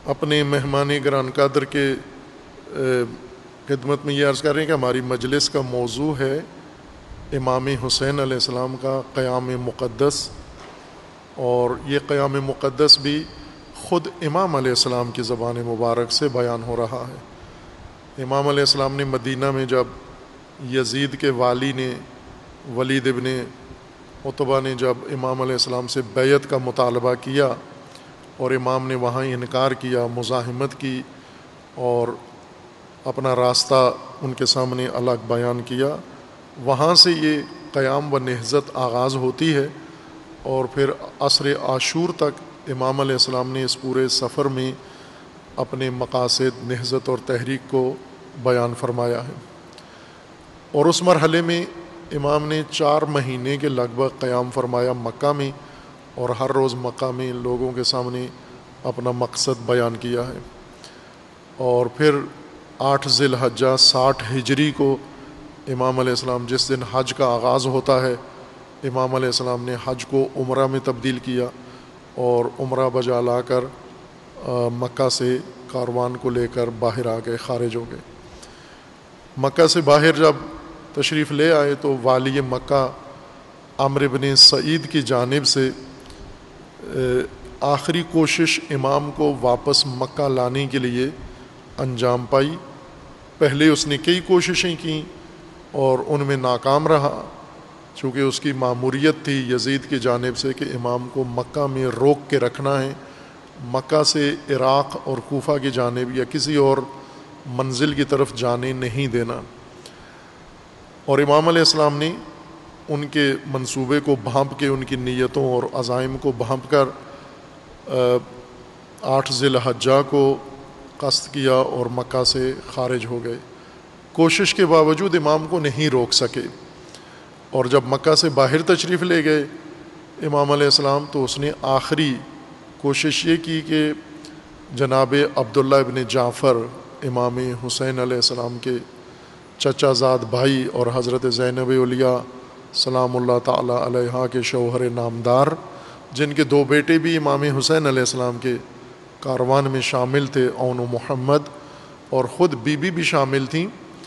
اپنے مہمان گران قدر کے خدمت میں یہ عرض کر رہے ہیں کہ ہماری مجلس کا موضوع ہے امام حسین علیہ السلام کا قیام مقدس، اور یہ قیام مقدس بھی خود امام علیہ السلام کی زبان مبارک سے بیان ہو رہا ہے۔ امام علیہ السلام نے مدینہ میں جب یزید کے والی نے ولید ابن عتبہ نے جب امام علیہ السلام سے بیعت کا مطالبہ کیا اور امام نے وہاں انکار کیا، مزاحمت کی اور اپنا راستہ ان کے سامنے الگ بیان کیا، وہاں سے یہ قیام و نہضت آغاز ہوتی ہے، اور پھر عصر عاشور تک امام علیہ السلام نے اس پورے سفر میں اپنے مقاصد نہضت اور تحریک کو بیان فرمایا ہے۔ اور اس مرحلے میں امام نے 4 مہینے کے لگ بھگ قیام فرمایا مکہ میں، اور ہر روز مکہ میں لوگوں کے سامنے اپنا مقصد بیان کیا ہے۔ اور پھر 8 ذی الحجہ 60 ہجری کو امام علیہ السلام جس دن حج کا آغاز ہوتا ہے، امام علیہ السلام نے حج کو عمرہ میں تبدیل کیا اور عمرہ بجا لا کر مکہ سے کاروان کو لے کر باہر آ گئے، خارج ہو گئے۔ مکہ سے باہر جب تشریف لے آئے تو والی مکہ عمرو بن سعید کی جانب سے آخری کوشش امام کو واپس مکہ لانے کے لیے انجام پائی۔ پہلے اس نے کئی کوششیں کیں اور ان میں ناکام رہا، چونکہ اس کی ماموریت تھی یزید کی جانب سے کہ امام کو مکہ میں روک کے رکھنا ہے، مکہ سے عراق اور کوفہ کی جانب یا کسی اور منزل کی طرف جانے نہیں دینا۔ اور امام علیہ السلام نے ان کے منصوبے کو بھانپ کے، ان کی نیتوں اور عزائم کو بھانپ کر 8 ذی الحجہ کو قصد کیا اور مکہ سے خارج ہو گئے۔ کوشش کے باوجود امام کو نہیں روک سکے، اور جب مکہ سے باہر تشریف لے گئے امام علیہ السلام تو اس نے آخری کوشش یہ کی کہ جناب عبداللہ ابن جعفر امام حسین علیہ السلام کے چچا زاد بھائی اور حضرت زینب علیہ سلام اللہ تعالی علیہا کے شوہر نامدار، جن کے 2 بیٹے بھی امام حسین علیہ السلام کے کاروان میں شامل تھے، اون و محمد، اور خود بی بی بھی شامل تھیں،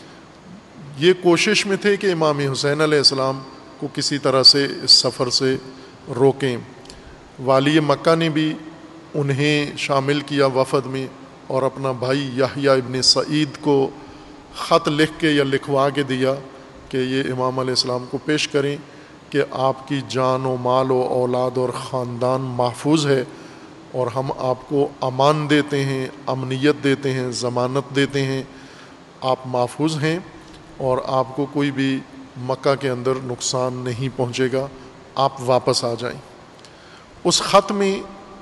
یہ کوشش میں تھے کہ امام حسین علیہ السلام کو کسی طرح سے اس سفر سے روکیں۔ والی مکہ نے بھی انہیں شامل کیا وفد میں، اور اپنا بھائی یحییٰ ابن سعید کو خط لکھ کے یا لکھوا کے دیا کہ یہ امام علیہ السلام کو پیش کریں کہ آپ کی جان و مال و اولاد اور خاندان محفوظ ہے، اور ہم آپ کو امان دیتے ہیں، امنیت دیتے ہیں، ضمانت دیتے ہیں، آپ محفوظ ہیں اور آپ کو کوئی بھی مکہ کے اندر نقصان نہیں پہنچے گا، آپ واپس آ جائیں۔ اس خط میں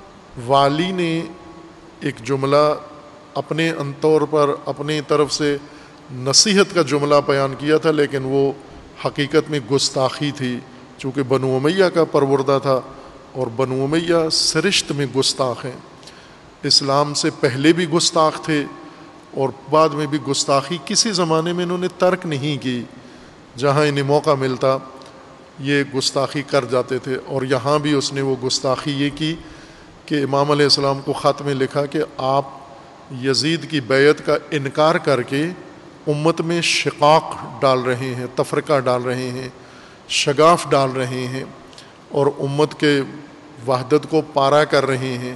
والی نے ایک جملہ اپنے طور پر اپنی طرف سے نصیحت کا جملہ بیان کیا تھا، لیکن وہ حقیقت میں گستاخی تھی، چونکہ بنو امیہ کا پروردہ تھا، اور بنو امیہ سرشت میں گستاخ ہیں، اسلام سے پہلے بھی گستاخ تھے اور بعد میں بھی گستاخی کسی زمانے میں انہوں نے ترک نہیں کی، جہاں انہیں موقع ملتا یہ گستاخی کر جاتے تھے۔ اور یہاں بھی اس نے وہ گستاخی یہ کی کہ امام علیہ السلام کو خط میں لکھا کہ آپ یزید کی بیعت کا انکار کر کے امت میں شقاق ڈال رہے ہیں، تفرقہ ڈال رہے ہیں، شگاف ڈال رہے ہیں، اور امت کے وحدت کو پارا کر رہے ہیں۔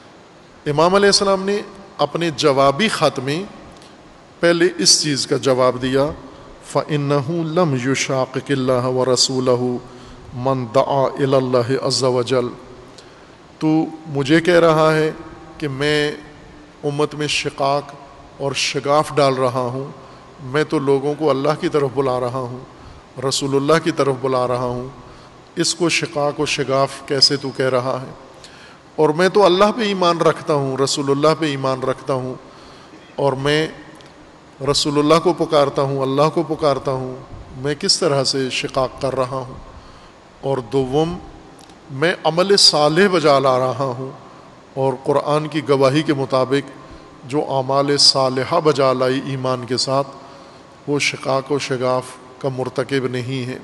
امام علیہ السلام نے اپنے جوابی خط میں پہلے اس چیز کا جواب دیا، فَإِنَّهُ لَمْ يُشَاقِقِ اللَّهَ وَرَسُولَهُ مَنْ دَعَا إِلَى اللَّهِ عَزَّ وَجَلَّ۔ تو مجھے کہہ رہا ہے کہ میں امت میں شقاق اور شگاف ڈال رہا ہوں، میں تو لوگوں کو اللہ کی طرف بلا رہا ہوں، رسول اللہ کی طرف بلا رہا ہوں، اس کو شقاق و شگاف کیسے تو کہہ رہا ہے؟ اور میں تو اللہ پہ ایمان رکھتا ہوں، رسول اللہ پہ ایمان رکھتا ہوں، اور میں رسول اللہ کو پکارتا ہوں، اللہ کو پکارتا ہوں، میں کس طرح سے شقاق کر رہا ہوں؟ اور دوم، میں عمل صالح بجا لا رہا ہوں، اور قرآن کی گواہی کے مطابق جو اعمال صالحہ بجا لائی ایمان کے ساتھ، وہ شقاق و شگاف کا مرتکب نہیں ہے۔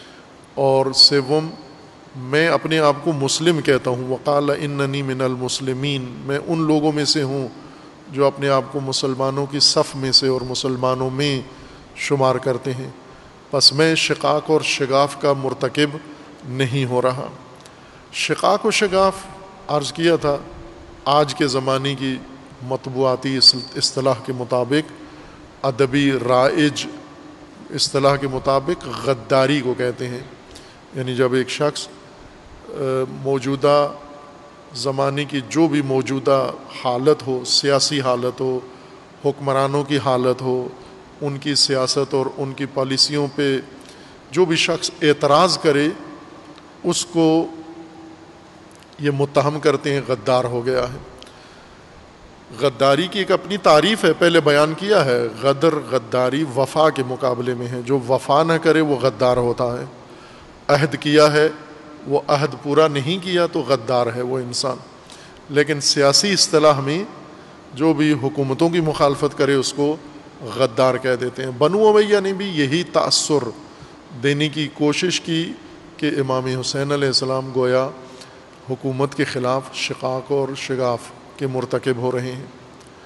اور سوم، میں اپنے آپ کو مسلم کہتا ہوں، وقال اننی من المسلمین، میں ان لوگوں میں سے ہوں جو اپنے آپ کو مسلمانوں کی صف میں سے اور مسلمانوں میں شمار کرتے ہیں، پس میں شقاق اور شگاف کا مرتکب نہیں ہو رہا۔ شقاق و شگاف عرض کیا تھا آج کے زمانے کی مطبوعاتی اصطلاح کے مطابق، ادبی رائج اصطلاح کے مطابق غداری کو کہتے ہیں، یعنی جب ایک شخص موجودہ زمانے کی جو بھی موجودہ حالت ہو، سیاسی حالت ہو، حکمرانوں کی حالت ہو، ان کی سیاست اور ان کی پالیسیوں پہ جو بھی شخص اعتراض کرے اس کو یہ متہم کرتے ہیں غدار ہو گیا ہے۔ غداری کی ایک اپنی تعریف ہے، پہلے بیان کیا ہے، غدر غداری وفا کے مقابلے میں ہے، جو وفا نہ کرے وہ غدار ہوتا ہے۔ عہد کیا ہے، وہ عہد پورا نہیں کیا تو غدار ہے وہ انسان۔ لیکن سیاسی اصطلاح میں جو بھی حکومتوں کی مخالفت کرے اس کو غدار کہہ دیتے ہیں۔ بنو امیہ نے بھی یہی تأثر دینے کی کوشش کی کہ امام حسین علیہ السلام گویا حکومت کے خلاف شقاق اور شگاف کے مرتکب ہو رہے ہیں۔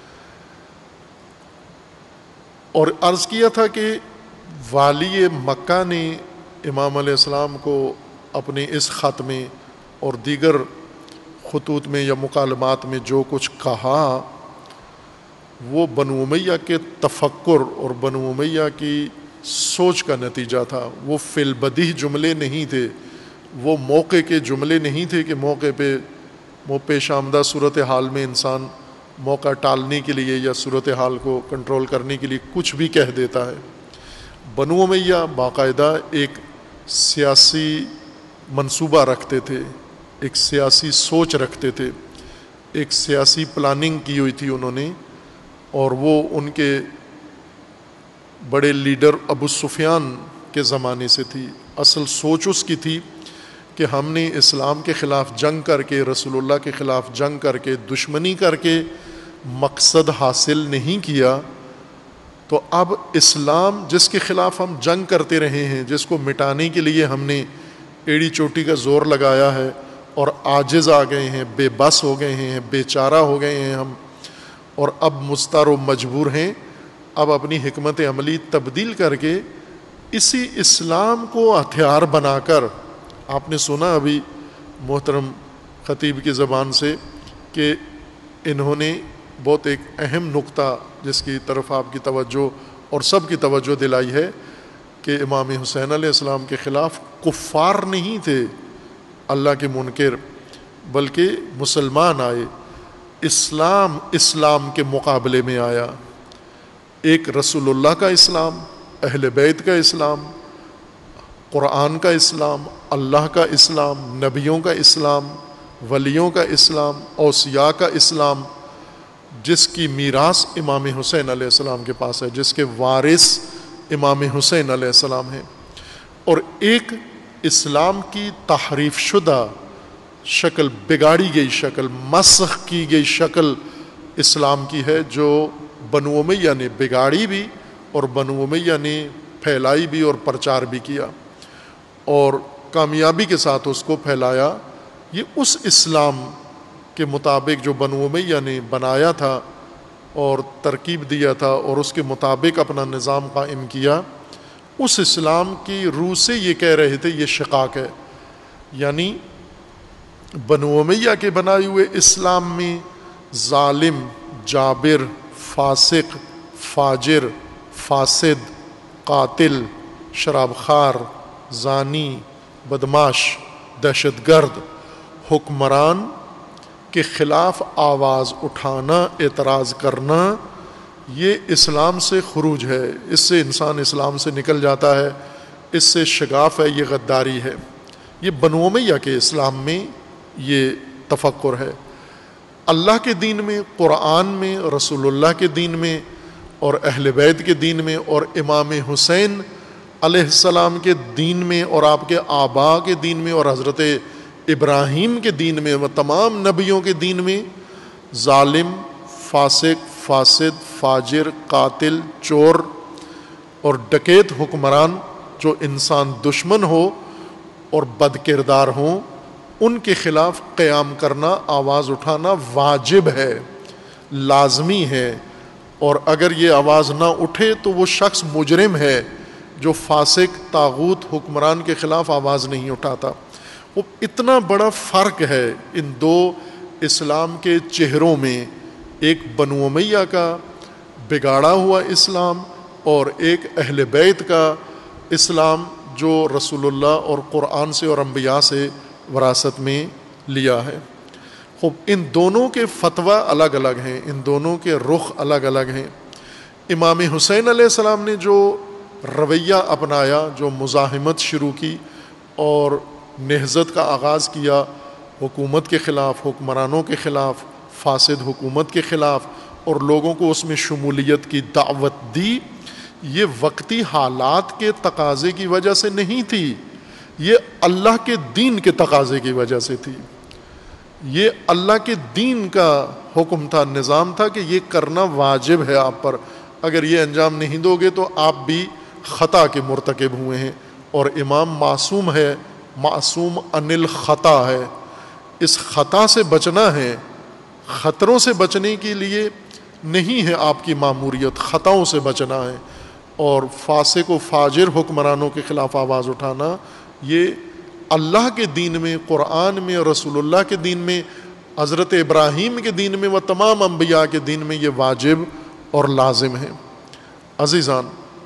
اور عرض کیا تھا کہ والی مکہ نے امام علیہ السلام کو اپنے اس خط میں اور دیگر خطوط میں یا مکالمات میں جو کچھ کہا وہ بنو امیہ کے تفکر اور بنو امیہ کی سوچ کا نتیجہ تھا۔ وہ فی البدیہہ جملے نہیں تھے، وہ موقع کے جملے نہیں تھے کہ موقع پہ پیش آمدہ صورتحال میں انسان موقع ٹالنے کے لیے یا صورتحال کو کنٹرول کرنے کے لیے کچھ بھی کہہ دیتا ہے۔ بنو امیہ باقاعدہ ایک سیاسی منصوبہ رکھتے تھے، ایک سیاسی سوچ رکھتے تھے، ایک سیاسی پلاننگ کی ہوئی تھی انہوں نے، اور وہ ان کے بڑے لیڈر ابو سفیان کے زمانے سے تھی۔ اصل سوچ اس کی تھی کہ ہم نے اسلام کے خلاف جنگ کر کے، رسول اللہ کے خلاف جنگ کر کے، دشمنی کر کے مقصد حاصل نہیں کیا، تو اب اسلام جس کے خلاف ہم جنگ کرتے رہے ہیں، جس کو مٹانے کے لیے ہم نے ایڑی چوٹی کا زور لگایا ہے اور عاجز آ گئے ہیں، بے بس ہو گئے ہیں، بے چارہ ہو گئے ہیں ہم، اور اب مضطر و مجبور ہیں، اب اپنی حکمت عملی تبدیل کر کے اسی اسلام کو ہتھیار بنا کر، آپ نے سنا ابھی محترم خطیب کی زبان سے کہ انہوں نے بہت ایک اہم نقطہ جس کی طرف آپ کی توجہ اور سب کی توجہ دلائی ہے کہ امام حسین علیہ السلام کے خلاف کفار نہیں تھے اللہ کے منکر، بلکہ مسلمان آئے، اسلام کے مقابلے میں آیا، ایک رسول اللہ کا اسلام، اہل بیت کا اسلام، قرآن کا اسلام، اللہ کا اسلام، نبیوں کا اسلام، ولیوں کا اسلام، اوصیاء کا اسلام، جس کی میراث امام حسین علیہ السلام کے پاس ہے، جس کے وارث امام حسین علیہ السلام ہیں، اور ایک اسلام کی تحریف شدہ شکل، بگاڑی گئی شکل، مسخ کی گئی شکل اسلام کی ہے، جو بنو امیہ نے بگاڑی بھی اور بنو امیہ نے پھیلائی بھی اور پرچار بھی کیا اور کامیابی کے ساتھ اس کو پھیلایا۔ یہ اس اسلام کے مطابق جو بنو امیہ نے بنایا تھا اور ترکیب دیا تھا اور اس کے مطابق اپنا نظام قائم کیا، اس اسلام کی روح سے یہ کہہ رہے تھے یہ شقاق ہے، یعنی بنو امیہ کے بنائے ہوئے اسلام میں ظالم، جابر، فاسق، فاجر، فاسد، قاتل، شراب خوار، زانی، بدماش، دہشت گرد، حکمران کے خلاف آواز اٹھانا، اعتراض کرنا، یہ اسلام سے خروج ہے، اس سے انسان اسلام سے نکل جاتا ہے، اس سے شگاف ہے، یہ غداری ہے۔ یہ بنو امیہ کے اسلام میں یہ تفکر ہے۔ اللہ کے دین میں، قرآن میں، رسول اللہ کے دین میں اور اہل بیت کے دین میں اور امام حسین علیہ السلام کے دین میں اور آپ کے آباء کے دین میں اور حضرت ابراہیم کے دین میں و تمام نبیوں کے دین میں ظالم، فاسق، فاسد، فاجر، قاتل، چور اور ڈکیت حکمران جو انسان دشمن ہو اور بد کردار ہوں، ان کے خلاف قیام کرنا، آواز اٹھانا واجب ہے۔ لازمی ہے، اور اگر یہ آواز نہ اٹھے تو وہ شخص مجرم ہے جو فاسق طاغوت حکمران کے خلاف آواز نہیں اٹھاتا۔ وہ اتنا بڑا فرق ہے ان دو اسلام کے چہروں میں، ایک بنو امیہ کا بگاڑا ہوا اسلام اور ایک اہل بیت کا اسلام جو رسول اللہ اور قرآن سے اور انبیاء سے وراثت میں لیا ہے۔ خوب، ان دونوں کے فتویٰ الگ الگ ہیں، ان دونوں کے رخ الگ الگ ہیں۔ امام حسین علیہ السلام نے جو رویہ اپنایا، جو مزاحمت شروع کی اور نہضت کا آغاز کیا حکومت کے خلاف، حکمرانوں کے خلاف، فاسد حکومت کے خلاف، اور لوگوں کو اس میں شمولیت کی دعوت دی، یہ وقتی حالات کے تقاضے کی وجہ سے نہیں تھی، یہ اللہ کے دین کے تقاضے کی وجہ سے تھی۔ یہ اللہ کے دین کا حکم تھا، نظام تھا کہ یہ کرنا واجب ہے آپ پر، اگر یہ انجام نہیں دو گے تو آپ بھی خطا کے مرتکب ہوئے ہیں، اور امام معصوم ہے، معصوم عن الخطا ہے، اس خطا سے بچنا ہے، خطروں سے بچنے کے لیے نہیں ہے آپ کی ماموریت، خطاؤں سے بچنا ہے، اور فاسق و فاجر حکمرانوں کے خلاف آواز اٹھانا یہ اللہ کے دین میں، قرآن میں، رسول اللہ کے دین میں، حضرت ابراہیم کے دین میں و تمام انبیاء کے دین میں یہ واجب اور لازم ہے۔ عزیزان،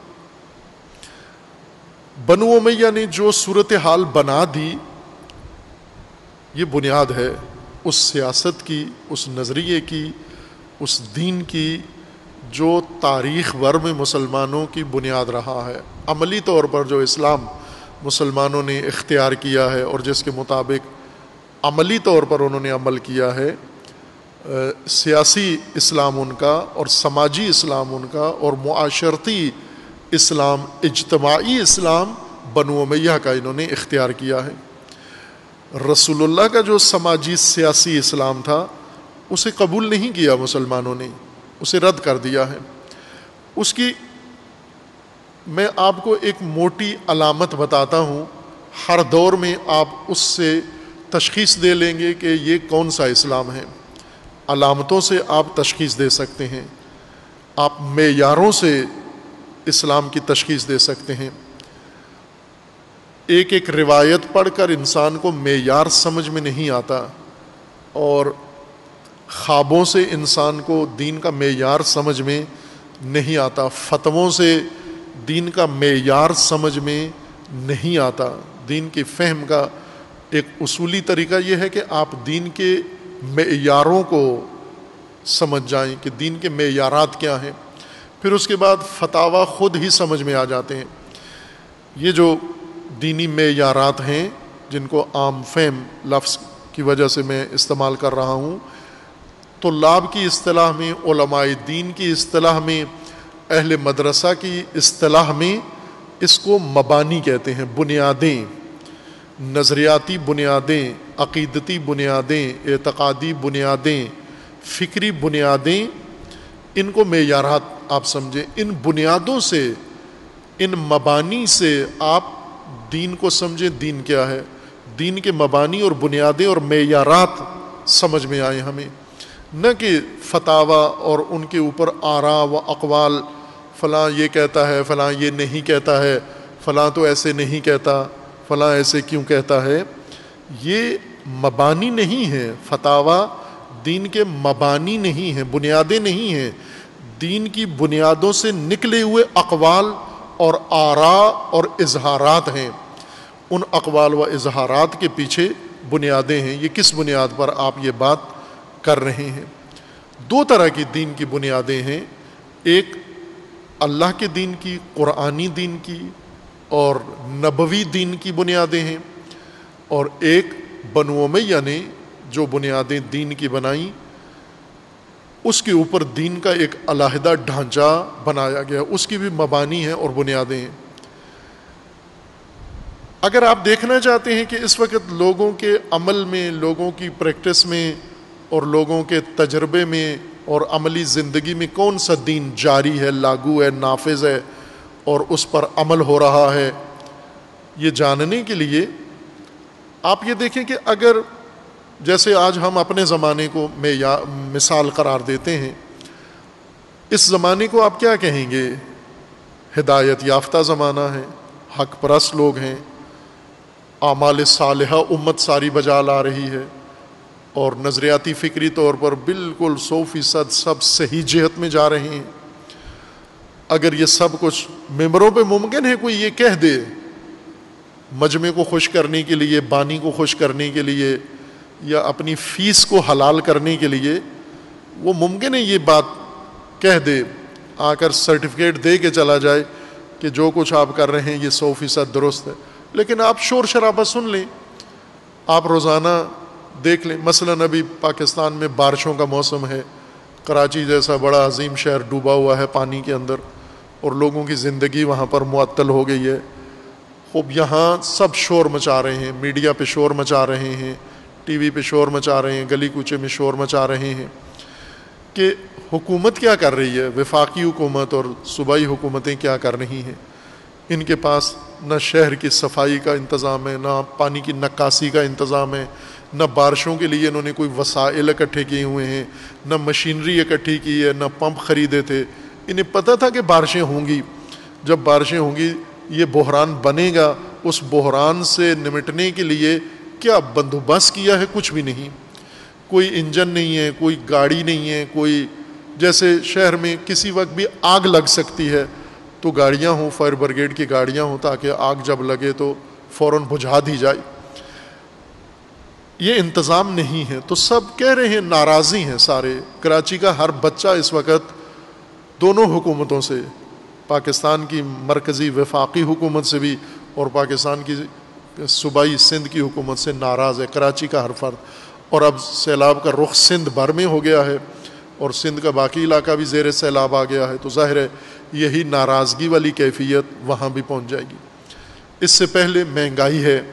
بنو امیہ نے جو صورتحال بنا دی، یہ بنیاد ہے اس سیاست کی، اس نظریے کی، اس دین کی جو تاریخ بھر میں مسلمانوں کی بنیاد رہا ہے۔ عملی طور پر جو اسلام مسلمانوں نے اختیار کیا ہے اور جس کے مطابق عملی طور پر انہوں نے عمل کیا ہے، سیاسی اسلام ان کا اور سماجی اسلام ان کا اور معاشرتی اسلام، اجتماعی اسلام بنو امیہ کا انہوں نے اختیار کیا ہے۔ رسول اللہ کا جو سماجی سیاسی اسلام تھا اسے قبول نہیں کیا مسلمانوں نے، اسے رد کر دیا ہے۔ اس کی میں آپ کو ایک موٹی علامت بتاتا ہوں، ہر دور میں آپ اس سے تشخیص دے لیں گے کہ یہ کون سا اسلام ہے۔ علامتوں سے آپ تشخیص دے سکتے ہیں، آپ معیاروں سے اسلام کی تشخیص دے سکتے ہیں۔ ایک ایک روایت پڑھ کر انسان کو معیار سمجھ میں نہیں آتا، اور خوابوں سے انسان کو دین کا معیار سمجھ میں نہیں آتا، فتووں سے دین کا معیار سمجھ میں نہیں آتا۔ دین کی فہم کا ایک اصولی طریقہ یہ ہے کہ آپ دین کے معیاروں کو سمجھ جائیں کہ دین کے معیارات کیا ہیں، پھر اس کے بعد فتاوی خود ہی سمجھ میں آ جاتے ہیں۔ یہ جو دینی معیارات ہیں جن کو عام فہم لفظ کی وجہ سے میں استعمال کر رہا ہوں، طلاب کی اصطلاح میں، علماء دین کی اصطلاح میں، اہل مدرسہ کی اصطلاح میں اس کو مبانی کہتے ہیں، بنیادیں، نظریاتی بنیادیں، عقیدتی بنیادیں، اعتقادی بنیادیں، فکری بنیادیں، ان کو معیارات آپ سمجھیں۔ ان بنیادوں سے، ان مبانی سے آپ دین کو سمجھیں، دین کیا ہے، دین کے مبانی اور بنیادیں اور معیارات سمجھ میں آئیں ہمیں، نہ کہ فتاوی اور ان کے اوپر آراء و اقوال، فلاں یہ کہتا ہے، فلاں یہ نہیں کہتا ہے، فلاں تو ایسے نہیں کہتا، فلاں ایسے کیوں کہتا ہے۔ یہ مبانی نہیں ہے، فتاوی دین کے مبانی نہیں ہیں، بنیادیں نہیں ہیں، دین کی بنیادوں سے نکلے ہوئے اقوال اور آراء اور اظہارات ہیں۔ ان اقوال و اظہارات کے پیچھے بنیادیں ہیں۔ یہ کس بنیاد پر آپ یہ بات کر رہے ہیں؟ دو طرح کی دین کی بنیادیں ہیں، ایک اللہ کے دین کی، قرآنی دین کی اور نبوی دین کی بنیادیں ہیں، اور ایک بنو امیہ نے جو بنیادیں دین کی بنائیں اس کے اوپر دین کا ایک علیحدہ ڈھانچہ بنایا گیا، اس کی بھی مبانی ہیں اور بنیادیں ہیں۔ اگر آپ دیکھنا چاہتے ہیں کہ اس وقت لوگوں کے عمل میں، لوگوں کی پریکٹس میں اور لوگوں کے تجربے میں اور عملی زندگی میں کون سا دین جاری ہے، لاگو ہے، نافذ ہے اور اس پر عمل ہو رہا ہے، یہ جاننے کے لیے آپ یہ دیکھیں کہ اگر جیسے آج ہم اپنے زمانے کو مثال قرار دیتے ہیں، اس زمانے کو آپ کیا کہیں گے؟ ہدایت یافتہ زمانہ ہے، حق پرست لوگ ہیں، اعمال صالحہ امت ساری بجا لا رہی ہے، اور نظریاتی فکری طور پر بالکل 100% سب صحیح جہت میں جا رہے ہیں۔ اگر یہ سب کچھ ممبروں پہ ممکن ہے کوئی یہ کہہ دے مجمع کو خوش کرنے کے لیے، بانی کو خوش کرنے کے لیے، یا اپنی فیس کو حلال کرنے کے لیے، وہ ممکن ہے یہ بات کہہ دے، آ کر سرٹیفکیٹ دے کے چلا جائے کہ جو کچھ آپ کر رہے ہیں یہ 100% درست ہے۔ لیکن آپ شور شرابہ سن لیں، آپ روزانہ دیکھ لیں، مثلا ابھی پاکستان میں بارشوں کا موسم ہے، کراچی جیسا بڑا عظیم شہر ڈوبا ہوا ہے پانی کے اندر، اور لوگوں کی زندگی وہاں پر معطل ہو گئی ہے۔ خوب یہاں سب شور مچا رہے ہیں، میڈیا پہ شور مچا رہے ہیں، ٹی وی پہ شور مچا رہے ہیں، گلی کوچے میں شور مچا رہے ہیں کہ حکومت کیا کر رہی ہے، وفاقی حکومت اور صوبائی حکومتیں کیا کر رہی ہیں۔ ان کے پاس نہ شہر کی صفائی کا انتظام ہے، نہ پانی کی نکاسی کا انتظام ہے، نہ بارشوں کے لیے انہوں نے کوئی وسائل اکٹھے کیے ہوئے ہیں، نہ مشینری اکٹھی کی ہے، نہ پمپ خریدے تھے۔ انہیں پتہ تھا کہ بارشیں ہوں گی، جب بارشیں ہوں گی یہ بحران بنے گا، اس بحران سے نمٹنے کے لیے کیا بندوبست کیا ہے؟ کچھ بھی نہیں، کوئی انجن نہیں ہے، کوئی گاڑی نہیں ہے، کوئی جیسے شہر میں کسی وقت بھی آگ لگ سکتی ہے تو گاڑیاں ہوں، فائر بریگیڈ کی گاڑیاں ہوں تاکہ آگ جب لگے تو فوراً بجھا دی جائے۔ یہ انتظام نہیں ہے، تو سب کہہ رہے ہیں، ناراضی ہیں سارے۔ کراچی کا ہر بچہ اس وقت دونوں حکومتوں سے، پاکستان کی مرکزی وفاقی حکومت سے بھی اور پاکستان کی صوبائی سندھ کی حکومت سے ناراض ہے، کراچی کا ہر فرد۔ اور اب سیلاب کا رخ سندھ بھر میں ہو گیا ہے اور سندھ کا باقی علاقہ بھی زیر سیلاب آ گیا ہے، تو ظاہر ہے یہی ناراضگی والی کیفیت وہاں بھی پہنچ جائے گی۔ اس سے پہلے مہنگائی ہے،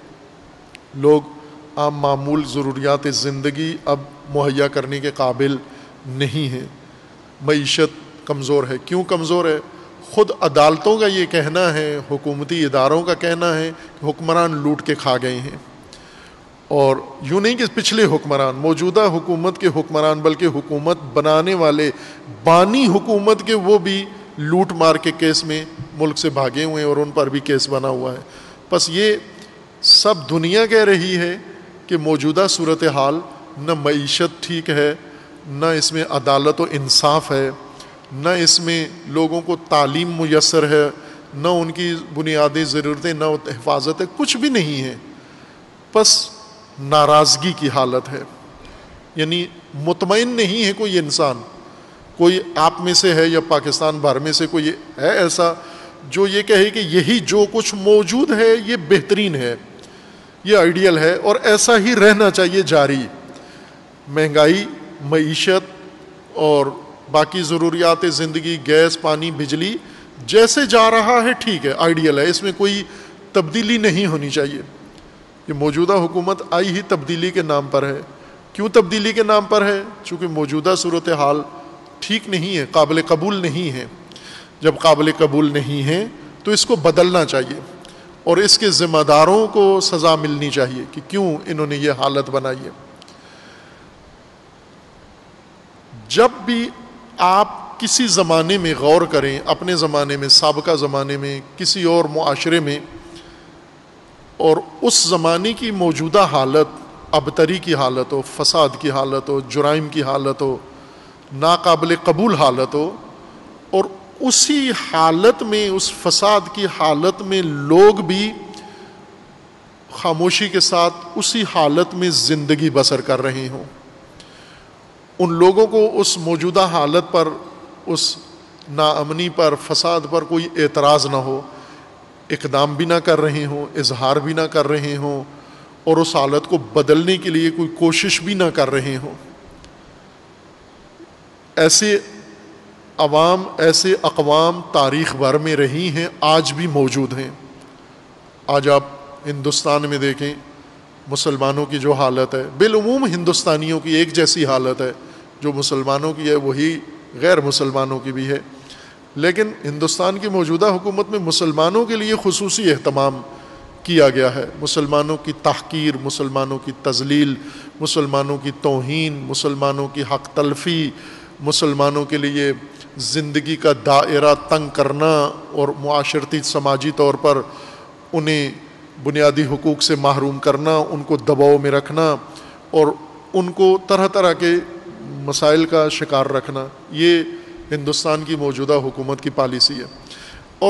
لوگ عام معمول ضروریات زندگی اب مہیا کرنے کے قابل نہیں ہیں، معیشت کمزور ہے۔ کیوں کمزور ہے؟ خود عدالتوں کا یہ کہنا ہے، حکومتی اداروں کا کہنا ہے کہ حکمران لوٹ کے کھا گئے ہیں، اور یوں نہیں کہ پچھلے حکمران، موجودہ حکومت کے حکمران، بلکہ حکومت بنانے والے بانی حکومت کے وہ بھی لوٹ مار کے کیس میں ملک سے بھاگے ہوئے ہیں اور ان پر بھی کیس بنا ہوا ہے۔ بس یہ سب دنیا کہہ رہی ہے کہ موجودہ صورتحال نہ معیشت ٹھیک ہے، نہ اس میں عدالت و انصاف ہے، نہ اس میں لوگوں کو تعلیم میسر ہے، نہ ان کی بنیادی ضرورتیں، نہ حفاظت ہے، کچھ بھی نہیں ہے۔ بس ناراضگی کی حالت ہے، یعنی مطمئن نہیں ہے کوئی انسان۔ کوئی آپ میں سے ہے یا پاکستان بھر میں سے کوئی ہے ایسا جو یہ کہے کہ یہی جو کچھ موجود ہے یہ بہترین ہے، یہ آئیڈیل ہے اور ایسا ہی رہنا چاہیے جاری؟ مہنگائی، معیشت اور باقی ضروریات زندگی، گیس، پانی، بجلی جیسے جا رہا ہے ٹھیک ہے، آئیڈیل ہے، اس میں کوئی تبدیلی نہیں ہونی چاہیے۔ یہ موجودہ حکومت آئی ہی تبدیلی کے نام پر ہے۔ کیوں تبدیلی کے نام پر ہے؟ چونکہ موجودہ صورتحال ٹھیک نہیں ہے، قابل قبول نہیں ہے۔ جب قابل قبول نہیں ہے تو اس کو بدلنا چاہیے، اور اس کے ذمہ داروں کو سزا ملنی چاہیے کہ کیوں انہوں نے یہ حالت بنائی ہے۔ جب بھی آپ کسی زمانے میں غور کریں، اپنے زمانے میں، سابقہ زمانے میں، کسی اور معاشرے میں، اور اس زمانے کی موجودہ حالت، ابتری کی حالت ہو، فساد کی حالت ہو، جرائم کی حالت ہو، ناقابل قبول حالت ہو، اور اسی حالت میں، اس فساد کی حالت میں لوگ بھی خاموشی کے ساتھ اسی حالت میں زندگی بسر کر رہے ہوں، ان لوگوں کو اس موجودہ حالت پر، اس ناامنی پر، فساد پر کوئی اعتراض نہ ہو، اقدام بھی نہ کر رہے ہوں، اظہار بھی نہ کر رہے ہوں، اور اس حالت کو بدلنے کے لیے کوئی کوشش بھی نہ کر رہے ہوں۔ ایسے عوام، ایسے اقوام تاریخ بھر میں رہی ہیں، آج بھی موجود ہیں۔ آج آپ ہندوستان میں دیکھیں، مسلمانوں کی جو حالت ہے، بالعموم ہندوستانیوں کی ایک جیسی حالت ہے، جو مسلمانوں کی ہے وہی غیر مسلمانوں کی بھی ہے، لیکن ہندوستان کی موجودہ حکومت میں مسلمانوں کے لیے خصوصی اہتمام کیا گیا ہے، مسلمانوں کی تحقیر، مسلمانوں کی تذلیل، مسلمانوں کی توہین، مسلمانوں کی حق تلفی، مسلمانوں کے لیے زندگی کا دائرہ تنگ کرنا اور معاشرتی سماجی طور پر انہیں بنیادی حقوق سے محروم کرنا، ان کو دباؤ میں رکھنا اور ان کو طرح طرح کے مسائل کا شکار رکھنا، یہ ہندوستان کی موجودہ حکومت کی پالیسی ہے۔ اور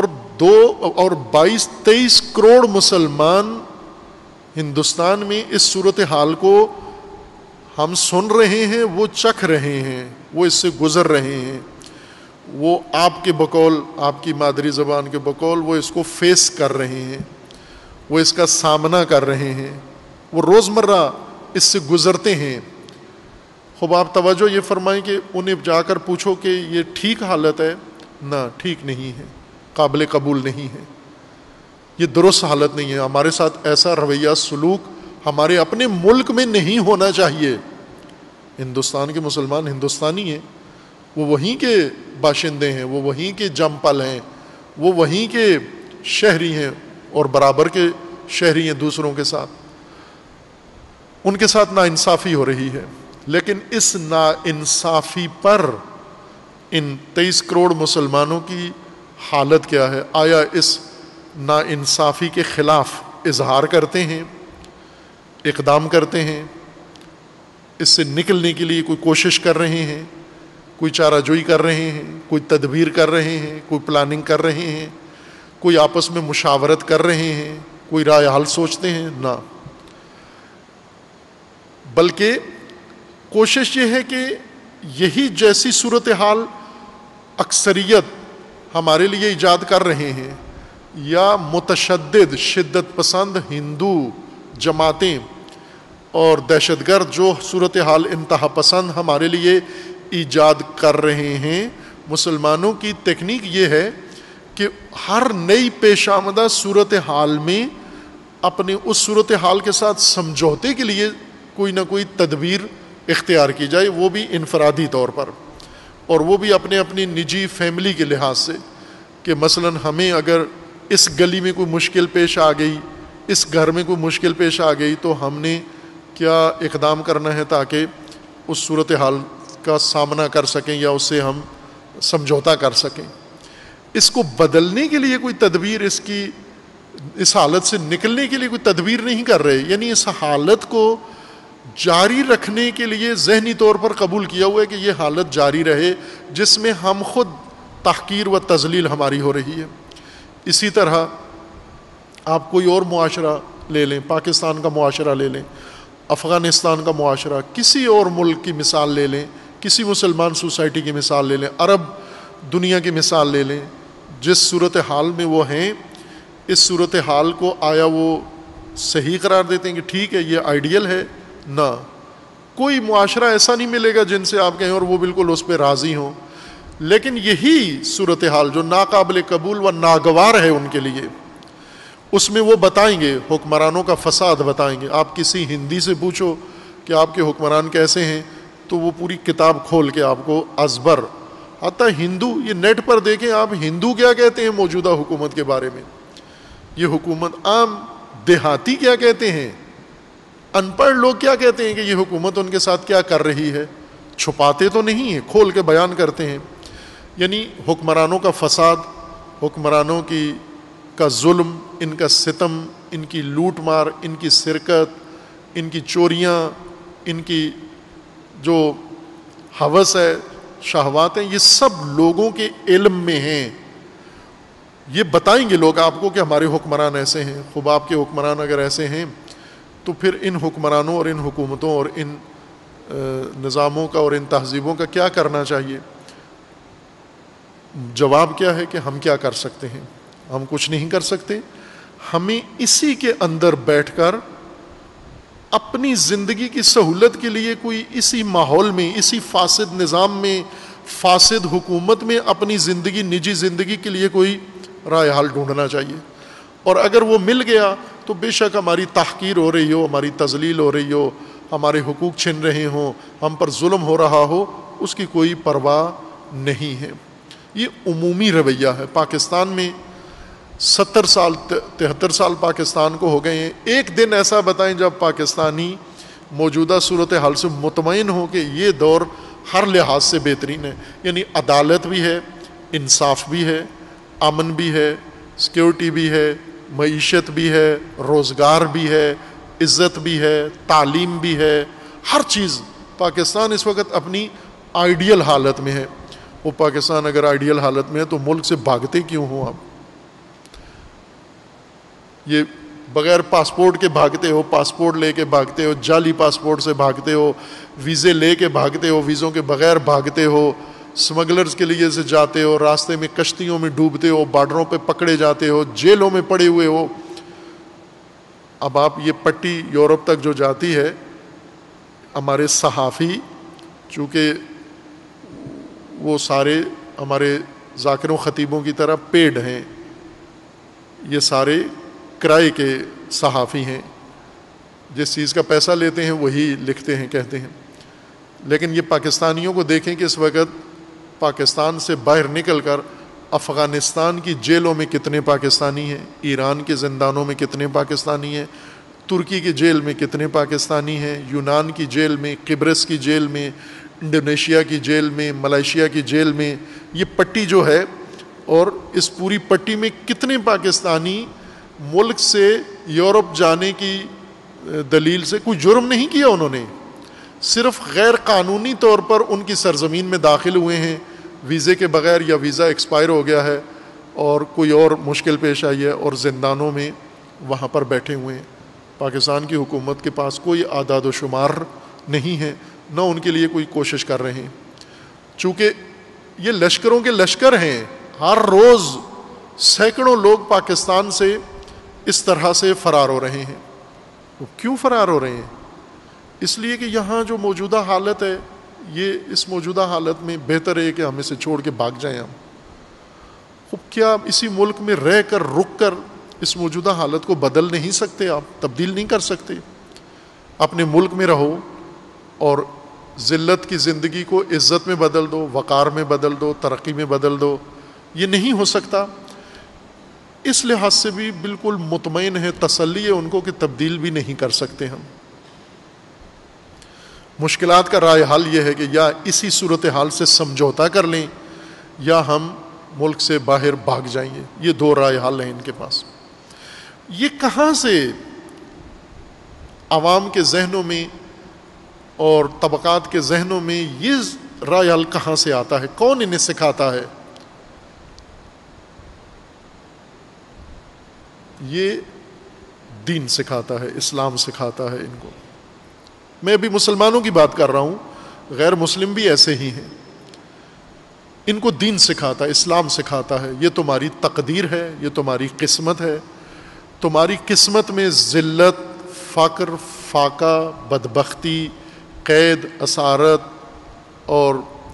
22-23 کروڑ مسلمان ہندوستان میں اس صورتحال کو ہم سن رہے ہیں، وہ چکھ رہے ہیں، وہ اس سے گزر رہے ہیں، وہ آپ کے بقول، آپ کی مادری زبان کے بقول، وہ اس کو فیس کر رہے ہیں، وہ اس کا سامنا کر رہے ہیں، وہ روزمرہ اس سے گزرتے ہیں۔ خوب آپ توجہ یہ فرمائیں کہ انہیں جا کر پوچھو کہ یہ ٹھیک حالت ہے، نہ ٹھیک نہیں ہے، قابل قبول نہیں ہے، یہ درست حالت نہیں ہے۔ ہمارے ساتھ ایسا رویہ سلوک ہمارے اپنے ملک میں نہیں ہونا چاہیے۔ ہندوستان کے مسلمان ہندوستانی ہیں، وہ وہیں کے باشندے ہیں، وہ وہیں کے جم پل ہیں، وہ وہیں کے شہری ہیں اور برابر کے شہری ہیں دوسروں کے ساتھ۔ ان کے ساتھ ناانصافی ہو رہی ہے، لیکن اس ناانصافی پر ان 23 کروڑ مسلمانوں کی حالت کیا ہے؟ آیا اس ناانصافی کے خلاف اظہار کرتے ہیں، اقدام کرتے ہیں، اس سے نکلنے کے لیے کوئی کوشش کر رہے ہیں، کوئی چارہ جوئی کر رہے ہیں، کوئی تدبیر کر رہے ہیں، کوئی پلاننگ کر رہے ہیں، کوئی آپس میں مشاورت کر رہے ہیں، کوئی رائے حل سوچتے ہیں؟ نہ، بلکہ کوشش یہ ہے کہ یہی جیسی صورتحال اکثریت ہمارے لیے ایجاد کر رہے ہیں یا متشدد شدت پسند ہندو جماعتیں اور دہشت گرد جو صورتحال انتہا پسند ہمارے لیے ایجاد کر رہے ہیں، مسلمانوں کی تکنیک یہ ہے کہ ہر نئی پیش آمدہ صورتحال میں اپنے اس صورتحال کے ساتھ سمجھوتے کے لیے کوئی نہ کوئی تدبیر اختیار کی جائے، وہ بھی انفرادی طور پر، اور وہ بھی اپنی نجی فیملی کے لحاظ سے، کہ مثلا ہمیں اگر اس گلی میں کوئی مشکل پیش آ گئی، اس گھر میں کوئی مشکل پیش آ گئی، تو ہم نے کیا اقدام کرنا ہے تاکہ اس صورتحال کا سامنا کر سکیں یا اس سے ہم سمجھوتا کر سکیں۔ اس کو بدلنے کے لیے کوئی تدبیر، اس حالت سے نکلنے کے لیے کوئی تدبیر نہیں کر رہے، یعنی اس حالت کو جاری رکھنے کے لیے ذہنی طور پر قبول کیا ہوا ہے کہ یہ حالت جاری رہے جس میں ہم خود تحقیر و تذلیل ہماری ہو رہی ہے۔ اسی طرح آپ کوئی اور معاشرہ لے لیں، پاکستان کا معاشرہ لے لیں، افغانستان کا معاشرہ، کسی اور ملک کی مثال لے لیں، کسی مسلمان سوسائٹی کی مثال لے لیں، عرب دنیا کی مثال لے لیں، جس صورتحال میں وہ ہیں، اس صورتحال کو آیا وہ صحیح قرار دیتے ہیں کہ ٹھیک ہے یہ آئیڈیل ہے؟ نہ، کوئی معاشرہ ایسا نہیں ملے گا جن سے آپ کہیں اور وہ بالکل اس پہ راضی ہوں، لیکن یہی صورتحال جو ناقابل قبول و ناگوار ہے ان کے لیے، اس میں وہ بتائیں گے، حکمرانوں کا فساد بتائیں گے۔ آپ کسی ہندی سے پوچھو کہ آپ کے حکمران کیسے ہیں، تو وہ پوری کتاب کھول کے آپ کو ازبر، حتیٰ ہندو، یہ نیٹ پر دیکھیں آپ ہندو کیا کہتے ہیں موجودہ حکومت کے بارے میں، یہ حکومت، عام دیہاتی کیا کہتے ہیں، ان پڑھ لوگ کیا کہتے ہیں کہ یہ حکومت ان کے ساتھ کیا کر رہی ہے، چھپاتے تو نہیں ہیں، کھول کے بیان کرتے ہیں۔ یعنی حکمرانوں کا فساد، حکمرانوں کا ظلم، ان کا ستم، ان کی لوٹ مار، ان کی سرقت، ان کی چوریاں، ان کی جو ہوس ہے، شہوات ہیں، یہ سب لوگوں کے علم میں ہیں۔ یہ بتائیں گے لوگ آپ کو کہ ہمارے حکمران ایسے ہیں۔ خوب آپ کے حکمران اگر ایسے ہیں تو پھر ان حکمرانوں اور ان حکومتوں اور ان نظاموں کا اور ان تہذیبوں کا کیا کرنا چاہیے؟ جواب کیا ہے کہ ہم کیا کر سکتے ہیں؟ ہم کچھ نہیں کر سکتے۔ ہمیں اسی کے اندر بیٹھ کر اپنی زندگی کی سہولت کے لیے کوئی اسی ماحول میں، اسی فاسد نظام میں، فاسد حکومت میں اپنی زندگی، نجی زندگی کے لیے کوئی رائے حل ڈھونڈنا چاہیے، اور اگر وہ مل گیا تو بے شک ہماری تحقیر ہو رہی ہو، ہماری تذلیل ہو رہی ہو، ہمارے حقوق چھن رہے ہوں، ہم پر ظلم ہو رہا ہو، اس کی کوئی پرواہ نہیں ہے۔ یہ عمومی رویہ ہے۔ پاکستان میں 70 سال 73 سال پاکستان کو ہو گئے ہیں. ایک دن ایسا بتائیں جب پاکستانی موجودہ صورتحال سے مطمئن ہو کہ یہ دور ہر لحاظ سے بہترین ہے. یعنی عدالت بھی ہے, انصاف بھی ہے, امن بھی ہے, سیکیورٹی بھی ہے, معیشت بھی ہے, روزگار بھی ہے, عزت بھی ہے, تعلیم بھی ہے, ہر چیز. پاکستان اس وقت اپنی آئیڈیل حالت میں ہے. وہ پاکستان اگر آئیڈیل حالت میں ہے تو ملک سے بھاگتے کیوں ہوں آپ؟ یہ بغیر پاسپورٹ کے بھاگتے ہو, پاسپورٹ لے کے بھاگتے ہو, جعلی پاسپورٹ سے بھاگتے ہو, ویزے لے کے بھاگتے ہو, ویزوں کے بغیر بھاگتے ہو, سمگلرز کے لیے سے جاتے ہو, راستے میں کشتیوں میں ڈوبتے ہو, بارڈروں پہ پکڑے جاتے ہو, جیلوں میں پڑے ہوئے ہو. اب آپ یہ پٹی یورپ تک جو جاتی ہے, ہمارے صحافی چونکہ وہ سارے ہمارے ذاکروں خطیبوں کی طرح پیڈ ہیں, یہ سارے کرائے کے صحافی ہیں, جس چیز کا پیسہ لیتے ہیں وہی لکھتے ہیں کہتے ہیں. لیکن یہ پاکستانیوں کو دیکھیں کہ اس وقت پاکستان سے باہر نکل کر افغانستان کی جیلوں میں کتنے پاکستانی ہیں, ایران کے زندانوں میں کتنے پاکستانی ہیں, ترکی کی جیل میں کتنے پاکستانی ہیں, یونان کی جیل میں, قبرص کی جیل میں, انڈونیشیا کی جیل میں, ملائیشیا کی جیل میں. یہ پٹی جو ہے, اور اس پوری پٹی میں کتنے پاکستانی ملک سے یورپ جانے کی دلیل سے کوئی جرم نہیں کیا انہوں نے, صرف غیر قانونی طور پر ان کی سرزمین میں داخل ہوئے ہیں ویزے کے بغیر, یا ویزا ایکسپائر ہو گیا ہے اور کوئی اور مشکل پیش آئی ہے, اور زندانوں میں وہاں پر بیٹھے ہوئے ہیں. پاکستان کی حکومت کے پاس کوئی اعداد و شمار نہیں ہے, نہ ان کے لیے کوئی کوشش کر رہے ہیں. چونکہ یہ لشکروں کے لشکر ہیں, ہر روز سینکڑوں لوگ پاکستان سے اس طرح سے فرار ہو رہے ہیں. وہ کیوں فرار ہو رہے ہیں؟ اس لیے کہ یہاں جو موجودہ حالت ہے, یہ اس موجودہ حالت میں بہتر ہے کہ ہم اسے چھوڑ کے بھاگ جائیں. ہم کیا آپ اسی ملک میں رہ کر رک کر اس موجودہ حالت کو بدل نہیں سکتے؟ آپ تبدیل نہیں کر سکتے؟ اپنے ملک میں رہو اور ذلت کی زندگی کو عزت میں بدل دو, وقار میں بدل دو, ترقی میں بدل دو. یہ نہیں ہو سکتا. اس لحاظ سے بھی بالکل مطمئن ہے, تسلی ہے ان کو کہ تبدیل بھی نہیں کر سکتے ہم. مشکلات کا رائے حل یہ ہے کہ یا اسی صورتحال سے سمجھوتا کر لیں یا ہم ملک سے باہر بھاگ جائیں گے. یہ دو رائے حل ہیں ان کے پاس. یہ کہاں سے عوام کے ذہنوں میں اور طبقات کے ذہنوں میں یہ رائے حل کہاں سے آتا ہے؟ کون انہیں سکھاتا ہے؟ یہ دین سکھاتا ہے, اسلام سکھاتا ہے ان کو. میں ابھی مسلمانوں کی بات کر رہا ہوں, غیر مسلم بھی ایسے ہی ہیں. ان کو دین سکھاتا ہے, اسلام سکھاتا ہے. یہ تمہاری تقدیر ہے, یہ تمہاری قسمت ہے. تمہاری قسمت میں ذلت, فقر, فاقہ, بدبختی, قید, اسارت اور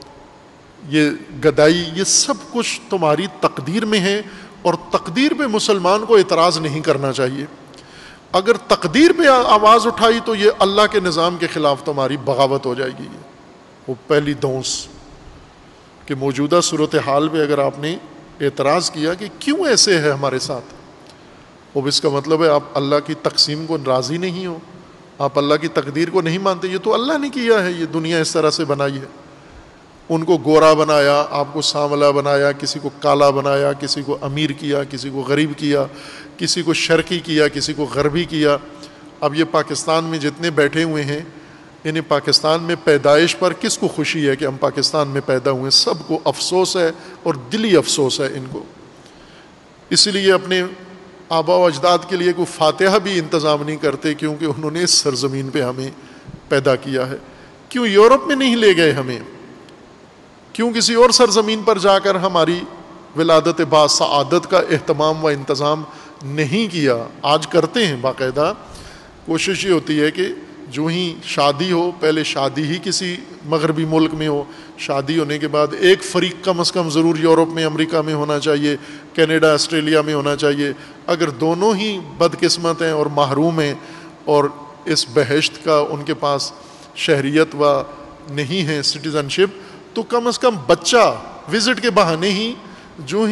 یہ گدائی, یہ سب کچھ تمہاری تقدیر میں ہے. اور تقدیر پہ مسلمان کو اعتراض نہیں کرنا چاہیے. اگر تقدیر پہ آواز اٹھائی تو یہ اللہ کے نظام کے خلاف تمہاری بغاوت ہو جائے گی. وہ پہلی دونس کہ موجودہ صورتحال پہ اگر آپ نے اعتراض کیا کہ کیوں ایسے ہے ہمارے ساتھ, اب اس کا مطلب ہے آپ اللہ کی تقسیم کو راضی نہیں ہو, آپ اللہ کی تقدیر کو نہیں مانتے. یہ تو اللہ نے کیا ہے, یہ دنیا اس طرح سے بنائی ہے. ان کو گورا بنایا, آپ کو سانولا بنایا, کسی کو کالا بنایا, کسی کو امیر کیا, کسی کو غریب کیا, کسی کو شرقی کیا, کسی کو غربی کیا. اب یہ پاکستان میں جتنے بیٹھے ہوئے ہیں, انہیں پاکستان میں پیدائش پر کس کو خوشی ہے کہ ہم پاکستان میں پیدا ہوئے؟ سب کو افسوس ہے, اور دلی افسوس ہے ان کو. اسی لیے اپنے آبا و اجداد کے لیے کوئی فاتحہ بھی انتظام نہیں کرتے, کیونکہ انہوں نے اس سرزمین پہ ہمیں پیدا کیا ہے. کیوں یورپ میں نہیں لے گئے ہمیں؟ کیوں کسی اور سرزمین پر جا کر ہماری ولادت با سعادت کا اہتمام و انتظام نہیں کیا؟ آج کرتے ہیں باقاعدہ. کوشش یہ ہوتی ہے کہ جو ہی شادی ہو, پہلے شادی ہی کسی مغربی ملک میں ہو, شادی ہونے کے بعد ایک فریق کم از کم ضرور یورپ میں, امریکہ میں ہونا چاہیے, کینیڈا, آسٹریلیا میں ہونا چاہیے. اگر دونوں ہی بدقسمت ہیں اور محروم ہیں اور اس بہشت کا ان کے پاس شہریت و نہیں ہے, سٹیزن شپ, تو کم از کم بچہ وزٹ کے بہانے ہی جو ہی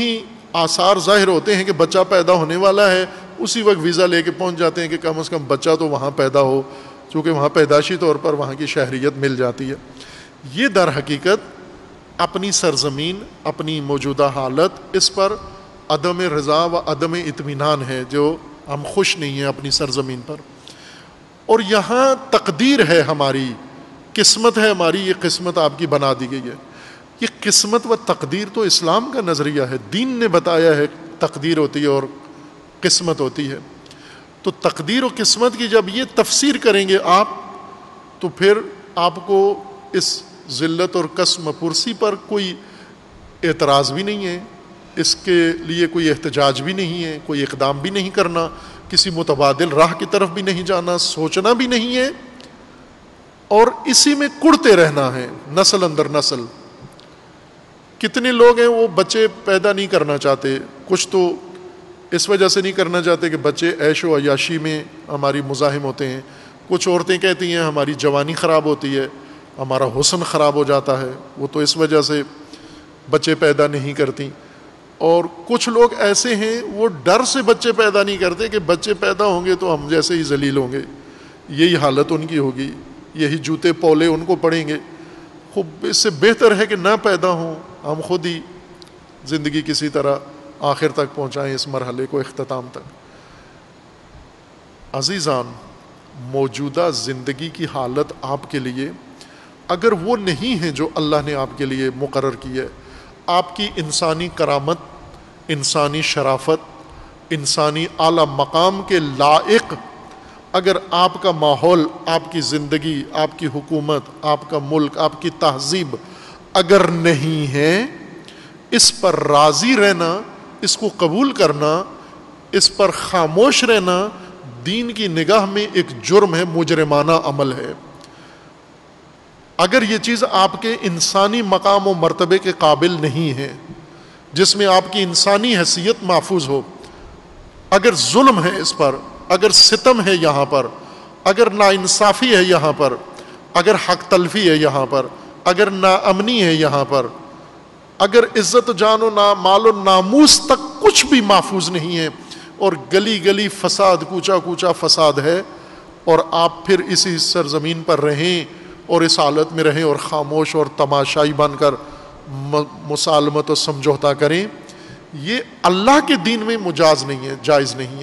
آثار ظاہر ہوتے ہیں کہ بچہ پیدا ہونے والا ہے، اسی وقت ویزا لے کے پہنچ جاتے ہیں کہ کم از کم بچہ تو وہاں پیدا ہو، چونکہ وہاں پیدائشی طور پر وہاں کی شہریت مل جاتی ہے۔ یہ در حقیقت اپنی سرزمین، اپنی موجودہ حالت، اس پر عدم رضا و عدم اطمینان ہے، جو ہم خوش نہیں ہیں اپنی سرزمین پر۔ اور یہاں تقدیر ہے ہماری، قسمت ہے ہماری، یہ قسمت آپ کی بنا دی گئی ہے۔ یہ قسمت و تقدیر تو اسلام کا نظریہ ہے، دین نے بتایا ہے تقدیر ہوتی ہے اور قسمت ہوتی ہے۔ تو تقدیر و قسمت کی جب یہ تفسیر کریں گے آپ، تو پھر آپ کو اس ذلت اور قسم پرسی پر کوئی اعتراض بھی نہیں ہے، اس کے لیے کوئی احتجاج بھی نہیں ہے، کوئی اقدام بھی نہیں کرنا، کسی متبادل راہ کی طرف بھی نہیں جانا، سوچنا بھی نہیں ہے، اور اسی میں کڑتے رہنا ہے نسل اندر نسل۔ کتنے لوگ ہیں وہ بچے پیدا نہیں کرنا چاہتے، کچھ تو اس وجہ سے نہیں کرنا چاہتے کہ بچے عیش و عیاشی میں ہماری مزاحم ہوتے ہیں، کچھ عورتیں کہتی ہیں ہماری جوانی خراب ہوتی ہے، ہمارا حسن خراب ہو جاتا ہے، وہ تو اس وجہ سے بچے پیدا نہیں کرتی، اور کچھ لوگ ایسے ہیں وہ ڈر سے بچے پیدا نہیں کرتے کہ بچے پیدا ہوں گے تو ہم جیسے ہی ذلیل ہوں گے، یہی حالت ان کی ہوگی، یہی جوتے پولے ان کو پڑیں گے۔ خوب اس سے بہتر ہے کہ نہ پیدا ہوں، ہم خود ہی زندگی کسی طرح آخر تک پہنچائیں، اس مرحلے کو اختتام تک۔ عزیزان، موجودہ زندگی کی حالت آپ کے لیے اگر وہ نہیں ہے جو اللہ نے آپ کے لیے مقرر کی ہے، آپ کی انسانی کرامت، انسانی شرافت، انسانی اعلیٰ مقام کے لائق اگر آپ کا ماحول، آپ کی زندگی، آپ کی حکومت، آپ کا ملک، آپ کی تہذیب اگر نہیں ہے، اس پر راضی رہنا، اس کو قبول کرنا، اس پر خاموش رہنا دین کی نگاہ میں ایک جرم ہے، مجرمانہ عمل ہے۔ اگر یہ چیز آپ کے انسانی مقام و مرتبے کے قابل نہیں ہے، جس میں آپ کی انسانی حیثیت محفوظ ہو، اگر ظلم ہے اس پر، اگر ستم ہے یہاں پر، اگر ناانصافی ہے یہاں پر، اگر حق تلفی ہے یہاں پر، اگر ناامنی ہے یہاں پر، اگر عزت جان و مال و ناموس تک کچھ بھی محفوظ نہیں ہے، اور گلی گلی فساد، کوچا کوچا فساد ہے، اور آپ پھر اسی سرزمین پر رہیں اور اس حالت میں رہیں اور خاموش اور تماشائی بن کر مسالمت و سمجھوتا کریں، یہ اللہ کے دین میں مجاز نہیں ہے، جائز نہیں ہے۔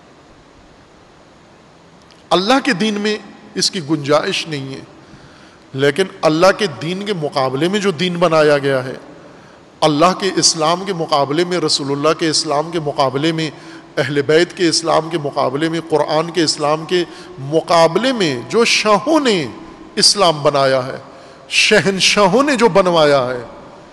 اللہ کے دین میں اس کی گنجائش نہیں ہے۔ لیکن اللہ کے دین کے مقابلے میں جو دین بنایا گیا ہے، اللہ کے اسلام کے مقابلے میں، رسول اللہ کے اسلام کے مقابلے میں، اہل بیت کے اسلام کے مقابلے میں، قرآن کے اسلام کے مقابلے میں جو شاہوں نے اسلام بنایا ہے، شہنشاہوں نے جو بنوایا ہے،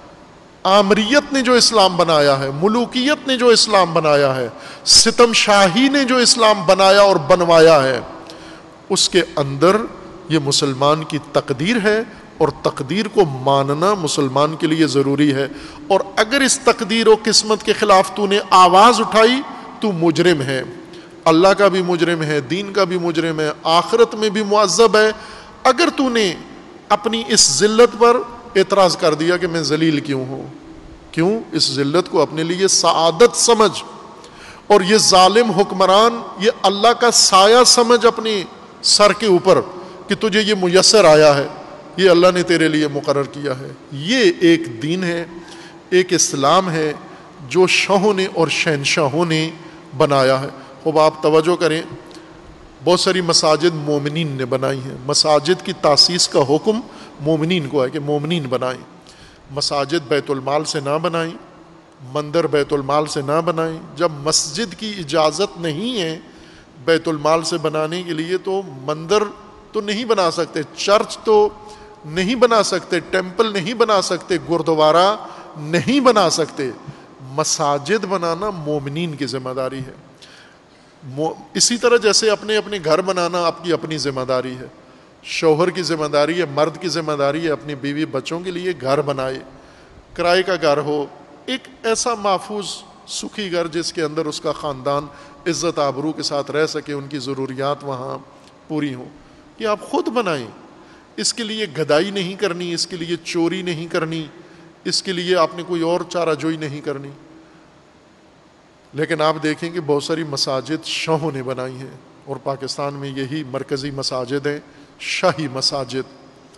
آمریت نے جو اسلام بنایا ہے، ملوکیت نے جو اسلام بنایا ہے، ستم شاہی نے جو اسلام بنایا اور بنوایا ہے، اس کے اندر یہ مسلمان کی تقدیر ہے، اور تقدیر کو ماننا مسلمان کے لیے ضروری ہے۔ اور اگر اس تقدیر و قسمت کے خلاف تو نے آواز اٹھائی تو مجرم ہے، اللہ کا بھی مجرم ہے، دین کا بھی مجرم ہے، آخرت میں بھی معذب ہے۔ اگر تو نے اپنی اس ذلت پر اعتراض کر دیا کہ میں ذلیل کیوں ہوں، کیوں اس ذلت کو اپنے لیے سعادت سمجھ، اور یہ ظالم حکمران یہ اللہ کا سایہ سمجھ اپنے سر کے اوپر کہ تجھے یہ میسر آیا ہے، یہ اللہ نے تیرے لیے مقرر کیا ہے۔ یہ ایک دین ہے، ایک اسلام ہے جو شاہوں نے اور شہنشاہوں نے بنایا ہے۔ اب آپ توجہ کریں، بہت ساری مساجد مومنین نے بنائی ہیں، مساجد کی تاسیس کا حکم مومنین کو ہے کہ مومنین بنائیں، مساجد بیت المال سے نہ بنائیں، مندر بیت المال سے نہ بنائیں۔ جب مسجد کی اجازت نہیں ہے بیت المال سے بنانے کے لیے تو مندر تو نہیں بنا سکتے، چرچ تو نہیں بنا سکتے، ٹیمپل نہیں بنا سکتے، گردوارہ نہیں بنا سکتے۔ مساجد بنانا مومنین کی ذمہ داری ہے۔ اسی طرح جیسے اپنے اپنے گھر بنانا آپ کی اپنی ذمہ داری ہے، شوہر کی ذمہ داری ہے، مرد کی ذمہ داری ہے اپنی بیوی بچوں کے لیے گھر بنائے، کرائے کا گھر ہو، ایک ایسا محفوظ سکھی گھر جس کے اندر اس کا خاندان عزت آبرو کے ساتھ رہ سکے، ان کی ضروریات وہاں پوری ہوں۔ یہ آپ خود بنائیں، اس کے لیے گدائی نہیں کرنی، اس کے لیے چوری نہیں کرنی، اس کے لیے آپ نے کوئی اور چارہ جوئی نہیں کرنی۔ لیکن آپ دیکھیں کہ بہت ساری مساجد شاہوں نے بنائی ہیں، اور پاکستان میں یہی مرکزی مساجد ہیں، شاہی مساجد،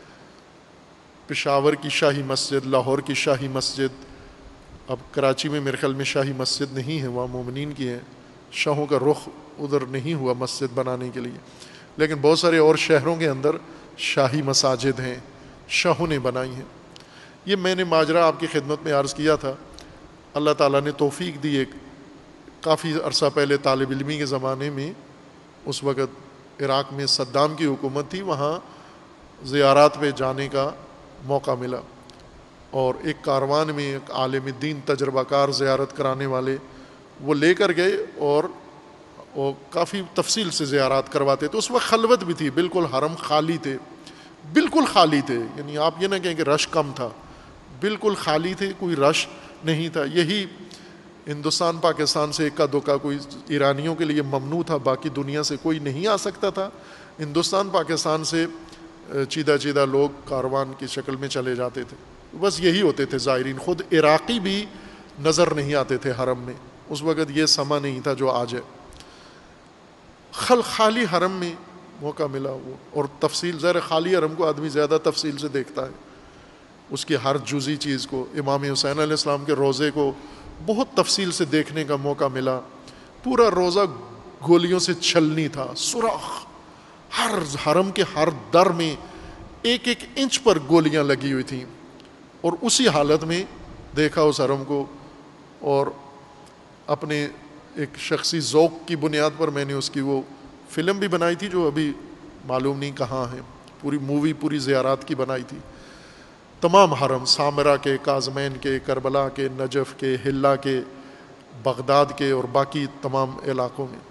پشاور کی شاہی مسجد، لاہور کی شاہی مسجد، اب کراچی میں میرے خیال میں شاہی مسجد نہیں ہے، وہاں مومنین کی ہیں، شاہوں کا رخ ادھر نہیں ہوا مسجد بنانے کے لیے، لیکن بہت سارے اور شہروں کے اندر شاہی مساجد ہیں، شاہوں نے بنائی ہیں۔ یہ میں نے ماجرا آپ کی خدمت میں عرض کیا تھا، اللہ تعالیٰ نے توفیق دی، ایک کافی عرصہ پہلے طالب علمی کے زمانے میں، اس وقت عراق میں صدام کی حکومت تھی، وہاں زیارات پہ جانے کا موقع ملا، اور ایک کاروان میں ایک عالم دین تجربہ کار زیارت کرانے والے وہ لے کر گئے، اور وہ کافی تفصیل سے زیارات کرواتے تھے۔ اس وقت خلوت بھی تھی، بالکل حرم خالی تھے، بالکل خالی تھے، یعنی آپ یہ نہ کہیں کہ رش کم تھا، بالکل خالی تھے، کوئی رش نہیں تھا۔ یہی ہندوستان پاکستان سے اکا دکا کوئی ایرانیوں کے لیے ممنوع تھا، باقی دنیا سے کوئی نہیں آ سکتا تھا۔ ہندوستان پاکستان سے چیدہ چیدہ لوگ کاروان کی شکل میں چلے جاتے تھے، بس یہی ہوتے تھے زائرین۔ خود عراقی بھی نظر نہیں آتے تھے حرم میں، اس وقت یہ سما نہیں تھا جو آج ہے۔ خالی حرم میں موقع ملا وہ، اور تفصیل ظاہر خالی حرم کو آدمی زیادہ تفصیل سے دیکھتا ہے، اس کی ہر جزئی چیز کو، امام حسین علیہ السلام کے روضے کو بہت تفصیل سے دیکھنے کا موقع ملا۔ پورا روضہ گولیوں سے چھلنی تھا، سوراخ، ہر حرم کے ہر در میں ایک ایک انچ پر گولیاں لگی ہوئی تھیں، اور اسی حالت میں دیکھا اس حرم کو۔ اور اپنے ایک شخصی ذوق کی بنیاد پر میں نے اس کی وہ فلم بھی بنائی تھی، جو ابھی معلوم نہیں کہاں ہے، پوری مووی پوری زیارات کی بنائی تھی، تمام حرم، سامرا کے، کاظمین کے، کربلا کے، نجف کے، حلہ کے، بغداد کے، اور باقی تمام علاقوں میں۔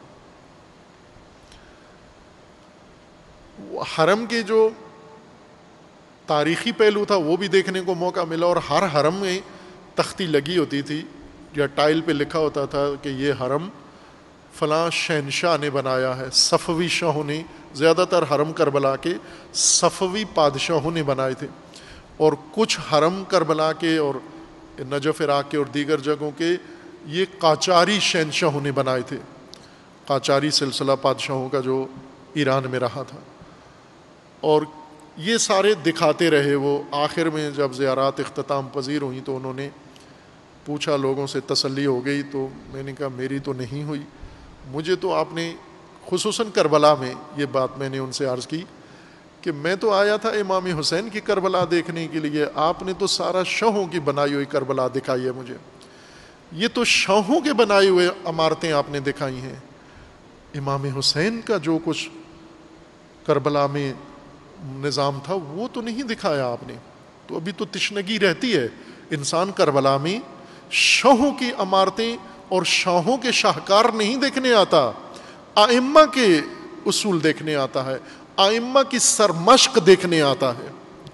حرم کے جو تاریخی پہلو تھا وہ بھی دیکھنے کو موقع ملا، اور ہر حرم میں تختی لگی ہوتی تھی یا ٹائل پہ لکھا ہوتا تھا کہ یہ حرم فلاں شہنشاہ نے بنایا ہے، صفوی شاہوں نے، زیادہ تر حرم کربلا کے صفوی بادشاہوں نے بنائے تھے، اور کچھ حرم کربلا کے اور نجف عراق کے اور دیگر جگہوں کے یہ قاجاری شہنشاہوں نے بنائے تھے، قاجاری سلسلہ بادشاہوں کا جو ایران میں رہا تھا۔ اور یہ سارے دکھاتے رہے وہ۔ آخر میں جب زیارات اختتام پذیر ہوئیں تو انہوں نے پوچھا، لوگوں سے تسلی ہو گئی، تو میں نے کہا میری تو نہیں ہوئی، مجھے تو آپ نے خصوصاً کربلا میں یہ بات میں نے ان سے عرض کی کہ میں تو آیا تھا امام حسین کی کربلا دیکھنے کے لیے، آپ نے تو سارا شاہوں کی بنائی ہوئی کربلا دکھائی ہے مجھے، یہ تو شاہوں کے بنائے ہوئے عمارتیں آپ نے دکھائی ہیں، امام حسین کا جو کچھ کربلا میں نظام تھا وہ تو نہیں دکھایا آپ نے۔ تو ابھی تو تشنگی رہتی ہے انسان کربلا میں، شاہوں کی عمارتیں اور شاہوں کے شاہکار نہیں دیکھنے آتا، ائمہ کے اصول دیکھنے آتا ہے، ائمہ کی سرمشق دیکھنے آتا ہے۔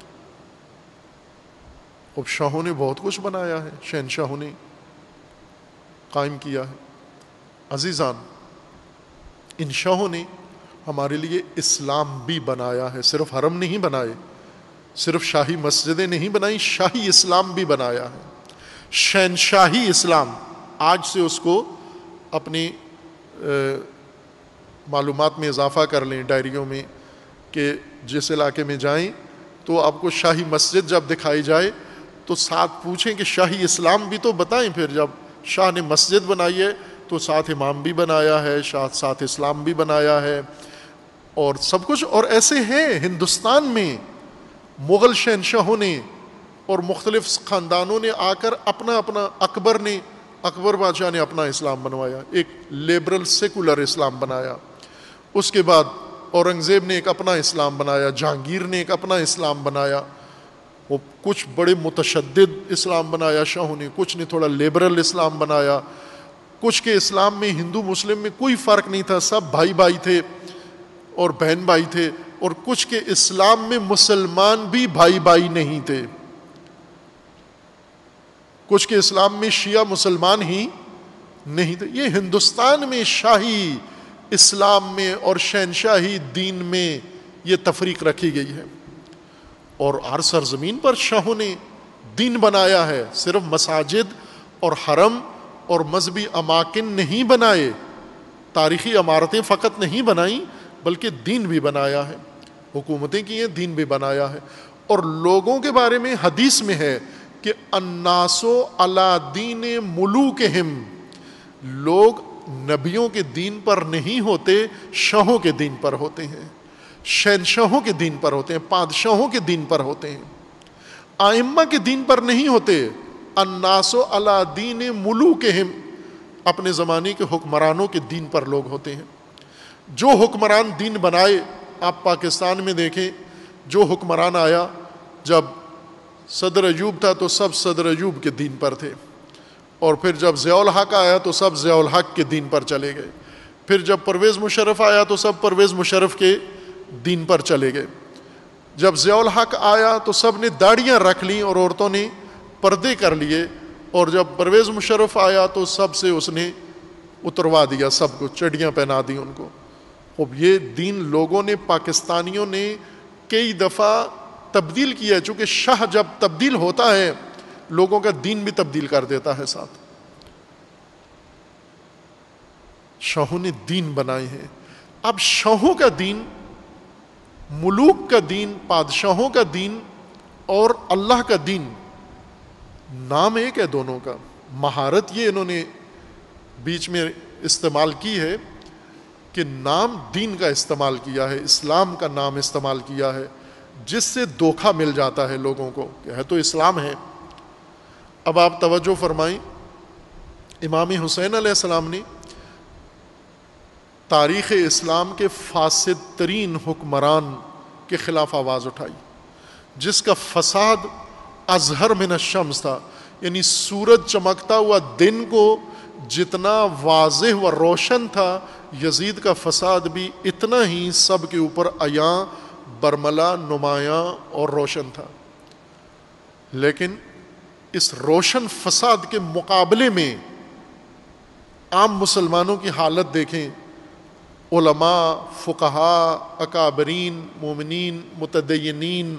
اب شاہوں نے بہت کچھ بنایا ہے، شہنشاہوں نے قائم کیا ہے۔ عزیزان، ان شاہوں نے ہمارے لیے اسلام بھی بنایا ہے، صرف حرم نہیں بنائے، صرف شاہی مسجدیں نہیں بنائیں، شاہی اسلام بھی بنایا ہے، شہنشاہی اسلام۔ آج سے اس کو اپنی معلومات میں اضافہ کر لیں ڈائریوں میں، کہ جس علاقے میں جائیں تو آپ کو شاہی مسجد جب دکھائی جائے تو ساتھ پوچھیں کہ شاہی اسلام بھی تو بتائیں، پھر جب شاہ نے مسجد بنائی ہے تو ساتھ امام بھی بنایا ہے، ساتھ اسلام بھی بنایا ہے، اور سب کچھ۔ اور ایسے ہیں ہندوستان میں مغل شہنشاہوں نے اور مختلف خاندانوں نے آ کر اپنا اکبر بادشاہ نے اپنا اسلام بنوایا، ایک لیبرل سیکولر اسلام بنایا، اس کے بعد اورنگزیب نے ایک اپنا اسلام بنایا، جہانگیر نے ایک اپنا اسلام بنایا، وہ کچھ بڑے متشدد اسلام بنایا شاہوں نے، کچھ نے تھوڑا لیبرل اسلام بنایا، کچھ کے اسلام میں ہندو مسلم میں کوئی فرق نہیں تھا، سب بھائی بھائی تھے اور بہن بھائی تھے، اور کچھ کے اسلام میں مسلمان بھی بھائی بھائی نہیں تھے، کچھ کے اسلام میں شیعہ مسلمان ہی نہیں تھے۔ یہ ہندوستان میں شاہی اسلام میں اور شہنشاہی دین میں یہ تفریق رکھی گئی ہے، اور ہر سرزمین پر شاہوں نے دین بنایا ہے، صرف مساجد اور حرم اور مذہبی اماکن نہیں بنائے، تاریخی عمارتیں فقط نہیں بنائیں بلکہ دین بھی بنایا ہے، حکومتیں کی ہیں، دین بھی بنایا ہے۔ اور لوگوں کے بارے میں حدیث میں ہے کہ الناس علی دین ملوکہم، لوگ نبیوں کے دین پر نہیں ہوتے، شاہوں کے دین پر ہوتے ہیں، شہنشاہوں کے دین پر ہوتے ہیں، بادشاہوں کے دین پر ہوتے ہیں، ائمہ کے دین پر نہیں ہوتے۔ الناس علی دین ملوکہم، اپنے زمانے کے حکمرانوں کے دین پر لوگ ہوتے ہیں۔ جو حکمران دین بنائے، آپ پاکستان میں دیکھیں، جو حکمران آیا، جب صدر ایوب تھا تو سب صدر ایوب کے دین پر تھے، اور پھر جب ضیاء الحق آیا تو سب ضیاء الحق کے دین پر چلے گئے، پھر جب پرویز مشرف آیا تو سب پرویز مشرف کے دین پر چلے گئے، جب ضیاء الحق آیا تو سب نے داڑیاں رکھ لیں اور عورتوں نے پردے کر لیے، اور جب پرویز مشرف آیا تو سب سے اس نے اتروا دیا، سب کو چڑیاں پہنا دی ان کو۔ اب یہ دین لوگوں نے، پاکستانیوں نے کئی دفعہ تبدیل کیا ہے، چونکہ شاہ جب تبدیل ہوتا ہے لوگوں کا دین بھی تبدیل کر دیتا ہے ساتھ۔ شاہوں نے دین بنائے ہیں۔ اب شاہوں کا دین، ملوک کا دین، بادشاہوں کا دین اور اللہ کا دین، نام ایک ہے دونوں کا۔ مہارت یہ انہوں نے بیچ میں استعمال کی ہے کہ نام دین کا استعمال کیا ہے، اسلام کا نام استعمال کیا ہے، جس سے دھوکہ مل جاتا ہے لوگوں کو کہ ہے تو اسلام ہے۔ اب آپ توجہ فرمائیں، امام حسین علیہ السلام نے تاریخ اسلام کے فاسد ترین حکمران کے خلاف آواز اٹھائی، جس کا فساد اظہر من الشمس تھا، یعنی سورج چمکتا ہوا دن کو جتنا واضح و روشن تھا، یزید کا فساد بھی اتنا ہی سب کے اوپر عیاں، برملا، نمایاں اور روشن تھا۔ لیکن اس روشن فساد کے مقابلے میں عام مسلمانوں کی حالت دیکھیں، علماء، فقہاء، اکابرین، مومنین، متدینین،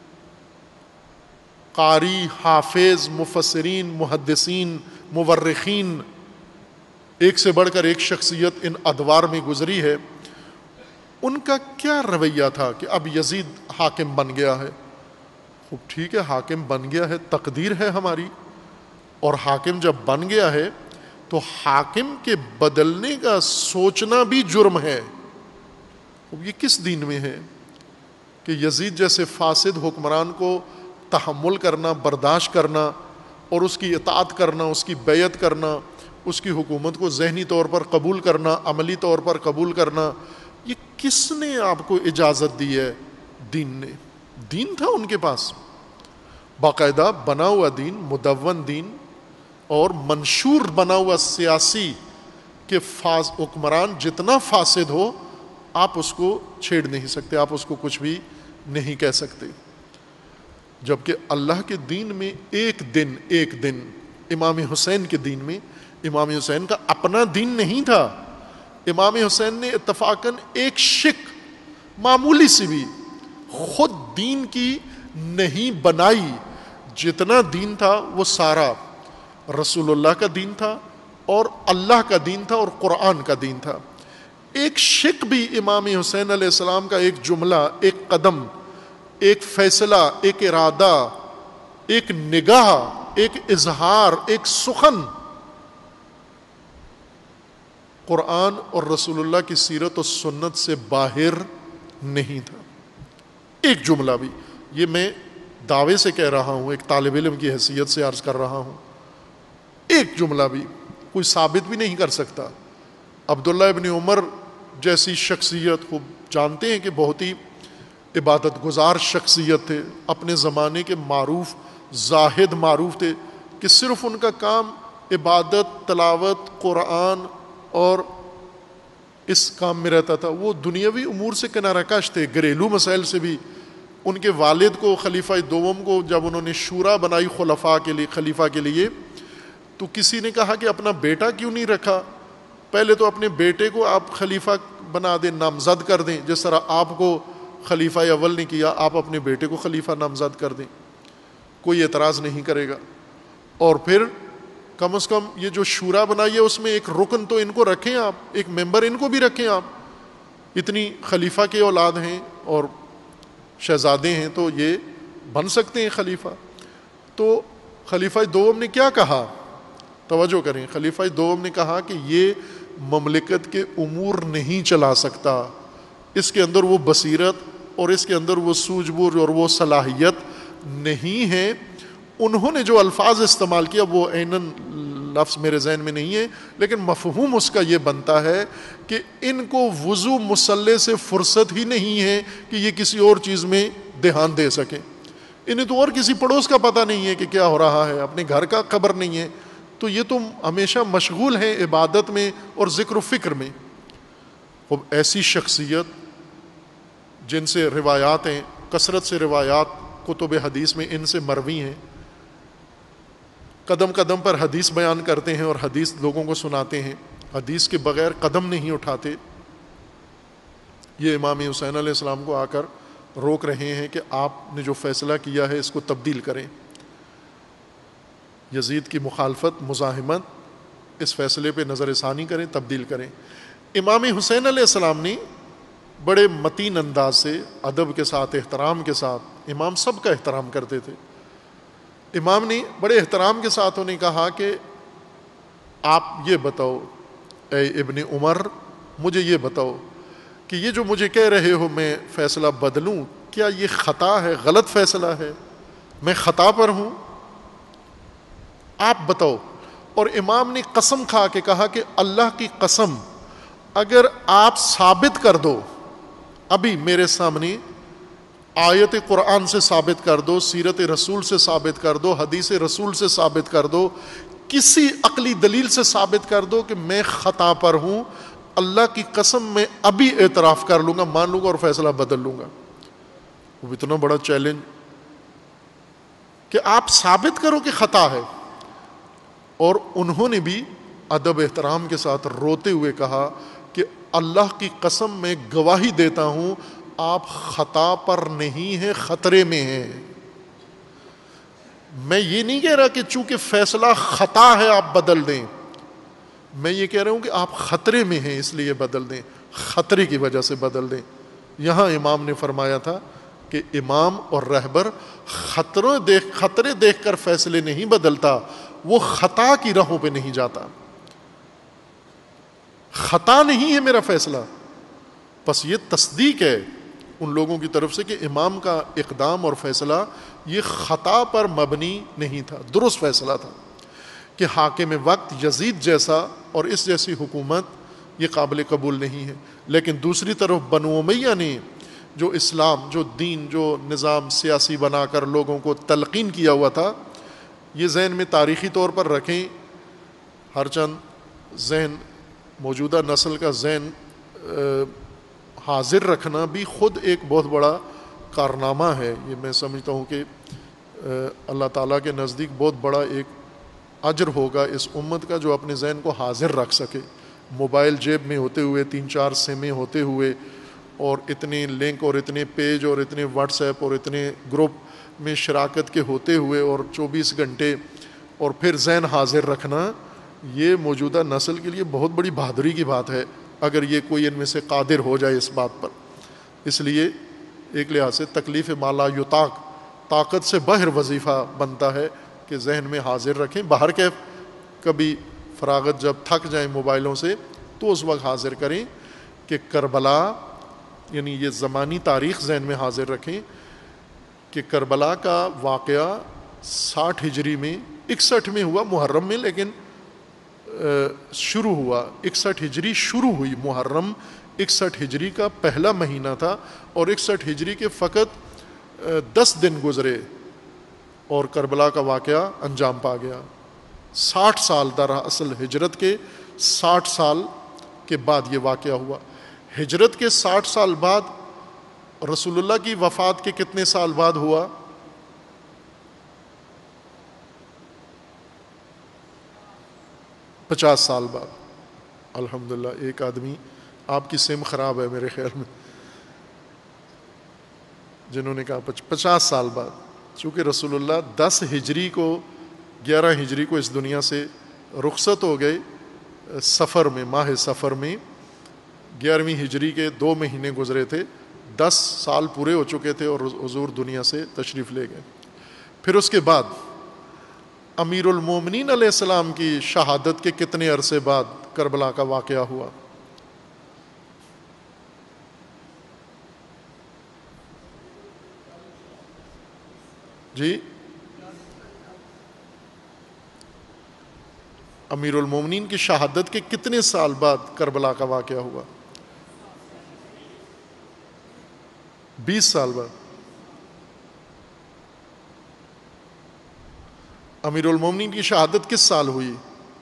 قاری، حافظ، مفسرین، محدثین، مورخین، ایک سے بڑھ کر ایک شخصیت ان ادوار میں گزری ہے۔ ان کا کیا رویہ تھا کہ اب یزید حاکم بن گیا ہے؟ خوب ٹھیک ہے، حاکم بن گیا ہے، تقدیر ہے ہماری، اور حاکم جب بن گیا ہے تو حاکم کے بدلنے کا سوچنا بھی جرم ہے۔ اب یہ کس دین میں ہے کہ یزید جیسے فاسد حکمران کو تحمل کرنا، برداشت کرنا اور اس کی اطاعت کرنا، اس کی بیعت کرنا، اس کی حکومت کو ذہنی طور پر قبول کرنا، عملی طور پر قبول کرنا، یہ کس نے آپ کو اجازت دی ہے؟ دین نے۔ دین تھا ان کے پاس، باقاعدہ بنا ہوا دین، مدون دین، اور منشور بنا ہوا سیاسی کہ حکمران جتنا فاسد ہو آپ اس کو چھیڑ نہیں سکتے، آپ اس کو کچھ بھی نہیں کہہ سکتے۔ جبکہ اللہ کے دین میں ایک دن امام حسین کے دین میں، امام حسین کا اپنا دین نہیں تھا، امام حسین نے اتفاقاً ایک شک معمولی سی بھی خود دین کی نہیں بنائی، جتنا دین تھا وہ سارا رسول اللہ کا دین تھا اور اللہ کا دین تھا اور قرآن کا دین تھا۔ ایک شک بھی امام حسین علیہ السلام کا ایک جملہ، ایک قدم، ایک فیصلہ، ایک ارادہ، ایک نگاہ، ایک اظہار، ایک سخن قرآن اور رسول اللہ کی سیرت و سنت سے باہر نہیں تھا۔ ایک جملہ بھی، یہ میں دعوے سے کہہ رہا ہوں، ایک طالب علم کی حیثیت سے عرض کر رہا ہوں، ایک جملہ بھی کوئی ثابت بھی نہیں کر سکتا۔ عبداللہ ابن عمر جیسی شخصیت، خوب جانتے ہیں کہ بہت ہی عبادت گزار شخصیت تھے، اپنے زمانے کے معروف زاہد معروف تھے کہ صرف ان کا کام عبادت، تلاوت، قرآن اور اس کام میں رہتا تھا۔ وہ دنیاوی امور سے کنارہ کش تھے، گھریلو مسائل سے بھی۔ ان کے والد کو، خلیفہ دوم کو، جب انہوں نے شورا بنائی خلیفہ کے لیے تو کسی نے کہا کہ اپنا بیٹا کیوں نہیں رکھا؟ پہلے تو اپنے بیٹے کو آپ خلیفہ بنا دیں، نامزد کر دیں، جس طرح آپ کو خلیفہ اول نے کیا، آپ اپنے بیٹے کو خلیفہ نامزد کر دیں، کوئی اعتراض نہیں کرے گا۔ اور پھر کم از کم یہ جو شورا بنائی ہے اس میں ایک رکن تو ان کو رکھیں آپ, ایک ممبر ان کو بھی رکھیں آپ. اتنی خلیفہ کے اولاد ہیں اور شہزادے ہیں تو یہ بن سکتے ہیں خلیفہ. تو خلیفہ دوم نے کیا کہا, توجہ کریں, خلیفہ دوم نے کہا کہ یہ مملکت کے امور نہیں چلا سکتا, اس کے اندر وہ بصیرت اور اس کے اندر وہ سوجھ بوجھ اور وہ صلاحیت نہیں ہے. انہوں نے جو الفاظ استعمال کیا وہ عیناً لفظ میرے ذہن میں نہیں ہے, لیکن مفہوم اس کا یہ بنتا ہے کہ ان کو وضو مصلے سے فرصت ہی نہیں ہے کہ یہ کسی اور چیز میں دھیان دے سکیں. انہیں تو اور کسی پڑوس کا پتہ نہیں ہے کہ کیا ہو رہا ہے, اپنے گھر کا خبر نہیں ہے, تو یہ تو ہمیشہ مشغول ہیں عبادت میں اور ذکر و فکر میں. اب ایسی شخصیت جن سے روایات ہیں, کثرت سے روایات کتب حدیث میں ان سے مروی ہیں, قدم قدم پر حدیث بیان کرتے ہیں اور حدیث لوگوں کو سناتے ہیں, حدیث کے بغیر قدم نہیں اٹھاتے. یہ امام حسین علیہ السلام کو آ کر روک رہے ہیں کہ آپ نے جو فیصلہ کیا ہے اس کو تبدیل کریں. یزید کی مخالفت, مزاحمت, اس فیصلے پہ نظر ثانی کریں, تبدیل کریں. امام حسین علیہ السلام نے بڑے متین انداز سے, ادب کے ساتھ, احترام کے ساتھ, امام سب کا احترام کرتے تھے, امام نے بڑے احترام کے ساتھ انہیں کہا کہ آپ یہ بتاؤ اے ابن عمر, مجھے یہ بتاؤ کہ یہ جو مجھے کہہ رہے ہو میں فیصلہ بدلوں, کیا یہ خطا ہے, غلط فیصلہ ہے, میں خطا پر ہوں, آپ بتاؤ. اور امام نے قسم کھا کے کہا کہ اللہ کی قسم اگر آپ ثابت کر دو, ابھی میرے سامنے آیت قرآن سے ثابت کر دو, سیرت رسول سے ثابت کر دو, حدیث رسول سے ثابت کر دو, کسی عقلی دلیل سے ثابت کر دو کہ میں خطا پر ہوں, اللہ کی قسم میں ابھی اعتراف کر لوں گا, مان لوں گا اور فیصلہ بدل لوں گا. وہ اتنا بڑا چیلنج کہ آپ ثابت کرو کہ خطا ہے. اور انہوں نے بھی ادب احترام کے ساتھ روتے ہوئے کہا کہ اللہ کی قسم میں گواہی دیتا ہوں آپ خطا پر نہیں ہیں, خطرے میں ہیں. میں یہ نہیں کہہ رہا کہ چونکہ فیصلہ خطا ہے آپ بدل دیں, میں یہ کہہ رہا ہوں کہ آپ خطرے میں ہیں اس لیے بدل دیں, خطرے کی وجہ سے بدل دیں. یہاں امام نے فرمایا تھا کہ امام اور رہبر خطرے دیکھ کر فیصلے نہیں بدلتا, وہ خطا کی راہوں پہ نہیں جاتا. خطا نہیں ہے میرا فیصلہ, بس یہ تصدیق ہے ان لوگوں کی طرف سے کہ امام کا اقدام اور فیصلہ یہ خطا پر مبنی نہیں تھا, درست فیصلہ تھا. کہ حاکم وقت یزید جیسا اور اس جیسی حکومت یہ قابل قبول نہیں ہے. لیکن دوسری طرف بنو امیہ نے جو اسلام, جو دین, جو نظام سیاسی بنا کر لوگوں کو تلقین کیا ہوا تھا, یہ ذہن میں تاریخی طور پر رکھیں. ہر چند ذہن, موجودہ نسل کا ذہن حاضر رکھنا بھی خود ایک بہت بڑا کارنامہ ہے. یہ میں سمجھتا ہوں کہ اللہ تعالیٰ کے نزدیک بہت بڑا ایک اجر ہوگا اس امت کا جو اپنے ذہن کو حاضر رکھ سکے. موبائل جیب میں ہوتے ہوئے, 3-4 سمیں ہوتے ہوئے, اور اتنے لنک اور اتنے پیج اور اتنے واٹس ایپ اور اتنے گروپ میں شراکت کے ہوتے ہوئے اور 24 گھنٹے, اور پھر ذہن حاضر رکھنا, یہ موجودہ نسل کے لیے بہت بڑی بہادری کی بات ہے اگر یہ کوئی ان میں سے قادر ہو جائے اس بات پر. اس لیے ایک لحاظ سے تکلیف مالا یطاق, طاقت سے باہر وظیفہ بنتا ہے کہ ذہن میں حاضر رکھیں. باہر کے کبھی فراغت جب تھک جائیں موبائلوں سے تو اس وقت حاضر کریں کہ کربلا, یعنی یہ زمانی تاریخ ذہن میں حاضر رکھیں کہ کربلا کا واقعہ 60 ہجری میں, 61 میں ہوا محرم میں, لیکن شروع ہوا 61 ہجری شروع ہوئی. محرم 61 ہجری کا پہلا مہینہ تھا اور 61 ہجری کے فقط 10 دن گزرے اور کربلا کا واقعہ انجام پا گیا. 60 سال دراصل ہجرت کے 60 سال کے بعد یہ واقعہ ہوا. ہجرت کے 60 سال بعد رسول اللہ کی وفات کے کتنے سال بعد ہوا؟ 50 سال بعد. الحمدللہ ایک آدمی, آپ کی سم خراب ہے میرے خیال میں, جنہوں نے کہا 50 سال بعد. چونکہ رسول اللہ 10 ہجری کو 11 ہجری کو اس دنیا سے رخصت ہو گئے سفر میں، ماہ سفر میں 11ویں ہجری کے 2 مہینے گزرے تھے، 10 سال پورے ہو چکے تھے اور حضور دنیا سے تشریف لے گئے۔ پھر اس کے بعد امیر المومنین علیہ السلام کی شہادت کے کتنے عرصے بعد کربلا کا واقعہ ہوا؟ جی، امیر المومنین کی شہادت کے کتنے سال بعد کربلا کا واقعہ ہوا؟ 20 سال بعد۔ امیر المومنین کی شہادت کس سال ہوئی؟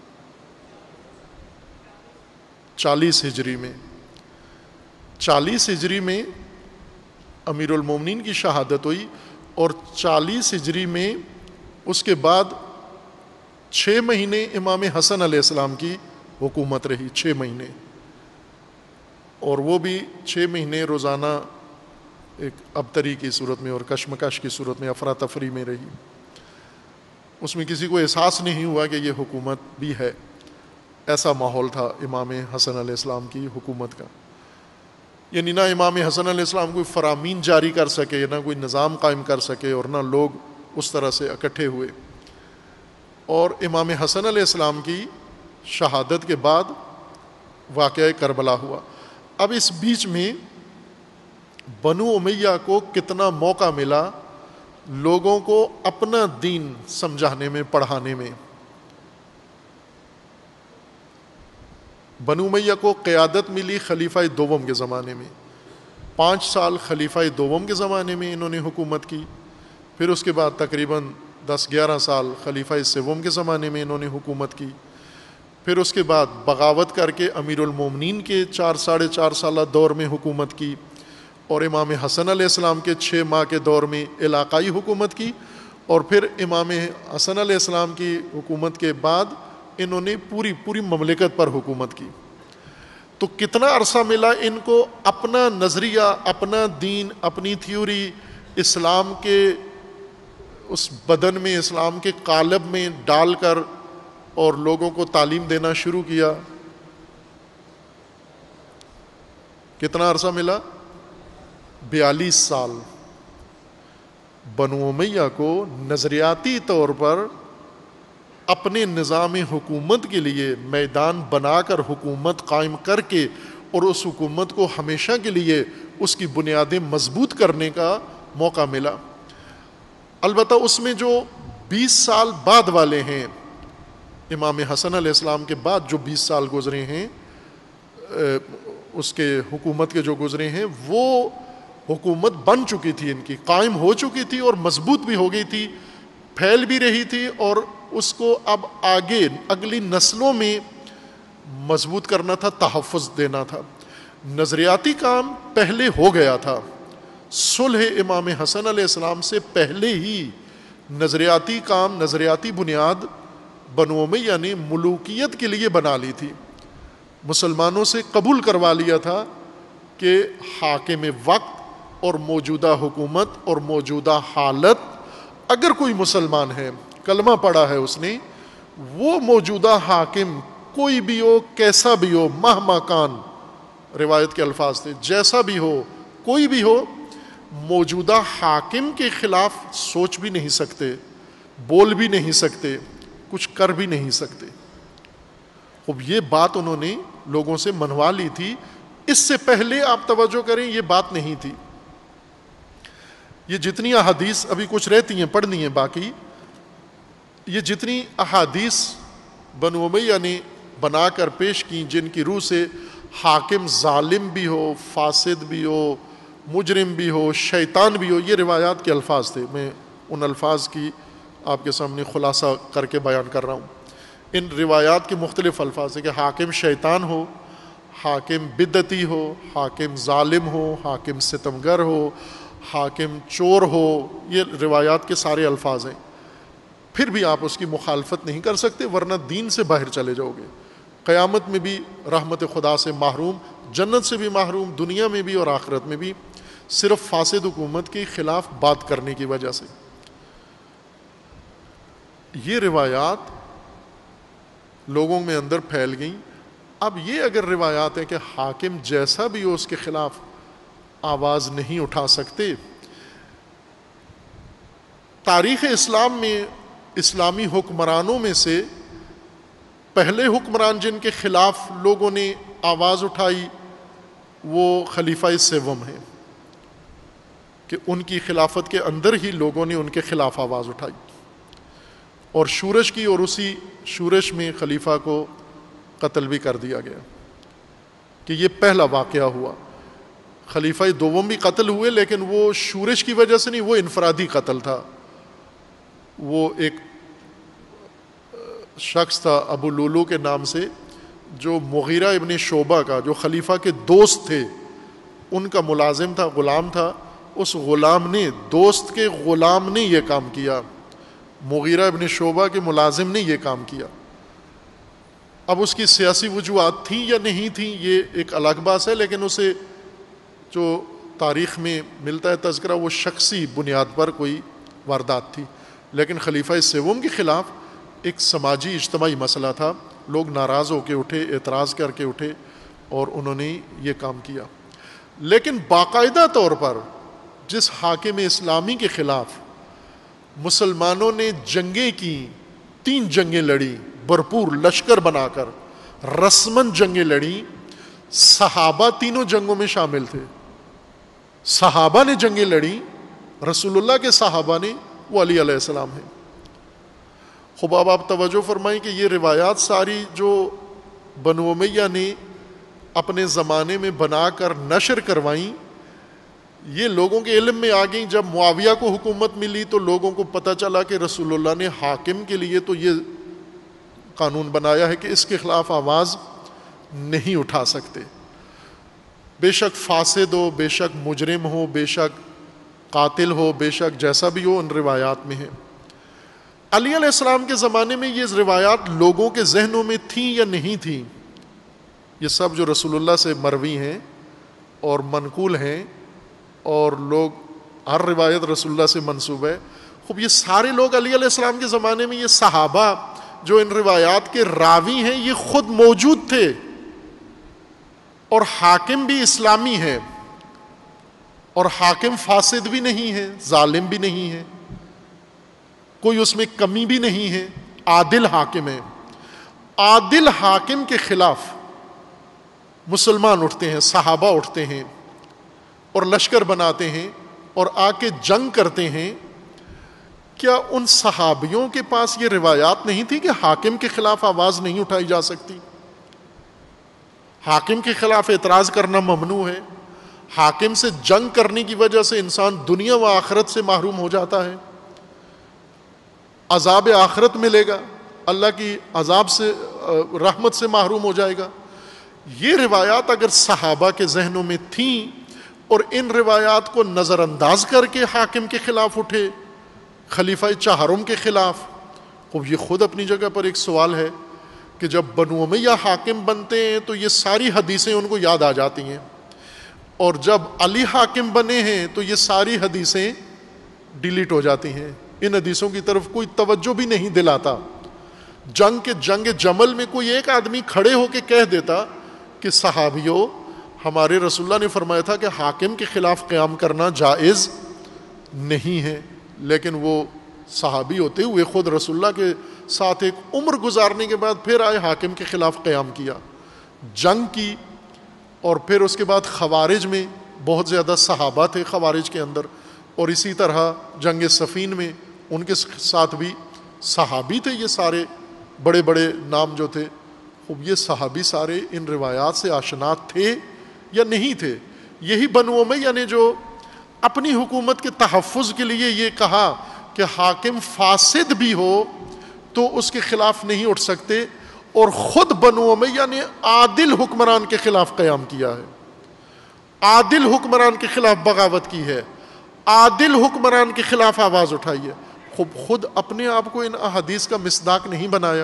40 ہجری میں۔ 40 ہجری میں امیر المومنین کی شہادت ہوئی، اور 40 ہجری میں اس کے بعد 6 مہینے امام حسن علیہ السلام کی حکومت رہی، 6 مہینے، اور وہ بھی 6 مہینے روزانہ ایک ابتری کی صورت میں اور کشمکش کی صورت میں، افراتفری میں رہی۔ اس میں کسی کو احساس نہیں ہوا کہ یہ حکومت بھی ہے، ایسا ماحول تھا امام حسن علیہ السلام کی حکومت کا۔ یعنی نہ امام حسن علیہ السلام کوئی فرامین جاری کر سکے، نہ کوئی نظام قائم کر سکے، اور نہ لوگ اس طرح سے اکٹھے ہوئے۔ اور امام حسن علیہ السلام کی شہادت کے بعد واقعہ کربلا ہوا۔ اب اس بیچ میں بنو امیہ کو کتنا موقع ملا لوگوں کو اپنا دین سمجھانے میں، پڑھانے میں۔ بنو امیہ کو قیادت ملی خلیفہ دوم کے زمانے میں، 5 سال خلیفہ دوم کے زمانے میں انہوں نے حکومت کی، پھر اس کے بعد تقریباً 10-11 سال خلیفہ سوم کے زمانے میں انہوں نے حکومت کی، پھر اس کے بعد بغاوت کر کے امیر المومنین کے 4-4.5 سالہ دور میں حکومت کی، اور امام حسن علیہ السلام کے 6 ماہ کے دور میں علاقائی حکومت کی، اور پھر امام حسن علیہ السلام کی حکومت کے بعد انہوں نے پوری مملکت پر حکومت کی۔ تو کتنا عرصہ ملا ان کو اپنا نظریہ، اپنا دین، اپنی تھیوری اسلام کے اس بدن میں، اسلام کے قالب میں ڈال کر اور لوگوں کو تعلیم دینا شروع کیا۔ کتنا عرصہ ملا؟ 42 سال بنو امیہ کو نظریاتی طور پر اپنے نظام حکومت کے لیے میدان بنا کر حکومت قائم کر کے، اور اس حکومت کو ہمیشہ کے لیے اس کی بنیادیں مضبوط کرنے کا موقع ملا۔ البتہ اس میں جو 20 سال بعد والے ہیں، امام حسن علیہ السلام کے بعد جو 20 سال گزرے ہیں، اس کے حکومت کے جو گزرے ہیں، وہ حکومت بن چکی تھی، ان کی قائم ہو چکی تھی اور مضبوط بھی ہو گئی تھی، پھیل بھی رہی تھی، اور اس کو اب آگے اگلی نسلوں میں مضبوط کرنا تھا، تحفظ دینا تھا۔ نظریاتی کام پہلے ہو گیا تھا، صلح امام حسن علیہ السلام سے پہلے ہی نظریاتی کام، نظریاتی بنیاد بنو امیہ نے ملوکیت کے لیے بنا لی تھی، مسلمانوں سے قبول کروا لیا تھا کہ حاکم وقت اور موجودہ حکومت اور موجودہ حالت، اگر کوئی مسلمان ہے، کلمہ پڑھا ہے اس نے، وہ موجودہ حاکم کوئی بھی ہو، کیسا بھی ہو، مہما کان، روایت کے الفاظ تھے، جیسا بھی ہو، کوئی بھی ہو، موجودہ حاکم کے خلاف سوچ بھی نہیں سکتے، بول بھی نہیں سکتے، کچھ کر بھی نہیں سکتے۔ اب یہ بات انہوں نے لوگوں سے منوا لی تھی۔ اس سے پہلے آپ توجہ کریں، یہ بات نہیں تھی۔ یہ جتنی احادیث ابھی کچھ رہتی ہیں پڑھنی ہیں، باقی یہ جتنی احادیث بنو امیہ نے بنا کر پیش کی، جن کی روح سے حاکم ظالم بھی ہو، فاسد بھی ہو، مجرم بھی ہو، شیطان بھی ہو، یہ روایات کے الفاظ تھے۔ میں ان الفاظ کی آپ کے سامنے خلاصہ کر کے بیان کر رہا ہوں۔ ان روایات کے مختلف الفاظ ہیں کہ حاکم شیطان ہو، حاکم بدعتی ہو، حاکم ظالم ہو، حاکم ستمگر ہو، حاکم چور ہو، یہ روایات کے سارے الفاظ ہیں۔ پھر بھی آپ اس کی مخالفت نہیں کر سکتے، ورنہ دین سے باہر چلے جاؤ گے، قیامت میں بھی رحمت خدا سے محروم، جنت سے بھی محروم، دنیا میں بھی اور آخرت میں بھی، صرف فاسد حکومت کے خلاف بات کرنے کی وجہ سے۔ یہ روایات لوگوں میں اندر پھیل گئیں. اب یہ اگر روایات ہیں کہ حاکم جیسا بھی ہو اس کے خلاف آواز نہیں اٹھا سکتے. تاریخ اسلام میں اسلامی حکمرانوں میں سے پہلے حکمران جن کے خلاف لوگوں نے آواز اٹھائی وہ خلیفہ سوم ہیں, کہ ان کی خلافت کے اندر ہی لوگوں نے ان کے خلاف آواز اٹھائی اور شورش کی, اور اسی شورش میں خلیفہ کو قتل بھی کر دیا گیا. کہ یہ پہلا واقعہ ہوا. خلیفہ دوم بھی قتل ہوئے لیکن وہ شورش کی وجہ سے نہیں, وہ انفرادی قتل تھا. وہ ایک شخص تھا ابو لولو کے نام سے, جو مغیرہ ابن شعبہ کا, جو خلیفہ کے دوست تھے, ان کا ملازم تھا, غلام تھا. اس غلام نے, دوست کے غلام نے یہ کام کیا. مغیرہ ابن شعبہ کے ملازم نے یہ کام کیا. اب اس کی سیاسی وجوہات تھیں یا نہیں تھیں یہ ایک الگ بات ہے, لیکن اسے جو تاریخ میں ملتا ہے تذکرہ وہ شخصی بنیاد پر کوئی واردات تھی. لیکن خلیفہ سوم کے خلاف ایک سماجی اجتماعی مسئلہ تھا. لوگ ناراض ہو کے اٹھے, اعتراض کر کے اٹھے اور انہوں نے یہ کام کیا. لیکن باقاعدہ طور پر جس حاکم اسلامی کے خلاف مسلمانوں نے جنگیں کی, 3 جنگیں لڑی, بھرپور لشکر بنا کر رسمن جنگیں لڑی. صحابہ تینوں جنگوں میں شامل تھے. صحابہ نے جنگیں لڑی, رسول اللہ کے صحابہ نے, وہ علی علیہ السلام ہیں. خوب اب آپ توجہ فرمائیں کہ یہ روایات ساری جو بنو امیہ نے اپنے زمانے میں بنا کر نشر کروائیں, یہ لوگوں کے علم میں آ گئیں. جب معاویہ کو حکومت ملی تو لوگوں کو پتہ چلا کہ رسول اللہ نے حاکم کے لیے تو یہ قانون بنایا ہے کہ اس کے خلاف آواز نہیں اٹھا سکتے, بے شک فاسد ہو, بے شک مجرم ہو, بے شک قاتل ہو, بے شک جیسا بھی ہو, ان روایات میں ہے. علی علیہ السلام کے زمانے میں یہ روایات لوگوں کے ذہنوں میں تھیں یا نہیں تھیں, یہ سب جو رسول اللہ سے مروی ہیں اور منقول ہیں, اور لوگ ہر روایت رسول اللہ سے منسوب ہے. خوب یہ سارے لوگ علی علیہ السلام کے زمانے میں, یہ صحابہ جو ان روایات کے راوی ہیں, یہ خود موجود تھے, اور حاکم بھی اسلامی ہے, اور حاکم فاسد بھی نہیں ہے, ظالم بھی نہیں ہے, کوئی اس میں کمی بھی نہیں ہے, عادل حاکم ہے. عادل حاکم کے خلاف مسلمان اٹھتے ہیں, صحابہ اٹھتے ہیں اور لشکر بناتے ہیں اور آ کے جنگ کرتے ہیں. کیا ان صحابیوں کے پاس یہ روایات نہیں تھی کہ حاکم کے خلاف آواز نہیں اٹھائی جا سکتی؟ حاکم کے خلاف اعتراض کرنا ممنوع ہے. حاکم سے جنگ کرنے کی وجہ سے انسان دنیا و آخرت سے محروم ہو جاتا ہے, عذاب آخرت ملے گا, اللہ کی عذاب سے, رحمت سے محروم ہو جائے گا. یہ روایات اگر صحابہ کے ذہنوں میں تھیں اور ان روایات کو نظر انداز کر کے حاکم کے خلاف اٹھے, خلیفہ چہارم کے خلاف, تو یہ خود اپنی جگہ پر ایک سوال ہے کہ جب بنو امیہ حاکم بنتے ہیں تو یہ ساری حدیثیں ان کو یاد آ جاتی ہیں, اور جب علی حاکم بنے ہیں تو یہ ساری حدیثیں ڈیلیٹ ہو جاتی ہیں. ان حدیثوں کی طرف کوئی توجہ بھی نہیں دلاتا. جنگ جمل میں کوئی ایک آدمی کھڑے ہو کے کہہ دیتا کہ صحابیوں, ہمارے رسول اللہ نے فرمایا تھا کہ حاکم کے خلاف قیام کرنا جائز نہیں ہے, لیکن وہ صحابی ہوتے ہوئے خود رسول اللہ کے ساتھ ایک عمر گزارنے کے بعد پھر آئے, حاکم کے خلاف قیام کیا, جنگ کی. اور پھر اس کے بعد خوارج میں بہت زیادہ صحابہ تھے خوارج کے اندر, اور اسی طرح جنگ صفین میں ان کے ساتھ بھی صحابی تھے. یہ سارے بڑے بڑے نام جو تھے, خوب یہ صحابی سارے ان روایات سے آشنا تھے یا نہیں تھے؟ یہی بنو امیہ نے جو اپنی حکومت کے تحفظ کے لیے یہ کہا کہ حاکم فاسد بھی ہو تو اس کے خلاف نہیں اٹھ سکتے, اور خود بنو امیہ نے عادل حکمران کے خلاف قیام کیا ہے, عادل حکمران کے خلاف بغاوت کی ہے, عادل حکمران کے خلاف آواز اٹھائی ہے. خود اپنے آپ کو ان احادیث کا مصداق نہیں بنایا,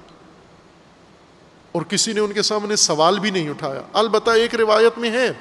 اور کسی نے ان کے سامنے سوال بھی نہیں اٹھایا. البتہ ایک روایت میں ہے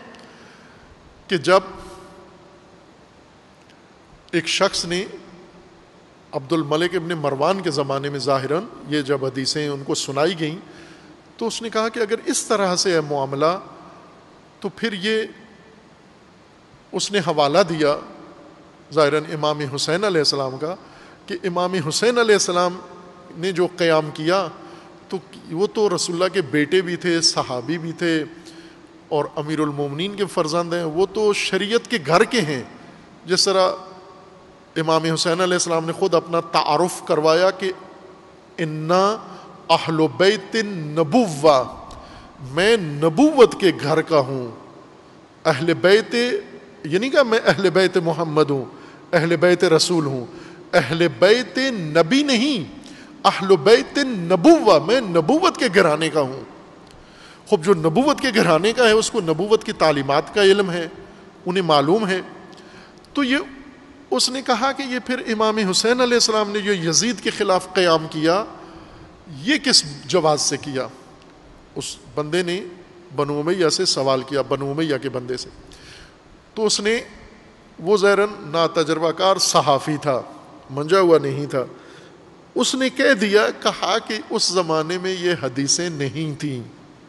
کہ جب ایک شخص نے عبد الملک ابن مروان کے زمانے میں ظاہراً یہ جب حدیثیں ان کو سنائی گئیں تو اس نے کہا کہ اگر اس طرح سے ہے معاملہ تو پھر یہ اس نے حوالہ دیا ظاہراً امام حسین علیہ السلام کا کہ امام حسین علیہ السلام نے جو قیام کیا تو وہ تو رسول اللہ کے بیٹے بھی تھے، صحابی بھی تھے اور امیر المومنین کے فرزند ہیں، وہ تو شریعت کے گھر کے ہیں. جس طرح امام حسین علیہ السلام نے خود اپنا تعارف کروایا کہ انا اہل بیت النبوہ، میں نبوت کے گھر کا ہوں. اہل بیت یہ نہیں کہا میں اہل بیت محمد ہوں، اہل بیت رسول ہوں، اہل بیت نبی نہیں، اہل بیت النبوہ، میں نبوت کے گھرانے کا ہوں. خب جو نبوت کے گھرانے کا ہے اس کو نبوت کی تعلیمات کا علم ہے، انہیں معلوم ہے. تو یہ اس نے کہا کہ یہ پھر امام حسین علیہ السلام نے جو یزید کے خلاف قیام کیا یہ کس جواز سے کیا؟ اس بندے نے بنو امیہ سے سوال کیا، بنو امیہ کے بندے سے. تو اس نے، وہ ظاہراً ناتجربہ کار صحافی تھا، منجا ہوا نہیں تھا، اس نے کہہ دیا، کہا کہ اس زمانے میں یہ حدیثیں نہیں تھیں.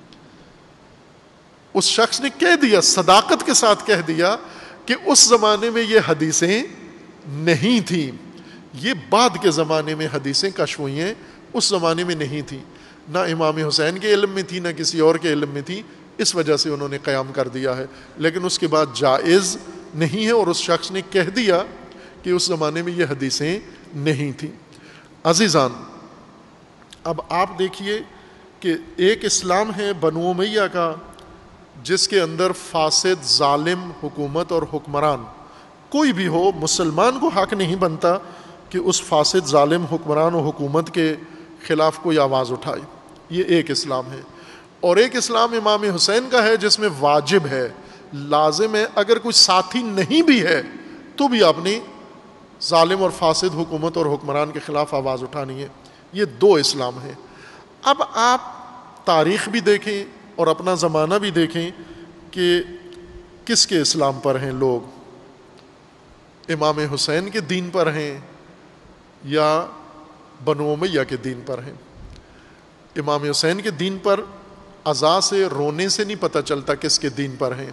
اس شخص نے کہہ دیا، صداقت کے ساتھ کہہ دیا کہ اس زمانے میں یہ حدیثیں نہیں تھیں، یہ بعد کے زمانے میں حدیثیں کشف ہوئی ہیں، اس زمانے میں نہیں تھیں. نہ امام حسین کے علم میں تھی نہ کسی اور کے علم میں تھی، اس وجہ سے انہوں نے قیام کر دیا ہے. لیکن اس کے بعد جائز نہیں ہے، اور اس شخص نے کہہ دیا کہ اس زمانے میں یہ حدیثیں نہیں تھیں. عزیزان، اب آپ دیکھیے کہ ایک اسلام ہے بنو امیہ کا جس کے اندر فاسد ظالم حکومت اور حکمران کوئی بھی ہو، مسلمان کو حق نہیں بنتا کہ اس فاسد ظالم حکمران و حکومت کے خلاف کوئی آواز اٹھائے. یہ ایک اسلام ہے. اور ایک اسلام امام حسین کا ہے جس میں واجب ہے، لازم ہے، اگر کوئی ساتھی نہیں بھی ہے تو بھی آپ نے ظالم اور فاسد حکومت اور حکمران کے خلاف آواز اٹھانی ہے. یہ دو اسلام ہیں. اب آپ تاریخ بھی دیکھیں اور اپنا زمانہ بھی دیکھیں کہ کس کے اسلام پر ہیں لوگ، امام حسین کے دین پر ہیں یا بنو امیہ کے دین پر ہیں. امام حسین کے دین پر عزا سے، رونے سے نہیں پتہ چلتا کس کے دین پر ہیں.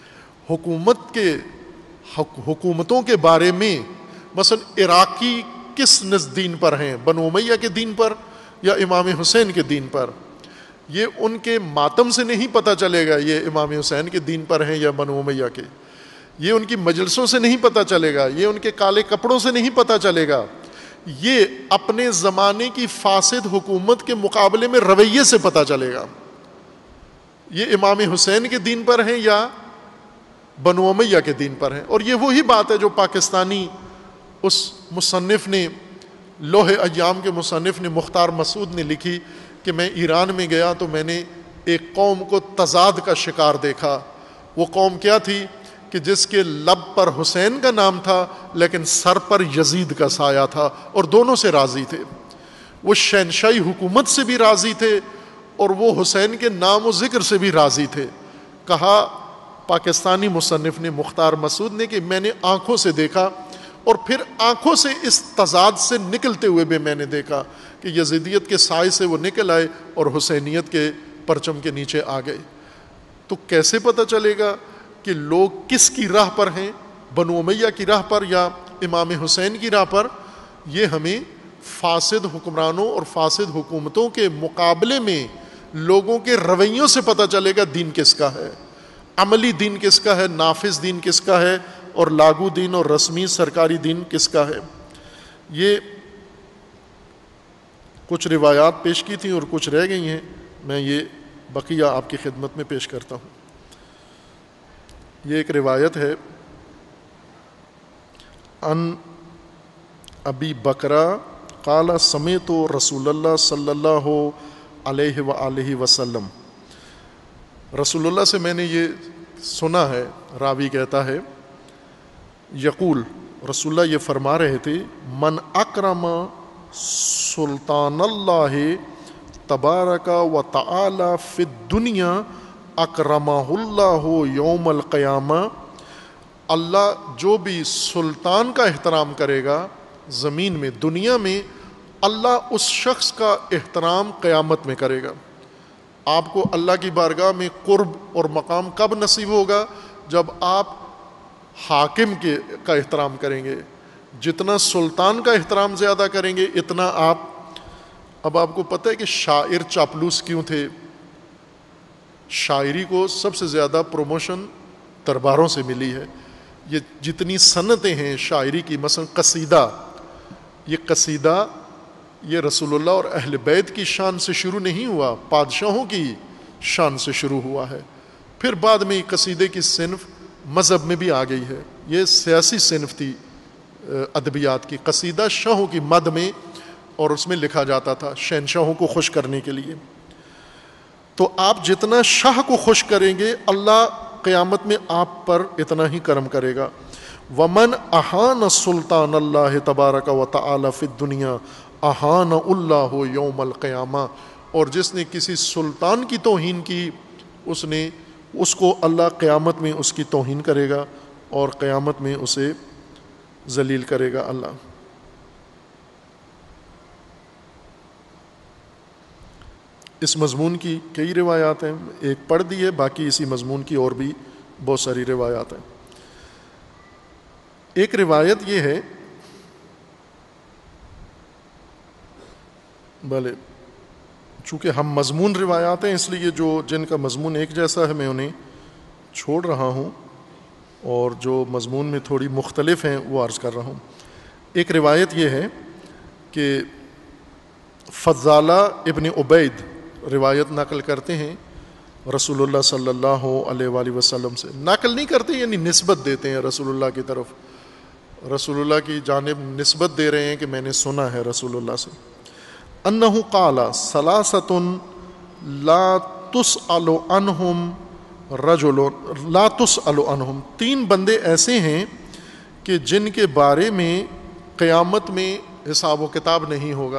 حکومتوں کے بارے میں مثلا عراقی کس دین پر ہیں، بنو امیہ کے دین پر یا امام حسین کے دین پر، یہ ان کے ماتم سے نہیں پتہ چلے گا یہ امام حسین کے دین پر ہیں یا بنو امیہ کے. یہ ان کی مجلسوں سے نہیں پتہ چلے گا، یہ ان کے کالے کپڑوں سے نہیں پتہ چلے گا، یہ اپنے زمانے کی فاسد حکومت کے مقابلے میں رویے سے پتہ چلے گا یہ امام حسین کے دین پر ہیں یا بنو امیہ کے دین پر ہیں. اور یہ وہی بات ہے جو پاکستانی اس مصنف نے، لوح ایام کے مصنف نے، مختار مسعود نے لکھی کہ میں ایران میں گیا تو میں نے ایک قوم کو تضاد کا شکار دیکھا. وہ قوم کیا تھی کہ جس کے لب پر حسین کا نام تھا لیکن سر پر یزید کا سایہ تھا، اور دونوں سے راضی تھے. وہ شہنشاہی حکومت سے بھی راضی تھے اور وہ حسین کے نام و ذکر سے بھی راضی تھے. کہا پاکستانی مصنف نے، مختار مسعود نے، کہ میں نے آنکھوں سے دیکھا اور پھر آنکھوں سے اس تضاد سے نکلتے ہوئے بھی میں نے دیکھا کہ یزیدیت کے سائے سے وہ نکل آئے اور حسینیت کے پرچم کے نیچے آ گئے. تو کیسے پتہ چلے گا کہ لوگ کس کی راہ پر ہیں، بنو امیہ کی راہ پر یا امام حسین کی راہ پر؟ یہ ہمیں فاسد حکمرانوں اور فاسد حکومتوں کے مقابلے میں لوگوں کے رویوں سے پتہ چلے گا دین کس کا ہے، عملی دین کس کا ہے، نافذ دین کس کا ہے، اور لاگو دین اور رسمی سرکاری دین کس کا ہے. یہ کچھ روایات پیش کی تھیں اور کچھ رہ گئی ہیں، میں یہ بقیہ آپ کی خدمت میں پیش کرتا ہوں. یہ ایک روایت ہے، ان ابی بکرہ قال سمعت رسول اللہ صلی اللہ علیہ وآلہ وسلم، رسول اللہ سے میں نے یہ سنا ہے، راوی کہتا ہے، یقول، رسول اللہ یہ فرما رہے تھے، من اکرم سلطان اللہ تبارک و تعالی فی الدنیا اکرمہ اللہ یوم القیامہ، اللہ جو بھی سلطان کا احترام کرے گا زمین میں دنیا میں اللہ اس شخص کا احترام قیامت میں کرے گا. آپ کو اللہ کی بارگاہ میں قرب اور مقام کب نصیب ہوگا؟ جب آپ حاکم کا احترام کریں گے. جتنا سلطان کا احترام زیادہ کریں گے اتنا اب آپ کو پتہ ہے کہ شاعر چاپلوس کیوں تھے؟ شاعری کو سب سے زیادہ پروموشن درباروں سے ملی ہے. یہ جتنی صنعتیں ہیں شاعری کی، مثلا قصیدہ، یہ قصیدہ یہ رسول اللہ اور اہل بیت کی شان سے شروع نہیں ہوا، بادشاہوں کی شان سے شروع ہوا ہے. پھر بعد میں قصیدے کی صنف مذہب میں بھی آ گئی ہے. یہ سیاسی صنف تھی ادبیات کی. قصیدہ شاہوں کی مد میں اور اس میں لکھا جاتا تھا شہنشاہوں کو خوش کرنے کے لیے. تو آپ جتنا شاہ کو خوش کریں گے اللہ قیامت میں آپ پر اتنا ہی کرم کرے گا. ومن احان سلطان اللہ تبارک و تعالی فی الدنیا احان اللہ یوم القیامہ. اور جس نے کسی سلطان کی توہین کی اس کو اللہ قیامت میں اس کی توہین کرے گا اور قیامت میں اسے ذلیل کرے گا اللہ. اس مضمون کی کئی روایات ہیں، ایک پڑھ دی ہے، باقی اسی مضمون کی اور بھی بہت ساری روایات ہیں. ایک روایت یہ ہے، بھلے چونکہ ہم مضمون روایات ہیں اس لیے جن کا مضمون ایک جیسا ہے میں انہیں چھوڑ رہا ہوں اور جو مضمون میں تھوڑی مختلف ہیں وہ عرض کر رہا ہوں. ایک روایت یہ ہے کہ فضالہ ابن عبید روایت نقل کرتے ہیں رسول اللہ صلی اللہ علیہ وآلہ وسلم سے. نقل نہیں کرتے یعنی نسبت دیتے ہیں رسول اللہ کی طرف، رسول اللہ کی جانب نسبت دے رہے ہیں کہ میں نے سنا ہے رسول اللہ سے. انہ قال ثلاثۃ لا تسأل عنہم رجل لا تسأل عنہم. 3 بندے ایسے ہیں کہ جن کے بارے میں قیامت میں حساب و کتاب نہیں ہوگا.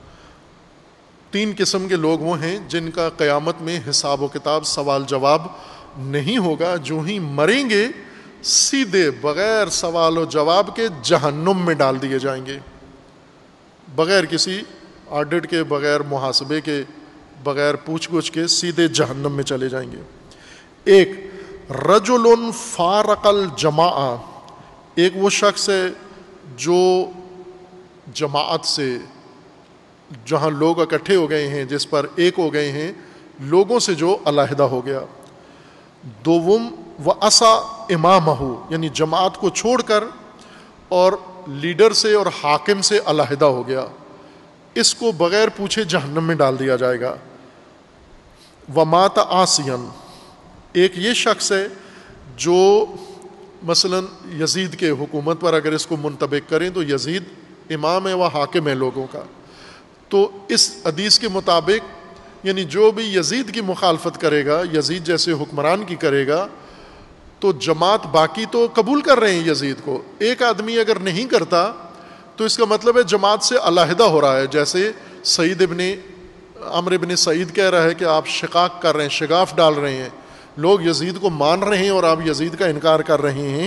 3 قسم کے لوگ وہ ہیں جن کا قیامت میں حساب و کتاب سوال جواب نہیں ہوگا. جو ہی مریں گے سیدھے بغیر سوال و جواب کے جہنم میں ڈال دیے جائیں گے، بغیر کسی آڈٹ کے، بغیر محاسبے کے، بغیر پوچھ گچھ کے سیدھے جہنم میں چلے جائیں گے. ایک رجل فارق الجماعہ، ایک وہ شخص ہے جو جماعت سے، جہاں لوگ اکٹھے ہو گئے ہیں، جس پر ایک ہو گئے ہیں، لوگوں سے جو علیحدہ ہو گیا. دوم وعصا امامہ، یعنی جماعت کو چھوڑ کر اور لیڈر سے اور حاکم سے علیحدہ ہو گیا، اس کو بغیر پوچھے جہنم میں ڈال دیا جائے گا. ومات عاصیاً، ایک یہ شخص ہے جو مثلا یزید کے حکومت پر اگر اس کو منطبق کریں تو یزید امام ہے و حاکم ہے لوگوں کا، تو اس حدیث کے مطابق یعنی جو بھی یزید کی مخالفت کرے گا، یزید جیسے حکمران کی کرے گا، تو جماعت باقی تو قبول کر رہے ہیں یزید کو. ایک آدمی اگر نہیں کرتا تو اس کا مطلب ہے جماعت سے علیحدہ ہو رہا ہے. جیسے سعید ابن عمرو ابن سعید کہہ رہا ہے کہ آپ شقاق کر رہے ہیں، شگاف ڈال رہے ہیں، لوگ یزید کو مان رہے ہیں اور آپ یزید کا انکار کر رہے ہیں.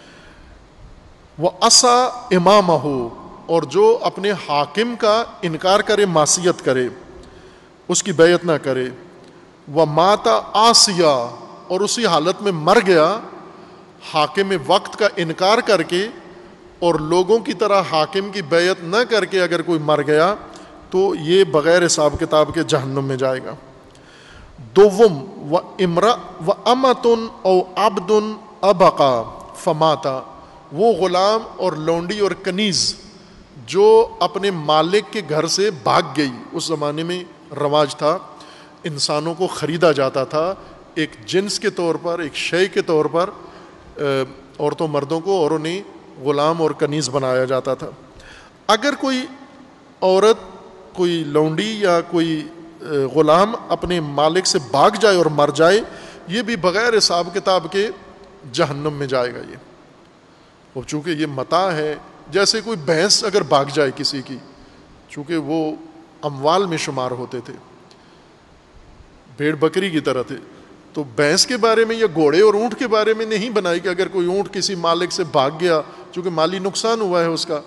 وَأَسَى إِمَامَهُ، اور جو اپنے حاکم کا انکار کرے، معصیت کرے، اس کی بیعت نہ کرے. وَمَاتَ عَاصِيًا، اور اسی حالت میں مر گیا حاکم وقت کا انکار کر کے، اور لوگوں کی طرح حاکم کی بیعت نہ کر کے اگر کوئی مر گیا تو یہ بغیر حساب کتاب کے جہنم میں جائے گا. دوم وَأَمَةٌ أَوْ عَبْدٌ أَبَقَا فَمَاتَ، وہ غلام اور لونڈی اور کنیز جو اپنے مالک کے گھر سے بھاگ گئی. اس زمانے میں رواج تھا، انسانوں کو خریدا جاتا تھا ایک جنس کے طور پر، ایک شے کے طور پر، عورتوں مردوں کو، اور انہیں غلام اور کنیز بنایا جاتا تھا. اگر کوئی عورت، کوئی لونڈی یا کوئی غلام اپنے مالک سے بھاگ جائے اور مر جائے، یہ بھی بغیر حساب کتاب کے جہنم میں جائے گا. یہ اور چونکہ یہ متاع ہے، جیسے کوئی بھینس اگر بھاگ جائے کسی کی، چونکہ وہ اموال میں شمار ہوتے تھے، بھیڑ بکری کی طرح تھے، تو بھینس کے بارے میں یا گھوڑے اور اونٹ کے بارے میں نہیں بنائی کہ اگر کوئی اونٹ کسی مالک سے بھاگ گیا چونکہ مالی نقصان ہوا ہے اس کا،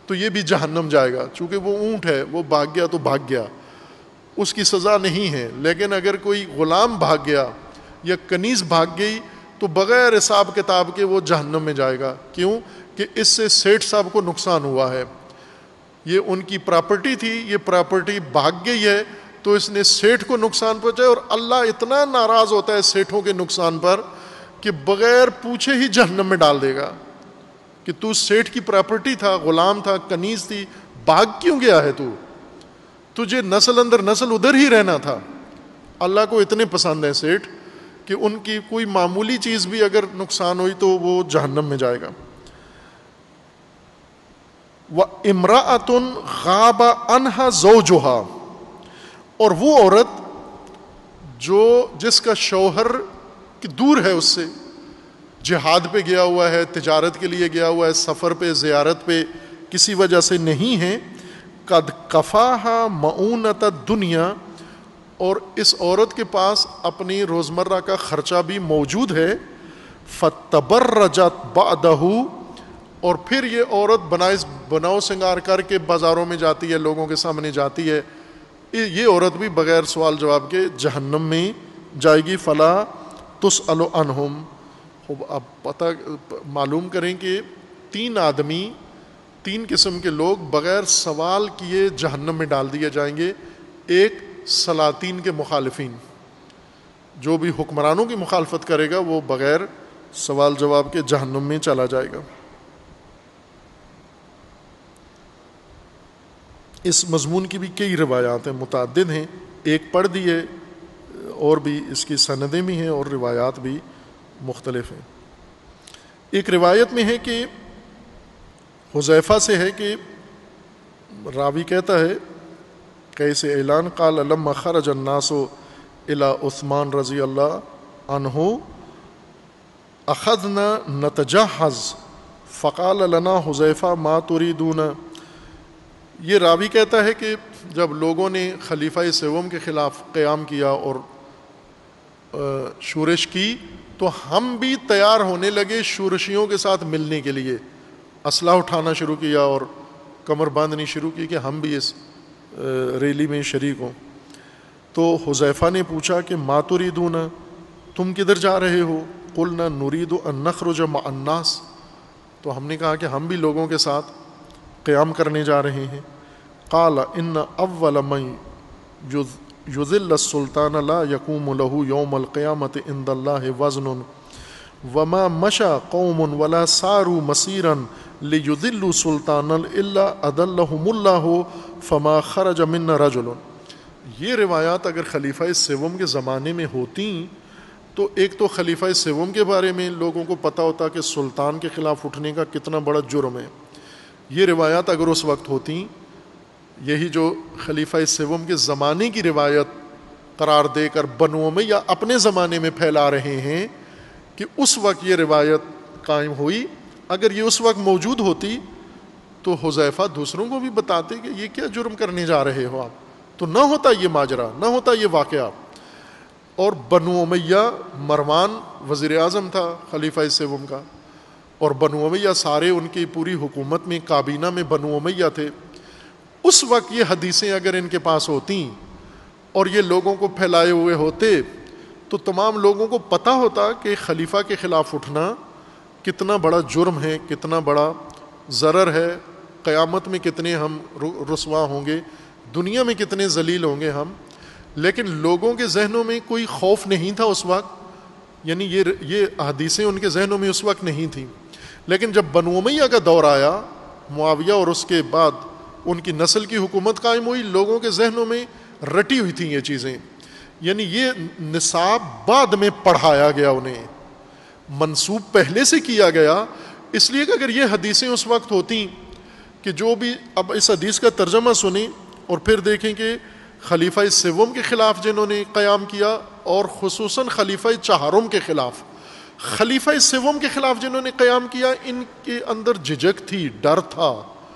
تو یہ بھی جہنم جائے گا. چونکہ وہ اونٹ ہے, وہ بھاگ گیا تو بھاگ گیا, اس کی سزا نہیں ہے. لیکن اگر کوئی غلام بھاگ گیا یا کنیز بھاگ گئی تو بغیر حساب کتاب کے وہ جہنم میں جائے گا. کیوں؟ کہ اس سے سیٹھ صاحب کو نقصان ہوا ہے, یہ ان کی پراپرٹی تھی, یہ پراپرٹی بھاگ گئی ہے تو اس نے سیٹھ کو نقصان پہنچایا. اور اللہ اتنا ناراض ہوتا ہے سیٹھوں کے نقصان پر کہ بغیر پوچھے ہی جہنم میں ڈال دے گا کہ تو سیٹھ کی پراپرٹی تھا, غلام تھا, کنیز تھی, بھاگ کیوں گیا ہے, تجھے نسل اندر نسل ادھر ہی رہنا تھا. اللہ کو اتنے پسند ہے سیٹھ کہ ان کی کوئی معمولی چیز بھی اگر نقصان ہوئی تو وہ جہنم میں جائے گا. وَإِمْرَأَةٌ غَابَ عَنْهَا زَوْجُهَا, اور وہ عورت جس کا شوہر دور ہے اس سے, جہاد پہ گیا ہوا ہے, تجارت کے لیے گیا ہوا ہے, سفر پہ, زیارت پہ کسی وجہ سے نہیں ہے. قد کفاہا معونت الدنیا, اور اس عورت کے پاس اپنی روزمرہ کا خرچہ بھی موجود ہے. فتبرجت بعدہ, اور پھر یہ عورت بناؤ سنگار کر کے بازاروں میں جاتی ہے, لوگوں کے سامنے جاتی ہے, یہ عورت بھی بغیر سوال جواب کے جہنم میں جائے گی. فلا تسأل عنہم, اب پتہ معلوم کریں کہ 3 آدمی, 3 قسم کے لوگ بغیر سوال کیے جہنم میں ڈال دیے جائیں گے. ایک سلاطین کے مخالفین, جو بھی حکمرانوں کی مخالفت کرے گا وہ بغیر سوال جواب کے جہنم میں چلا جائے گا. اس مضمون کی بھی کئی روایات ہیں, متعدد ہیں, ایک پڑھ دی ہے, اور بھی اس کی سندیں بھی ہیں اور روایات بھی مختلف ہیں. ایک روایت میں ہے کہ حذیفہ سے ہے کہ راوی کہتا ہے کیسے اعلان قال لما خرج الناس الى عثمان رضی اللہ عنہ اخذنا نتجهز فقال لنا حذیفہ ما تريدون. یہ راوی کہتا ہے کہ جب لوگوں نے خلیفہ سوم کے خلاف قیام کیا اور شورش کی تو ہم بھی تیار ہونے لگے شورشیوں کے ساتھ ملنے کے لیے, اسلحہ اٹھانا شروع کیا اور کمر باندھنی شروع کی کہ ہم بھی اس ریلی میں شریک ہوں. تو حذیفہ نے پوچھا کہ ما تریدون, تم کدھر جا رہے ہو؟ قلنا نرید ان نخرج مع الناس, تو ہم نے کہا کہ ہم بھی لوگوں کے ساتھ قیام کرنے جا رہے ہیں. قال ان اول من یذل السلطان لا یقوم له یوم القیامت عند اللہ وزن وما مشى قوم ولا ساروا مسیرا لیذلوا سلطانا الا اذلهم اللہ فما خرج منا رجل. یہ روایات اگر خلیفہ سوم کے زمانے میں ہوتی تو ایک تو خلیفہ سوم کے بارے میں لوگوں کو پتہ ہوتا کہ سلطان کے خلاف اٹھنے کا کتنا بڑا جرم ہے. یہ روایات اگر اس وقت ہوتی, یہی جو خلیفہ سوم کے زمانے کی روایت قرار دے کر بنو امیہ اپنے زمانے میں پھیلا رہے ہیں کہ اس وقت یہ روایت قائم ہوئی, اگر یہ اس وقت موجود ہوتی تو حذیفہ دوسروں کو بھی بتاتے کہ یہ کیا جرم کرنے جا رہے ہو آپ, تو نہ ہوتا یہ ماجرا, نہ ہوتا یہ واقعہ. اور بنو امیہ, مروان وزیر اعظم تھا خلیفہ سوم کا, اور بنو امیہ سارے ان کی پوری حکومت میں کابینہ میں بنو امیہ تھے. اس وقت یہ حدیثیں اگر ان کے پاس ہوتیں اور یہ لوگوں کو پھیلائے ہوئے ہوتے تو تمام لوگوں کو پتہ ہوتا کہ خلیفہ کے خلاف اٹھنا کتنا بڑا جرم ہے, کتنا بڑا ضرر ہے, قیامت میں کتنے ہم رسوا ہوں گے, دنیا میں کتنے ذلیل ہوں گے ہم. لیکن لوگوں کے ذہنوں میں کوئی خوف نہیں تھا اس وقت, یعنی یہ حدیثیں ان کے ذہنوں میں اس وقت نہیں تھیں. لیکن جب بنو امیہ کا دور آیا, معاویہ اور اس کے بعد ان کی نسل کی حکومت قائم ہوئی, لوگوں کے ذہنوں میں رٹی ہوئی تھیں یہ چیزیں, یعنی یہ نصاب بعد میں پڑھایا گیا, انہیں منسوب پہلے سے کیا گیا. اس لیے کہ اگر یہ حدیثیں اس وقت ہوتیں کہ جو بھی, اب اس حدیث کا ترجمہ سنیں اور پھر دیکھیں کہ خلیفہ سوم کے خلاف جنہوں نے قیام کیا اور خصوصاً خلیفہ چہارم کے خلاف, خلیفہ سوم کے خلاف جنہوں نے قیام کیا, ان کے اندر جھجک تھی, ڈر تھا,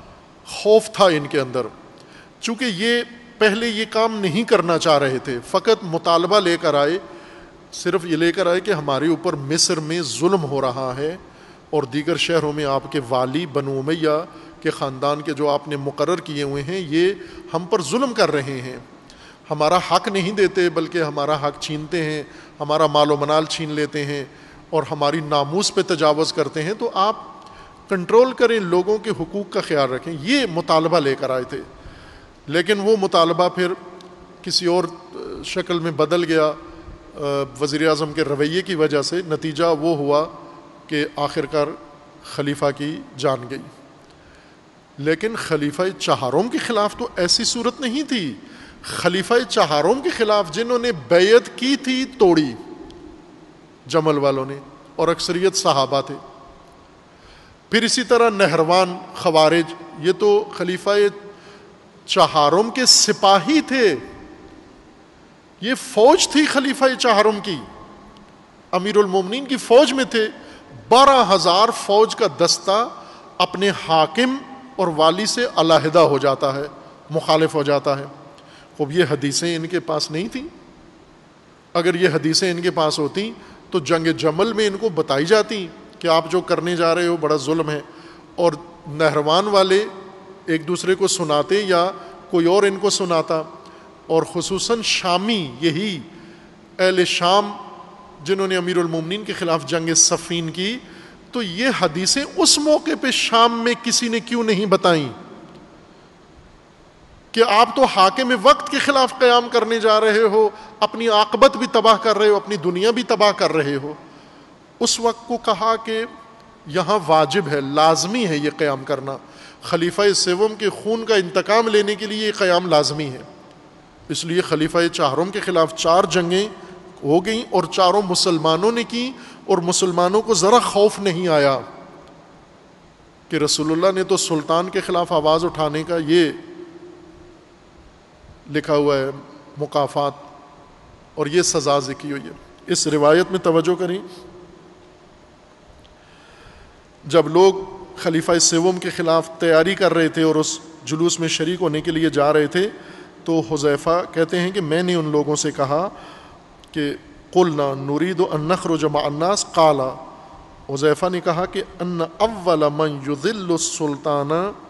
خوف تھا ان کے اندر, چونکہ یہ پہلے یہ کام نہیں کرنا چاہ رہے تھے, فقط مطالبہ لے کر آئے, صرف یہ لے کر آئے کہ ہمارے اوپر مصر میں ظلم ہو رہا ہے اور دیگر شہروں میں آپ کے والی بنو امیہ کہ خاندان کے جو آپ نے مقرر کیے ہوئے ہیں یہ ہم پر ظلم کر رہے ہیں، ہمارا حق نہیں دیتے بلکہ ہمارا حق چھینتے ہیں، ہمارا مال و منال چھین لیتے ہیں اور ہماری ناموس پہ تجاوز کرتے ہیں، تو آپ کنٹرول کریں، لوگوں کے حقوق کا خیال رکھیں۔ یہ مطالبہ لے کر آئے تھے، لیکن وہ مطالبہ پھر کسی اور شکل میں بدل گیا وزیر اعظم کے رویے کی وجہ سے۔ نتیجہ وہ ہوا کہ آخر کار خلیفہ کی جان گئی۔ لیکن خلیفہ چہارم کے خلاف تو ایسی صورت نہیں تھی۔ خلیفہ چہارم کے خلاف جنہوں نے بیعت کی تھی توڑی جمل والوں نے، اور اکثریت صحابہ تھے۔ پھر اسی طرح نہروان خوارج، یہ تو خلیفہ چہارم کے سپاہی تھے، یہ فوج تھی خلیفہ چہارم کی، امیر المومنین کی فوج میں تھے۔ 12,000 فوج کا دستہ اپنے حاکم اور والی سے علیحدہ ہو جاتا ہے، مخالف ہو جاتا ہے۔ خوب یہ حدیثیں ان کے پاس نہیں تھیں۔ اگر یہ حدیثیں ان کے پاس ہوتی تو جنگ جمل میں ان کو بتائی جاتی کہ آپ جو کرنے جا رہے ہو بڑا ظلم ہے، اور نہروان والے ایک دوسرے کو سناتے یا کوئی اور ان کو سناتا، اور خصوصاً شامی، یہی اہل شام جنہوں نے امیر المومنین کے خلاف جنگ صفین کی، تو یہ حدیثیں اس موقع پہ شام میں کسی نے کیوں نہیں بتائیں کہ آپ تو حاکم وقت کے خلاف قیام کرنے جا رہے ہو، اپنی عاقبت بھی تباہ کر رہے ہو، اپنی دنیا بھی تباہ کر رہے ہو۔ اس وقت کو کہا کہ یہاں واجب ہے، لازمی ہے یہ قیام کرنا، خلیفہ سوم کے خون کا انتقام لینے کے لیے یہ قیام لازمی ہے۔ اس لیے خلیفہ چہارم کے خلاف 4 جنگیں ہو گئیں، اور چاروں مسلمانوں نے کی، اور مسلمانوں کو ذرا خوف نہیں آیا کہ رسول اللہ نے تو سلطان کے خلاف آواز اٹھانے کا یہ لکھا ہوا ہے مکافات، اور یہ سزا ذکی ہوئی ہے۔ اس روایت میں توجہ کریں، جب لوگ خلیفہ سوم کے خلاف تیاری کر رہے تھے اور اس جلوس میں شریک ہونے کے لیے جا رہے تھے، تو حذیفہ کہتے ہیں کہ میں نے ان لوگوں سے کہا کہ قلنا نريد ان نخرج مع الناس، قال، حذیفہ نے کہا کہ ان اول من يذل السلطان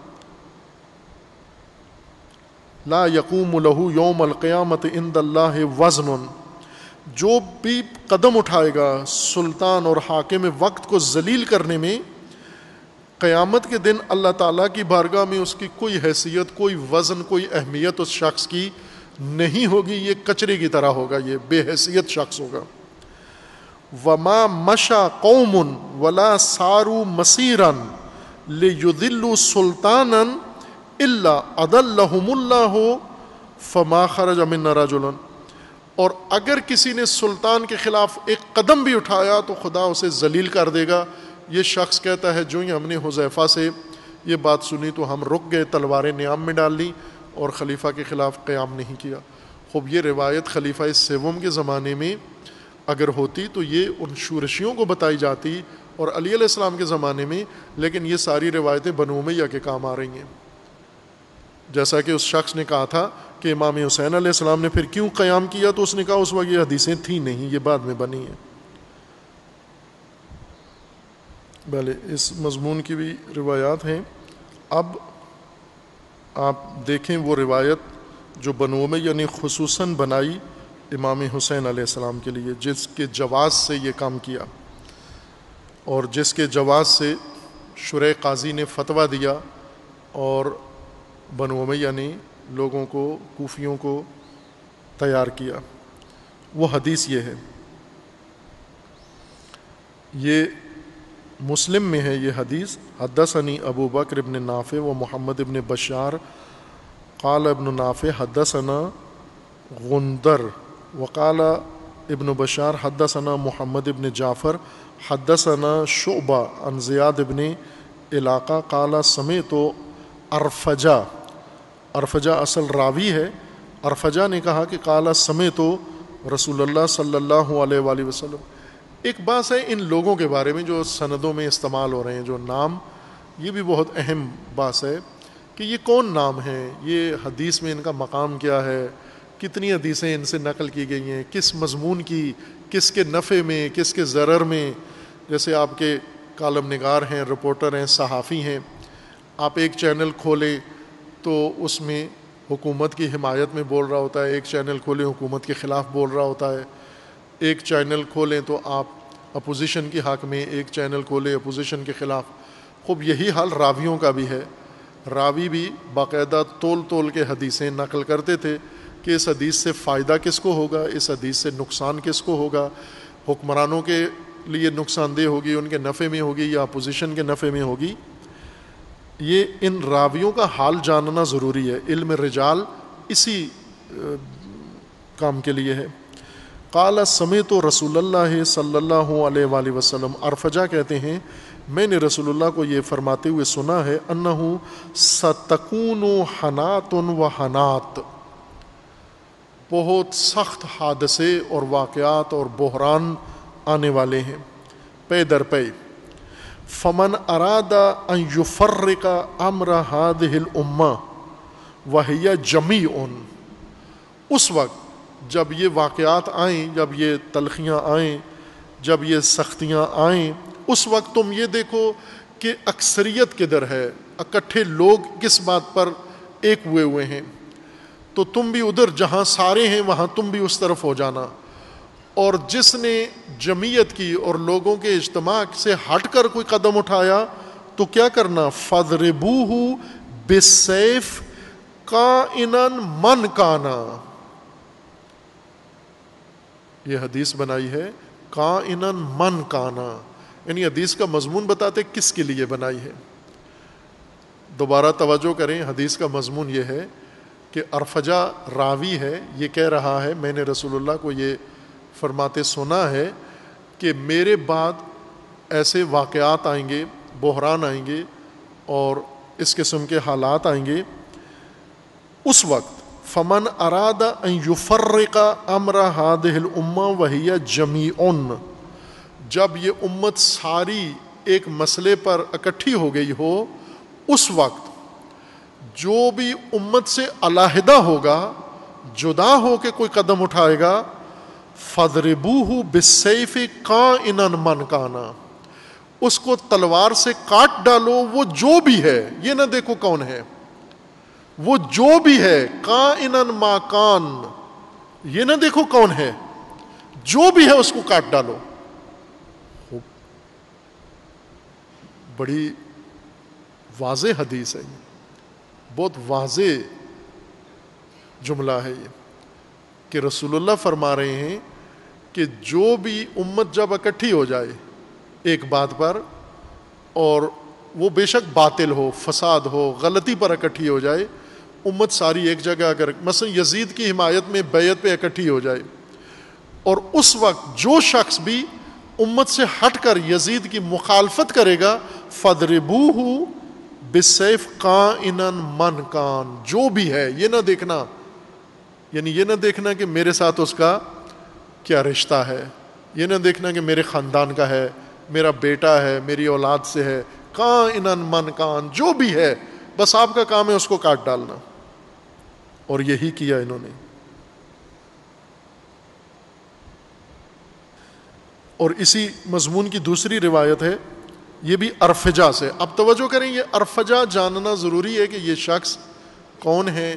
لا يقوم له يوم القیامت عند اللہ وزن، جو بھی قدم اٹھائے گا سلطان اور حاکم وقت کو ذلیل کرنے میں، قیامت کے دن اللہ تعالیٰ کی بارگاہ میں اس کی کوئی حیثیت، کوئی وزن، کوئی اہمیت اس شخص کی نہیں ہوگی، یہ کچرے کی طرح ہوگا، یہ بے حیثیت شخص ہوگا۔ وما مشى قوم ولا ساروا مسيرا ليذلوا سلطانا الا اضلهم الله فما خرج منا رجل، اور اگر کسی نے سلطان کے خلاف ایک قدم بھی اٹھایا تو خدا اسے ذلیل کر دے گا۔ یہ شخص کہتا ہے جو ہی ہم نے حذیفہ سے یہ بات سنی تو ہم رک گئے، تلواریں نیام میں ڈال لیں اور خلیفہ کے خلاف قیام نہیں کیا۔ خوب یہ روایت خلیفہ سوم کے زمانے میں اگر ہوتی تو یہ ان شورشیوں کو بتائی جاتی، اور علی علیہ السلام کے زمانے میں، لیکن یہ ساری روایتیں بنو امیہ کے کام آ رہی ہیں۔ جیسا کہ اس شخص نے کہا تھا کہ امام حسین علیہ السلام نے پھر کیوں قیام کیا، تو اس نے کہا اس وقت یہ حدیثیں تھیں نہیں، یہ بعد میں بنی ہیں۔ بھلے اس مضمون کی بھی روایات ہیں۔ اب آپ دیکھیں وہ روایت جو بنو امیہ نے خصوصاً بنائی امام حسین علیہ السلام کے لیے، جس کے جواز سے یہ کام کیا، اور جس کے جواز سے شرح قاضی نے فتویٰ دیا، اور بنو امیہ نے لوگوں کو، کوفیوں کو تیار کیا۔ وہ حدیث یہ ہے، یہ مسلم میں ہے یہ حدیث۔ حدثنی ابو بکر ابن نافع و محمد ابن بشار قال ابن نافع حدثنا غندر وقال ابن بشار حدثنا محمد ابن جعفر حدثنا شعبہ عن زیاد ابن علاقہ قال سمعت ارفجہ، ارفجہ اصل راوی ہے، ارفجہ نے کہا کہ قال سمعت رسول اللہ صلی اللہ علیہ وآلہ وسلم۔ ایک بات ہے ان لوگوں کے بارے میں جو سندوں میں استعمال ہو رہے ہیں، جو نام، یہ بھی بہت اہم بات ہے کہ یہ کون نام ہیں، یہ حدیث میں ان کا مقام کیا ہے، کتنی حدیثیں ان سے نقل کی گئی ہیں، کس مضمون کی، کس کے نفع میں، کس کے ضرر میں۔ جیسے آپ کے کالم نگار ہیں، رپورٹر ہیں، صحافی ہیں، آپ ایک چینل کھولیں تو اس میں حکومت کی حمایت میں بول رہا ہوتا ہے، ایک چینل کھولیں حکومت کے خلاف بول رہا ہوتا ہے، ایک چینل کھولیں تو آپ اپوزیشن کی حق میں، ایک چینل کھولیں اپوزیشن کے خلاف. خوب یہی حال راویوں کا بھی ہے. راوی بھی باقاعدہ تول تول کے حدیثیں نقل کرتے تھے کہ اس حدیث سے فائدہ کس کو ہوگا، اس حدیث سے نقصان کس کو ہوگا، حکمرانوں کے لیے نقصان دہ ہوگی، ان کے نفع میں ہوگی یا اپوزیشن کے نفع میں ہوگی. یہ ان راویوں کا حال جاننا ضروری ہے. علم رجال اسی کام کے لیے ہے. قال سمعت رسول اللہ صلی اللہ علیہ وآلہ وسلم، ارفجا کہتے ہیں میں نے رسول اللہ کو یہ فرماتے ہوئے سنا ہے، انہ ستکون حنات و حنات، بہت سخت حادثے اور واقعات اور بحران آنے والے ہیں پے در پے. فمن اراد ان یفرق امر هذه الامہ وہی جمیع، اس وقت جب یہ واقعات آئیں، جب یہ تلخیاں آئیں، جب یہ سختیاں آئیں، اس وقت تم یہ دیکھو کہ اکثریت کدھر ہے، اکٹھے لوگ کس بات پر ایک ہوئے ہیں، تو تم بھی ادھر جہاں سارے ہیں وہاں تم بھی اس طرف ہو جانا. اور جس نے جمعیت کی اور لوگوں کے اجتماع سے ہٹ کر کوئی قدم اٹھایا تو کیا کرنا، فَضْرِبُوهُ بِالسَّيْفِ قَائِنًا مَنْ كَانَ. یہ حدیث بنائی ہے قائناً من کانا، یعنی حدیث کا مضمون بتاتے کس کے لیے بنائی ہے. دوبارہ توجہ کریں، حدیث کا مضمون یہ ہے کہ ارفجا راوی ہے، یہ کہہ رہا ہے میں نے رسول اللہ کو یہ فرماتے سنا ہے کہ میرے بعد ایسے واقعات آئیں گے، بحران آئیں گے اور اس قسم کے حالات آئیں گے. اس وقت فمن اراد ان یفرق امر هذه الامہ وہی جمیع، جب یہ امت ساری ایک مسئلے پر اکٹھی ہو گئی ہو، اس وقت جو بھی امت سے علیحدہ ہوگا، جدا ہو کے کوئی قدم اٹھائے گا، فَضْرِبُوهُ بِالسَّيْفِ قَائِنًا مَنْ كَانَ، اس کو تلوار سے کاٹ ڈالو، وہ جو بھی ہے، یہ نہ دیکھو کون ہے، وہ جو بھی ہے، قائناً ما کان، یہ نہ دیکھو کون ہے، جو بھی ہے اس کو کاٹ ڈالو. بڑی واضح حدیث ہے یہ، بہت واضح جملہ ہے یہ کہ رسول اللہ فرما رہے ہیں کہ جو بھی امت جب اکٹھی ہو جائے ایک بات پر، اور وہ بے شک باطل ہو، فساد ہو، غلطی پر اکٹھی ہو جائے، امت ساری ایک جگہ اگر مثلا یزید کی حمایت میں بیعت پہ اکٹھی ہو جائے، اور اس وقت جو شخص بھی امت سے ہٹ کر یزید کی مخالفت کرے گا، فَضْرِبُوهُ بِالسَّيْفِ قَائِنًا مَنْ كَانَ، جو بھی ہے، یہ نہ دیکھنا، یعنی یہ نہ دیکھنا کہ میرے ساتھ اس کا کیا رشتہ ہے، یہ نہ دیکھنا کہ میرے خاندان کا ہے، میرا بیٹا ہے، میری اولاد سے ہے، قائنًا مَنْ كَانَ، جو بھی ہے، بس آپ کا کام ہے اس کو کاٹ ڈالنا. اور یہی کیا انہوں نے. اور اسی مضمون کی دوسری روایت ہے، یہ بھی ارفجا سے. اب توجہ کریں، یہ ارفجا جاننا ضروری ہے کہ یہ شخص کون ہے،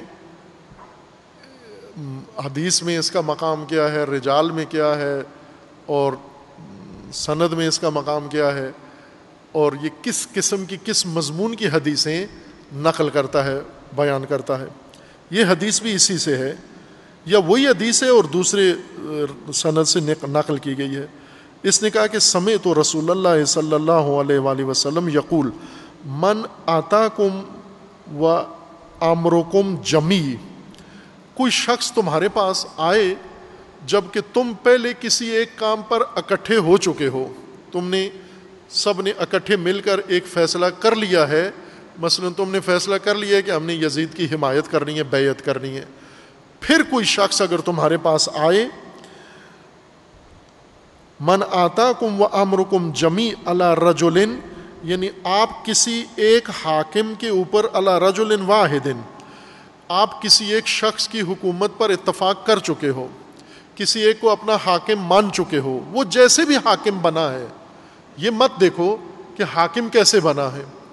حدیث میں اس کا مقام کیا ہے، رجال میں کیا ہے، اور سند میں اس کا مقام کیا ہے، اور یہ کس قسم کی، کس مضمون کی حدیثیں نقل کرتا ہے، بیان کرتا ہے. یہ حدیث بھی اسی سے ہے، یا وہی حدیث ہے اور دوسرے سند سے نقل کی گئی ہے. اس نے کہا کہ سمعت رسول اللہ صلی اللہ علیہ وآلہ وسلم یقول من آتاکم و امرکم جمیع، کوئی شخص تمہارے پاس آئے جب کہ تم پہلے کسی ایک کام پر اکٹھے ہو چکے ہو، تم نے سب نے اکٹھے مل کر ایک فیصلہ کر لیا ہے، مثلا تم نے فیصلہ کر لیا ہے کہ ہم نے یزید کی حمایت کرنی ہے، بیعت کرنی ہے. پھر کوئی شخص اگر تمہارے پاس آئے، من آتاکم و امرکم جمیع علی رجل، یعنی آپ کسی ایک حاکم کے اوپر، علی رجل واحد، آپ کسی ایک شخص کی حکومت پر اتفاق کر چکے ہو، کسی ایک کو اپنا حاکم مان چکے ہو، وہ جیسے بھی حاکم بنا ہے، یہ مت دیکھو کہ حاکم کیسے بنا ہے،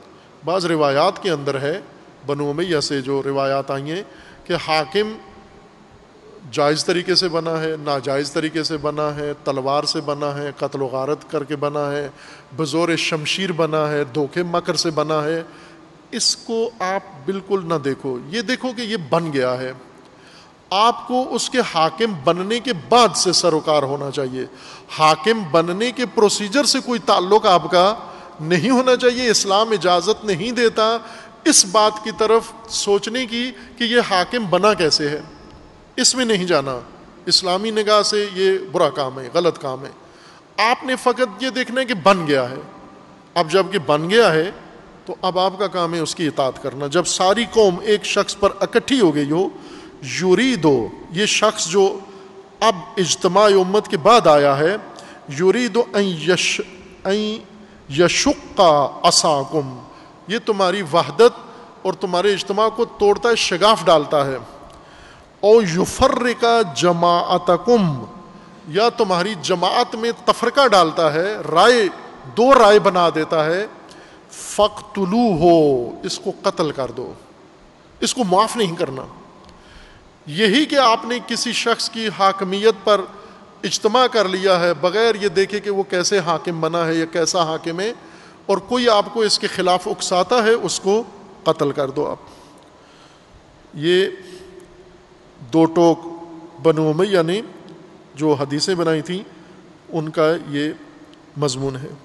بعض روایات کے اندر ہے بنو امیہ سے جو روایات آئی ہیں کہ حاکم جائز طریقے سے بنا ہے، ناجائز طریقے سے بنا ہے، تلوار سے بنا ہے، قتل و غارت کر کے بنا ہے، بزور شمشیر بنا ہے، دھوکے مکر سے بنا ہے. اس کو آپ بالکل نہ دیکھو، یہ دیکھو کہ یہ بن گیا ہے. آپ کو اس کے حاکم بننے کے بعد سے سروکار ہونا چاہیے. حاکم بننے کے پروسیجر سے کوئی تعلق آپ کا نہیں ہونا چاہیے. اسلام اجازت نہیں دیتا اس بات کی طرف سوچنے کی کہ یہ حاکم بنا کیسے ہے، اس میں نہیں جانا. اسلامی نگاہ سے یہ برا کام ہے، غلط کام ہے. آپ نے فقط یہ دیکھنا ہے کہ بن گیا ہے. اب جب کہ بن گیا ہے تو اب آپ کا کام ہے اس کی اطاعت کرنا. جب ساری قوم ایک شخص پر اکٹھی ہو گئی ہو، یریدو، یہ شخص جو اب اجتماع امت کے بعد آیا ہے، یریدو ان یشق عصاکم، یہ تمہاری وحدت اور تمہارے اجتماع کو توڑتا ہے، شگاف ڈالتا ہے. او یفرق جماعتکم، یا تمہاری جماعت میں تفرقہ ڈالتا ہے، رائے دو رائے بنا دیتا ہے. فقتلوہ، اس کو قتل کر دو، اس کو معاف نہیں کرنا. یہی کہ آپ نے کسی شخص کی حاکمیت پر اجتماع کر لیا ہے بغیر یہ دیکھے کہ وہ کیسے حاکم بنا ہے یا کیسا حاکم ہے، اور کوئی آپ کو اس کے خلاف اکساتا ہے، اس کو قتل کر دو آپ. یہ دو ٹوک بنو امیہ نے جو حدیثیں بنائی تھیں ان کا یہ مضمون ہے.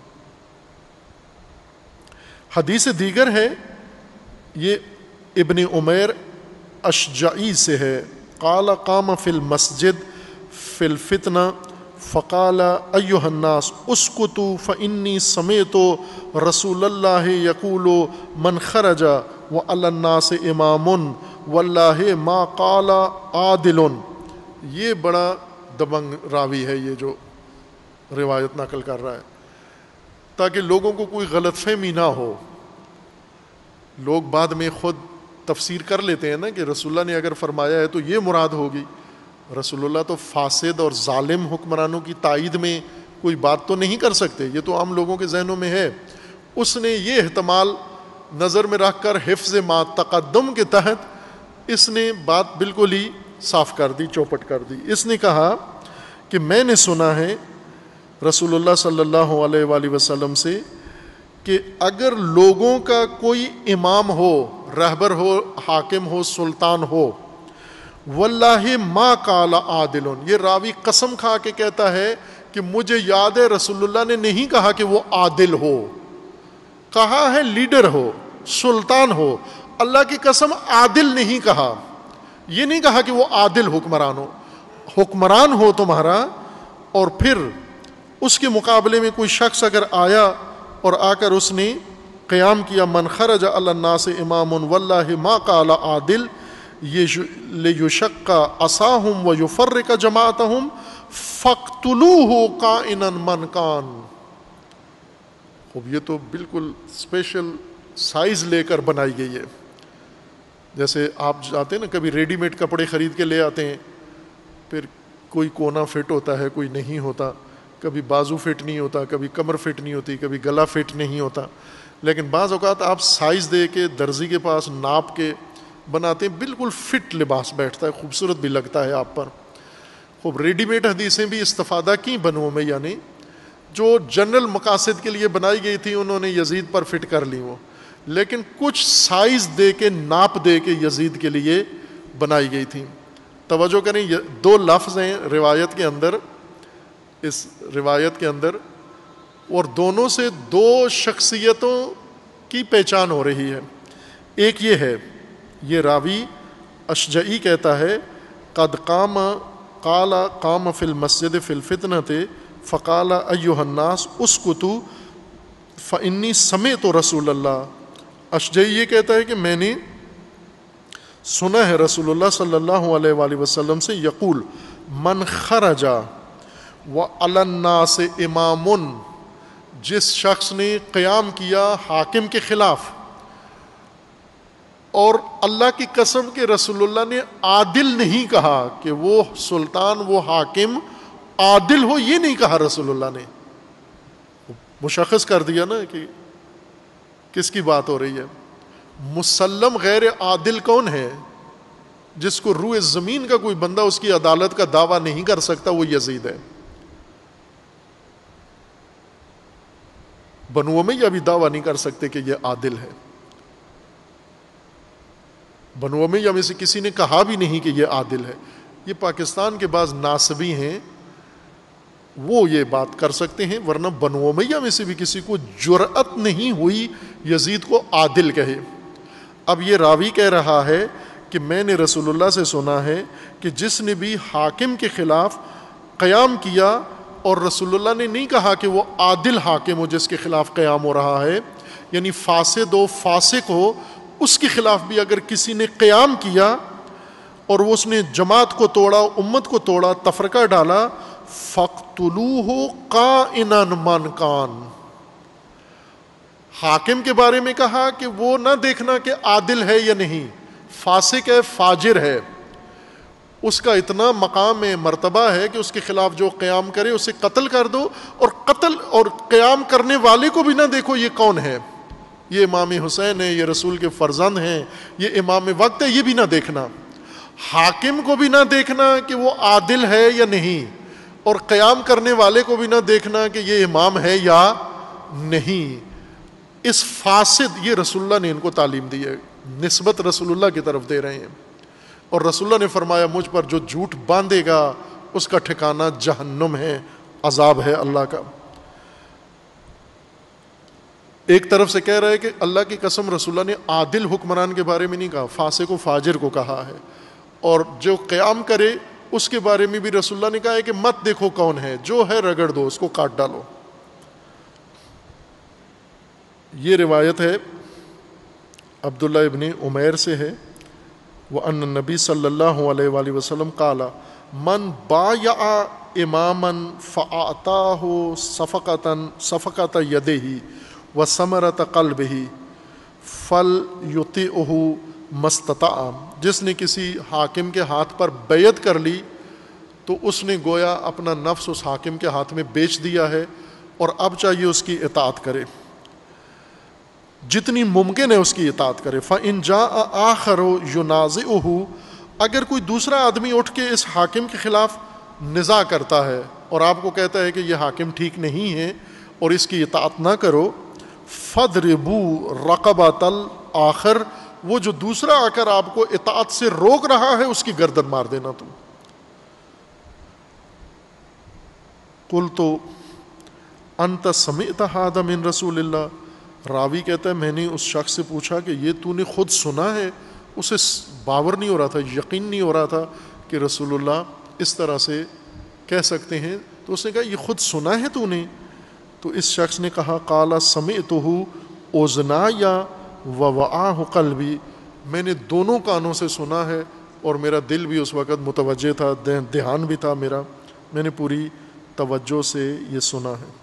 حدیث دیگر ہے، یہ ابن عمیر اشجعی سے ہے. قال قام فی المسجد فی الفتنہ فقال ایھا الناس اسکتوا فانی سمعت رسول اللہ یقول من خرج وعلی الناس امام واللہ ما قال عادل. یہ بڑا دبنگ راوی ہے یہ جو روایت نقل کر رہا ہے، تاکہ لوگوں کو کوئی غلط فہمی نہ ہو. لوگ بعد میں خود تفسیر کر لیتے ہیں نا کہ رسول اللہ نے اگر فرمایا ہے تو یہ مراد ہوگی. رسول اللہ تو فاسد اور ظالم حکمرانوں کی تائید میں کوئی بات تو نہیں کر سکتے، یہ تو عام لوگوں کے ذہنوں میں ہے. اس نے یہ احتمال نظر میں رکھ کر حفظ ما تقدم کے تحت اس نے بات بالکل ہی صاف کر دی، چوپٹ کر دی. اس نے کہا کہ میں نے سنا ہے رسول اللہ صلی اللہ علیہ وآلہ وسلم سے کہ اگر لوگوں کا کوئی امام ہو، رہبر ہو، حاکم ہو، سلطان ہو، واللہ ما قال عادل، یہ راوی قسم کھا کے کہتا ہے کہ مجھے یاد ہے رسول اللہ نے نہیں کہا کہ وہ عادل ہو، کہا ہے لیڈر ہو، سلطان ہو. اللہ کی قسم عادل نہیں کہا، یہ نہیں کہا کہ وہ عادل حکمران ہو. حکمران ہو تمہارا، اور پھر اس کے مقابلے میں کوئی شخص اگر آیا اور آ کر اس نے قیام کیا، من خرج علی الناس امام واللہ ما قال عادل لیشق عصاہم ویفرق جماعتہم فاقتلوہ کائنا من کان. خوب، یہ تو بالکل اسپیشل سائز لے کر بنائی گئی ہے. جیسے آپ جاتے ہیں نا کبھی ریڈی میڈ کپڑے خرید کے لے آتے ہیں، پھر کوئی کونا فٹ ہوتا ہے، کوئی نہیں ہوتا، کبھی بازو فٹ نہیں ہوتا، کبھی کمر فٹ نہیں ہوتی، کبھی گلا فٹ نہیں ہوتا. لیکن بعض اوقات آپ سائز دے کے درزی کے پاس ناپ کے بناتے ہیں، بالکل فٹ لباس بیٹھتا ہے، خوبصورت بھی لگتا ہے آپ پر. خوب ریڈی میڈ حدیثیں بھی استفادہ کی بنو امیہ نے، جو جنرل مقاصد کے لیے بنائی گئی تھی انہوں نے یزید پر فٹ کر لی وہ، لیکن کچھ سائز دے کے، ناپ دے کے یزید کے لیے بنائی گئی تھی. توجہ کریں، دو لفظ ہیں روایت کے اندر، اس روایت کے اندر، اور دونوں سے دو شخصیتوں کی پہچان ہو رہی ہے. ایک یہ ہے، یہ راوی اشجعی کہتا ہے قد قام قال قام فی المسجد فی الفتنۃ فقال ایھا الناس اسکتوا فانی سمعت رسول اللہ. اشجعی یہ کہتا ہے کہ میں نے سنا ہے رسول اللہ صلی اللہ علیہ وآلہ وسلم سے یقول من خرج وعلی الناس امام، جس شخص نے قیام کیا حاکم کے خلاف، اور اللہ کی قسم کہ رسول اللہ نے عادل نہیں کہا کہ وہ سلطان، وہ حاکم عادل ہو، یہ نہیں کہا رسول اللہ نے. مشخص کر دیا نا کہ کس کی بات ہو رہی ہے؟ مسلم غیر عادل کون ہے؟ جس کو روئے زمین کا کوئی بندہ اس کی عدالت کا دعویٰ نہیں کر سکتا، وہ یزید ہے۔ بنو امیہ بھی دعویٰ نہیں کر سکتے کہ یہ عادل ہے، بنو امیہ میں سے کسی نے کہا بھی نہیں کہ یہ عادل ہے۔ یہ پاکستان کے بعض ناصبی ہیں، وہ یہ بات کر سکتے ہیں، ورنہ بنو امیہ میں سے بھی کسی کو جرأت نہیں ہوئی یزید کو عادل کہے۔ اب یہ راوی کہہ رہا ہے کہ میں نے رسول اللہ سے سنا ہے کہ جس نے بھی حاکم کے خلاف قیام کیا، اور رسول اللہ نے نہیں کہا کہ وہ عادل حاکم ہو جس کے خلاف قیام ہو رہا ہے، یعنی فاسد ہو، فاسق ہو، اس کے خلاف بھی اگر کسی نے قیام کیا اور وہ اس نے جماعت کو توڑا، امت کو توڑا، تفرقہ ڈالا، فَاقْتُلُوهُ قَائِنًا مَنْ كَانَ۔ حاکم کے بارے میں کہا کہ وہ نہ دیکھنا کہ عادل ہے یا نہیں، فاسق ہے، فاجر ہے، اس کا اتنا مقام مرتبہ ہے کہ اس کے خلاف جو قیام کرے اسے قتل کر دو، اور قتل اور قیام کرنے والے کو بھی نہ دیکھو یہ کون ہے، یہ امام حسین ہے، یہ رسول کے فرزند ہیں، یہ امام وقت ہے، یہ بھی نہ دیکھنا، حاکم کو بھی نہ دیکھنا کہ وہ عادل ہے یا نہیں، اور قیام کرنے والے کو بھی نہ دیکھنا کہ یہ امام ہے یا نہیں۔ اس فاسد، یہ رسول اللہ نے ان کو تعلیم دی ہے، نسبت رسول اللہ کی طرف دے رہے ہیں، اور رسول اللہ نے فرمایا مجھ پر جو جھوٹ باندھے گا اس کا ٹھکانہ جہنم ہے، عذاب ہے اللہ کا۔ ایک طرف سے کہہ رہا ہے کہ اللہ کی قسم رسول اللہ نے عادل حکمران کے بارے میں نہیں کہا، فاسق و فاجر کو کہا ہے، اور جو قیام کرے اس کے بارے میں بھی رسول اللہ نے کہا ہے کہ مت دیکھو کون ہے، جو ہے رگڑ دو، اس کو کاٹ ڈالو۔ یہ روایت ہے عبداللہ ابن عمیر سے ہے، وَأَنَّ النَّبِيَّ صلی اللہ علیہ وآلہ وسلم قال من بايع اماما فاعطاه صفقة يده وثمرة قلبه فليطيعه ما استطاع۔ جس نے کسی حاکم کے ہاتھ پر بیعت کر لی تو اس نے گویا اپنا نفس اس حاکم کے ہاتھ میں بیچ دیا ہے، اور اب چاہیے اس کی اطاعت کرے، جتنی ممکن ہے اس کی اطاعت کرے۔ فَإِن جَاءَ آخَرُ يُنَازِعُهُ، اگر کوئی دوسرا آدمی اٹھ کے اس حاکم کے خلاف نزاع کرتا ہے اور آپ کو کہتا ہے کہ یہ حاکم ٹھیک نہیں ہے اور اس کی اطاعت نہ کرو، فَضْرِبُوا رَقَبَةَ الْآخَرِ، وہ جو دوسرا آ کر آپ کو اطاعت سے روک رہا ہے اس کی گردن مار دینا تم۔ قُلْتُ أَنْتَ سَمِعْتَ هَذَا مِنْ رَسُولِ اللَّهِ، راوی کہتا ہے میں نے اس شخص سے پوچھا کہ یہ تو نے خود سنا ہے؟ اسے باور نہیں ہو رہا تھا، یقین نہیں ہو رہا تھا کہ رسول اللہ اس طرح سے کہہ سکتے ہیں، تو اس نے کہا یہ خود سنا ہے تو نے؟ تو اس شخص نے کہا قال سمعتہ اذنایا ووعاہ قلبی، میں نے دونوں کانوں سے سنا ہے اور میرا دل بھی اس وقت متوجہ تھا، دھیان بھی تھا میرا، میں نے پوری توجہ سے یہ سنا ہے۔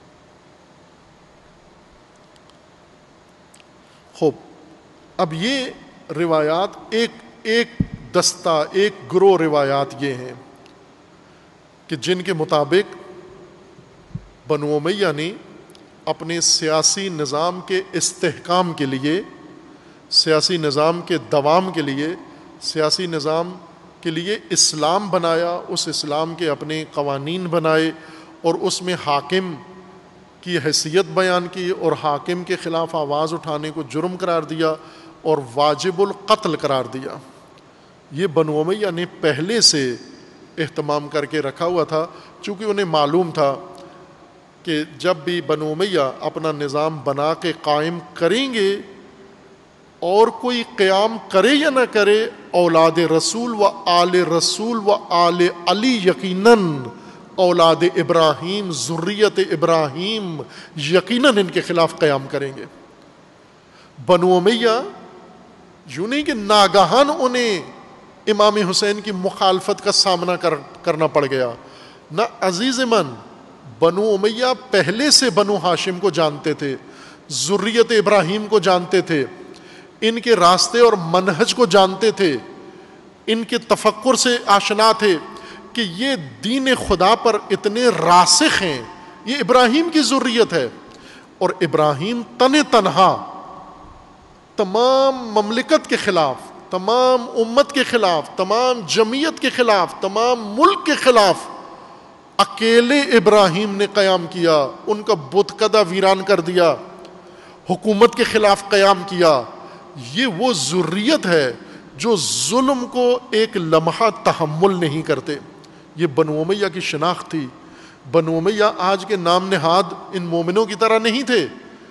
خوب، اب یہ روایات ایک دستہ، ایک گروہ روایات یہ ہیں کہ جن کے مطابق بنو امیہ نے اپنے سیاسی نظام کے استحکام کے لیے، سیاسی نظام کے دوام کے لیے، سیاسی نظام کے لیے اسلام بنایا، اس اسلام کے اپنے قوانین بنائے اور اس میں حاکم کی حیثیت بیان کی اور حاکم کے خلاف آواز اٹھانے کو جرم قرار دیا اور واجب القتل قرار دیا۔ یہ بنو امیہ نے پہلے سے اہتمام کر کے رکھا ہوا تھا، چونکہ انہیں معلوم تھا کہ جب بھی بنو امیہ اپنا نظام بنا کے قائم کریں گے، اور کوئی قیام کرے یا نہ کرے، اولاد رسول و آل رسول و آل علی یقیناً اولاد ابراہیم، ذریت ابراہیم یقیناً ان کے خلاف قیام کریں گے۔ بنو امیہ یوں نہیں کہ ناگہان انہیں امام حسین کی مخالفت کا سامنا کرنا پڑ گیا، نہ عزیز من، بنو امیہ پہلے سے بنو ہاشم کو جانتے تھے، ذریت ابراہیم کو جانتے تھے، ان کے راستے اور منہج کو جانتے تھے، ان کے تفکر سے آشنا تھے کہ یہ دین خدا پر اتنے راسخ ہیں، یہ ابراہیم کی ذریت ہے، اور ابراہیم تنہا تمام مملکت کے خلاف، تمام امت کے خلاف، تمام جمعیت کے خلاف، تمام ملک کے خلاف اکیلے ابراہیم نے قیام کیا، ان کا بت کدہ ویران کر دیا، حکومت کے خلاف قیام کیا۔ یہ وہ ذریت ہے جو ظلم کو ایک لمحہ تحمل نہیں کرتے۔ یہ بنو امیہ کی شناخت تھی۔ بنو امیہ آج کے نام نہاد ان مومنوں کی طرح نہیں تھے۔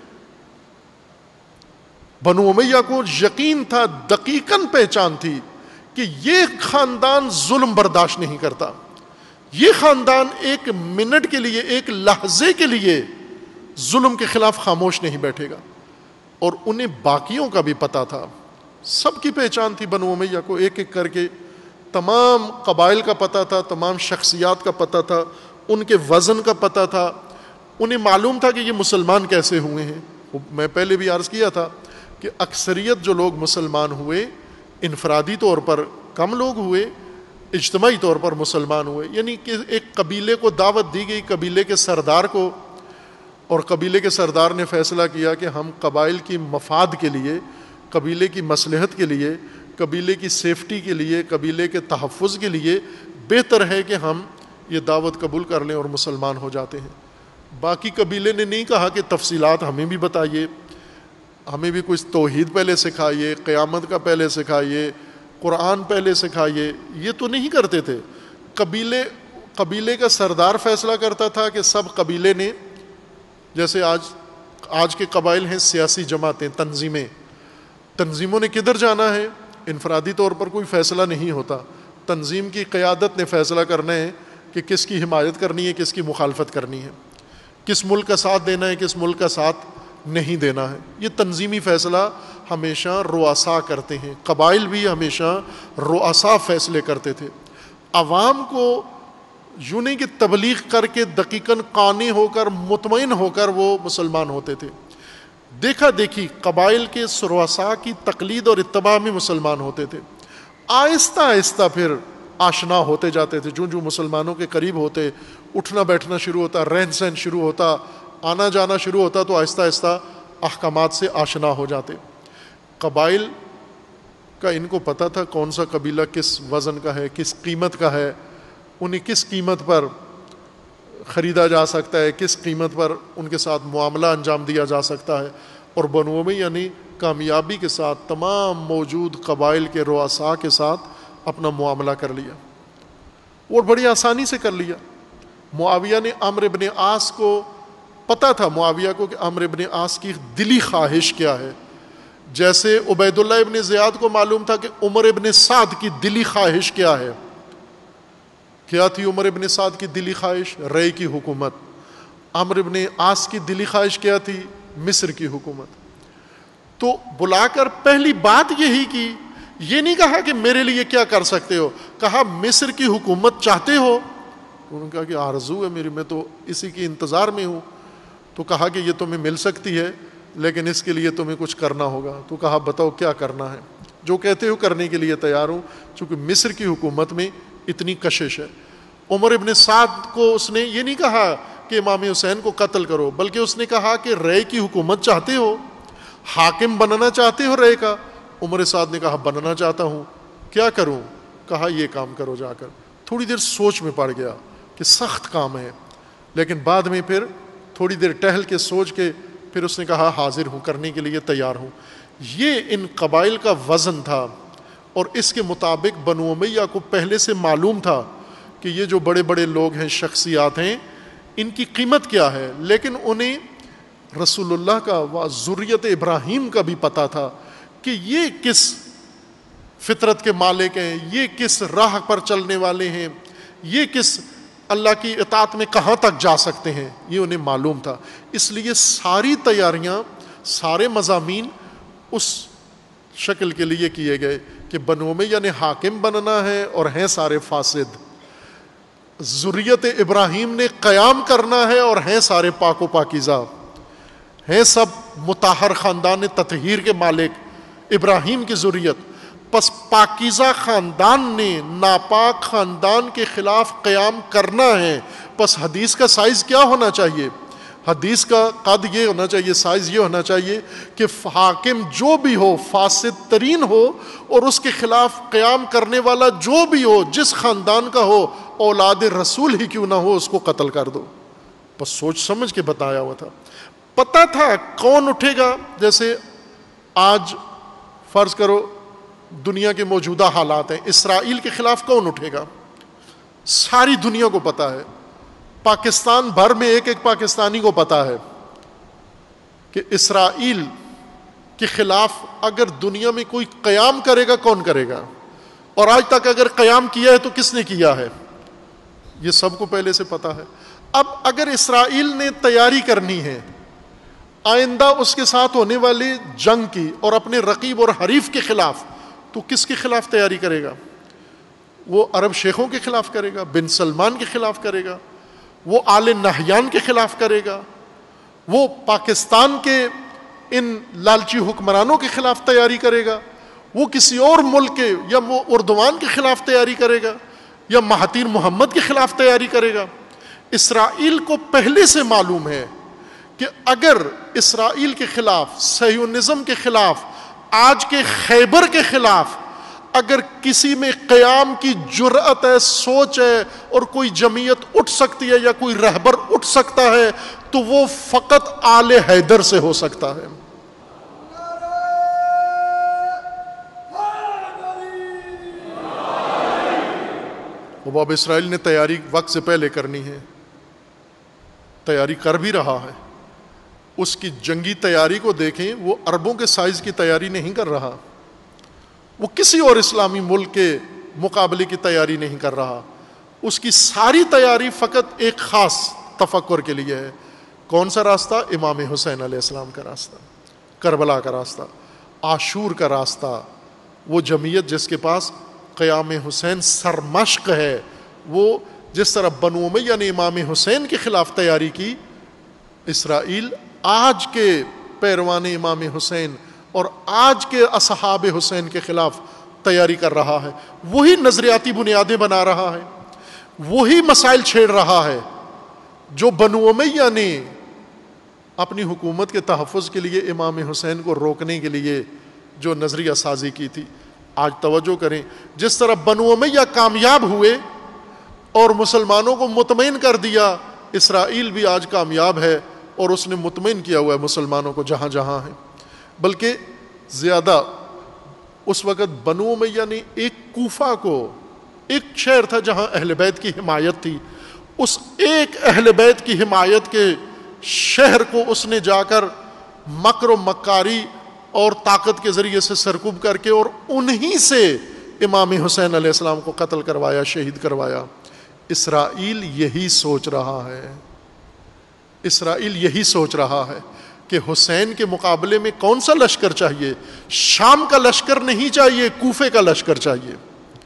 بنو امیہ کو یقین تھا، دقیقاً پہچان تھی کہ یہ خاندان ظلم برداشت نہیں کرتا، یہ خاندان ایک منٹ کے لیے، ایک لحظے کے لیے ظلم کے خلاف خاموش نہیں بیٹھے گا۔ اور انہیں باقیوں کا بھی پتا تھا، سب کی پہچان تھی بنو امیہ کو، ایک ایک کر کے تمام قبائل کا پتا تھا، تمام شخصیات کا پتا تھا، ان کے وزن کا پتا تھا، انہیں معلوم تھا کہ یہ مسلمان کیسے ہوئے ہیں۔ میں پہلے بھی عرض کیا تھا کہ اکثریت جو لوگ مسلمان ہوئے انفرادی طور پر کم لوگ ہوئے، اجتماعی طور پر مسلمان ہوئے، یعنی کہ ایک قبیلے کو دعوت دی گئی، قبیلے کے سردار کو، اور قبیلے کے سردار نے فیصلہ کیا کہ ہم قبائل کی مفاد کے لیے، قبیلے کی مصلحت کے لیے، قبیلے کی سیفٹی کے لیے، قبیلے کے تحفظ کے لیے بہتر ہے کہ ہم یہ دعوت قبول کر لیں اور مسلمان ہو جاتے ہیں۔ باقی قبیلے نے نہیں کہا کہ تفصیلات ہمیں بھی بتائیے، ہمیں بھی کچھ توحید پہلے سکھائیے، قیامت کا پہلے سکھائیے، قرآن پہلے سکھائیے، یہ تو نہیں کرتے تھے۔ قبیلے کا سردار فیصلہ کرتا تھا کہ سب قبیلے نے، جیسے آج کے قبائل ہیں سیاسی جماعتیں، تنظیموں نے کدھر جانا ہے، انفرادی طور پر کوئی فیصلہ نہیں ہوتا، تنظیم کی قیادت نے فیصلہ کرنا ہے کہ کس کی حمایت کرنی ہے، کس کی مخالفت کرنی ہے، کس ملک کا ساتھ دینا ہے، کس ملک کا ساتھ نہیں دینا ہے۔ یہ تنظیمی فیصلہ ہمیشہ رؤساء کرتے ہیں، قبائل بھی ہمیشہ رؤساء فیصلے کرتے تھے۔ عوام کو یوں نہیں کہ تبلیغ کر کے دقیقاً قانع ہو کر، مطمئن ہو کر وہ مسلمان ہوتے تھے، دیکھا دیکھی قبائل کے رؤساء کی تقلید اور اتباع میں مسلمان ہوتے تھے۔ آہستہ آہستہ پھر آشنا ہوتے جاتے تھے، جو مسلمانوں کے قریب ہوتے، اٹھنا بیٹھنا شروع ہوتا، رہن سہن شروع ہوتا، آنا جانا شروع ہوتا، تو آہستہ آہستہ احکامات سے آشنا ہو جاتے۔ قبائل کا ان کو پتہ تھا کون سا قبیلہ کس وزن کا ہے، کس قیمت کا ہے، انہیں کس قیمت پر خریدا جا سکتا ہے، کس قیمت پر ان کے ساتھ معاملہ انجام دیا جا سکتا ہے۔ اور بنو امیہ یعنی کامیابی کے ساتھ تمام موجود قبائل کے رؤساء کے ساتھ اپنا معاملہ کر لیا، اور بڑی آسانی سے کر لیا۔ معاویہ نے عمرو بن عاص کو پتہ تھا، معاویہ کو کہ عمرو بن عاص کی دلی خواہش کیا ہے، جیسے عبید اللہ ابن زیاد کو معلوم تھا کہ عمر ابن سعد کی دلی خواہش کیا ہے۔ کیا تھی عمر ابن سعد کی دلی خواہش؟ رے کی حکومت۔ عمرو ابن عاص کی دلی خواہش کیا تھی؟ مصر کی حکومت۔ تو بلا کر پہلی بات یہی کی، یہ نہیں کہا کہ میرے لیے کیا کر سکتے ہو، کہا مصر کی حکومت چاہتے ہو؟ انہوں نے کہا کہ آرزو ہے میری، میں تو اسی کی انتظار میں ہوں۔ تو کہا کہ یہ تمہیں مل سکتی ہے، لیکن اس کے لیے تمہیں کچھ کرنا ہوگا۔ تو کہا بتاؤ کیا کرنا ہے؟ جو کہتے ہو کرنے کے لیے تیار ہوں، چونکہ مصر کی حکومت میں اتنی کشش ہے۔ عمر ابن سعد کو اس نے یہ نہیں کہا کہ امام حسین کو قتل کرو، بلکہ اس نے کہا کہ رے کی حکومت چاہتے ہو، حاکم بننا چاہتے ہو رے کا؟ عمر سعد نے کہا بننا چاہتا ہوں، کیا کروں؟ کہا یہ کام کرو جا کر۔ تھوڑی دیر سوچ میں پڑ گیا کہ سخت کام ہے، لیکن بعد میں پھر تھوڑی دیر ٹہل کے سوچ کے پھر اس نے کہا حاضر ہوں، کرنے کے لیے تیار ہوں۔ یہ ان قبائل کا وزن تھا، اور اس کے مطابق بنو امیہ کو پہلے سے معلوم تھا کہ یہ جو بڑے بڑے لوگ ہیں، شخصیات ہیں، ان کی قیمت کیا ہے، لیکن انہیں رسول اللہ کا و ذریت ابراہیم کا بھی پتہ تھا کہ یہ کس فطرت کے مالک ہیں، یہ کس راہ پر چلنے والے ہیں، یہ کس اللہ کی اطاعت میں کہاں تک جا سکتے ہیں، یہ انہیں معلوم تھا۔ اس لیے ساری تیاریاں، سارے مضامین اس شکل کے لیے کیے گئے کہ بنو امیہ نے حاکم بننا ہے اور ہیں سارے فاسد، ذریت ابراہیم نے قیام کرنا ہے اور ہیں سارے پاک و پاکیزہ، ہیں سب مطہر خاندان تطہیر کے مالک، ابراہیم کی ذریت۔ پس پاکیزہ خاندان نے ناپاک خاندان کے خلاف قیام کرنا ہے، پس حدیث کا سائز کیا ہونا چاہیے؟ حدیث کا قد یہ ہونا چاہیے، سائز یہ ہونا چاہیے کہ حاکم جو بھی ہو، فاسد ترین ہو، اور اس کے خلاف قیام کرنے والا جو بھی ہو، جس خاندان کا ہو، اولاد رسول ہی کیوں نہ ہو، اس کو قتل کر دو. بس سوچ سمجھ کے بتایا ہوا تھا. پتہ تھا کون اٹھے گا. جیسے آج فرض کرو دنیا کے موجودہ حالات ہیں، اسرائیل کے خلاف کون اٹھے گا؟ ساری دنیا کو پتہ ہے، پاکستان بھر میں ایک ایک پاکستانی کو پتہ ہے کہ اسرائیل کے خلاف اگر دنیا میں کوئی قیام کرے گا کون کرے گا، اور آج تک اگر قیام کیا ہے تو کس نے کیا ہے، یہ سب کو پہلے سے پتہ ہے. اب اگر اسرائیل نے تیاری کرنی ہے آئندہ اس کے ساتھ ہونے والی جنگ کی اور اپنے رقیب اور حریف کے خلاف، تو کس کے خلاف تیاری کرے گا؟ وہ عرب شیخوں کے خلاف کرے گا، بن سلمان کے خلاف کرے گا، وہ آل نہیان کے خلاف کرے گا، وہ پاکستان کے ان لالچی حکمرانوں کے خلاف تیاری کرے گا، وہ کسی اور ملک کے یا وہ اردوان کے خلاف تیاری کرے گا، یا مہاتیر محمد کے خلاف تیاری کرے گا. اسرائیل کو پہلے سے معلوم ہے کہ اگر اسرائیل کے خلاف، صہیونزم کے خلاف، آج کے خیبر کے خلاف اگر کسی میں قیام کی جرأت ہے، سوچ ہے، اور کوئی جمعیت اٹھ سکتی ہے یا کوئی رہبر اٹھ سکتا ہے تو وہ فقط آل حیدر سے ہو سکتا ہے. وہ اب اسرائیل نے تیاری وقت سے پہلے کرنی ہے، تیاری کر بھی رہا ہے. اس کی جنگی تیاری کو دیکھیں، وہ عربوں کے سائز کی تیاری نہیں کر رہا، وہ کسی اور اسلامی ملک کے مقابلے کی تیاری نہیں کر رہا. اس کی ساری تیاری فقط ایک خاص تفکر کے لیے ہے. کون سا راستہ؟ امام حسین علیہ السلام کا راستہ، کربلا کا راستہ، عاشور کا راستہ. وہ جمعیت جس کے پاس قیام حسین سرمشق ہے، وہ جس طرح بنو امیہ نے امام حسین کے خلاف تیاری کی، اسرائیل آج کے پیروان امام حسین اور آج کے اصحاب حسین کے خلاف تیاری کر رہا ہے. وہی نظریاتی بنیادیں بنا رہا ہے، وہی مسائل چھیڑ رہا ہے جو بنو امیہ نے اپنی حکومت کے تحفظ کے لیے امام حسین کو روکنے کے لیے جو نظریہ سازی کی تھی. آج توجہ کریں، جس طرح بنو امیہ کامیاب ہوئے اور مسلمانوں کو مطمئن کر دیا، اسرائیل بھی آج کامیاب ہے اور اس نے مطمئن کیا ہوا ہے مسلمانوں کو جہاں جہاں ہیں. بلکہ زیادہ اس وقت بنو امیہ نے ایک کوفہ کو، ایک شہر تھا جہاں اہل بیت کی حمایت تھی، اس ایک اہل بیت کی حمایت کے شہر کو اس نے جا کر مکر و مکاری اور طاقت کے ذریعے سے سرکوب کر کے اور انہی سے امام حسین علیہ السلام کو قتل کروایا، شہید کروایا. اسرائیل یہی سوچ رہا ہے، اسرائیل یہی سوچ رہا ہے کہ حسین کے مقابلے میں کون سا لشکر چاہیے؟ شام کا لشکر نہیں چاہیے، کوفے کا لشکر چاہیے.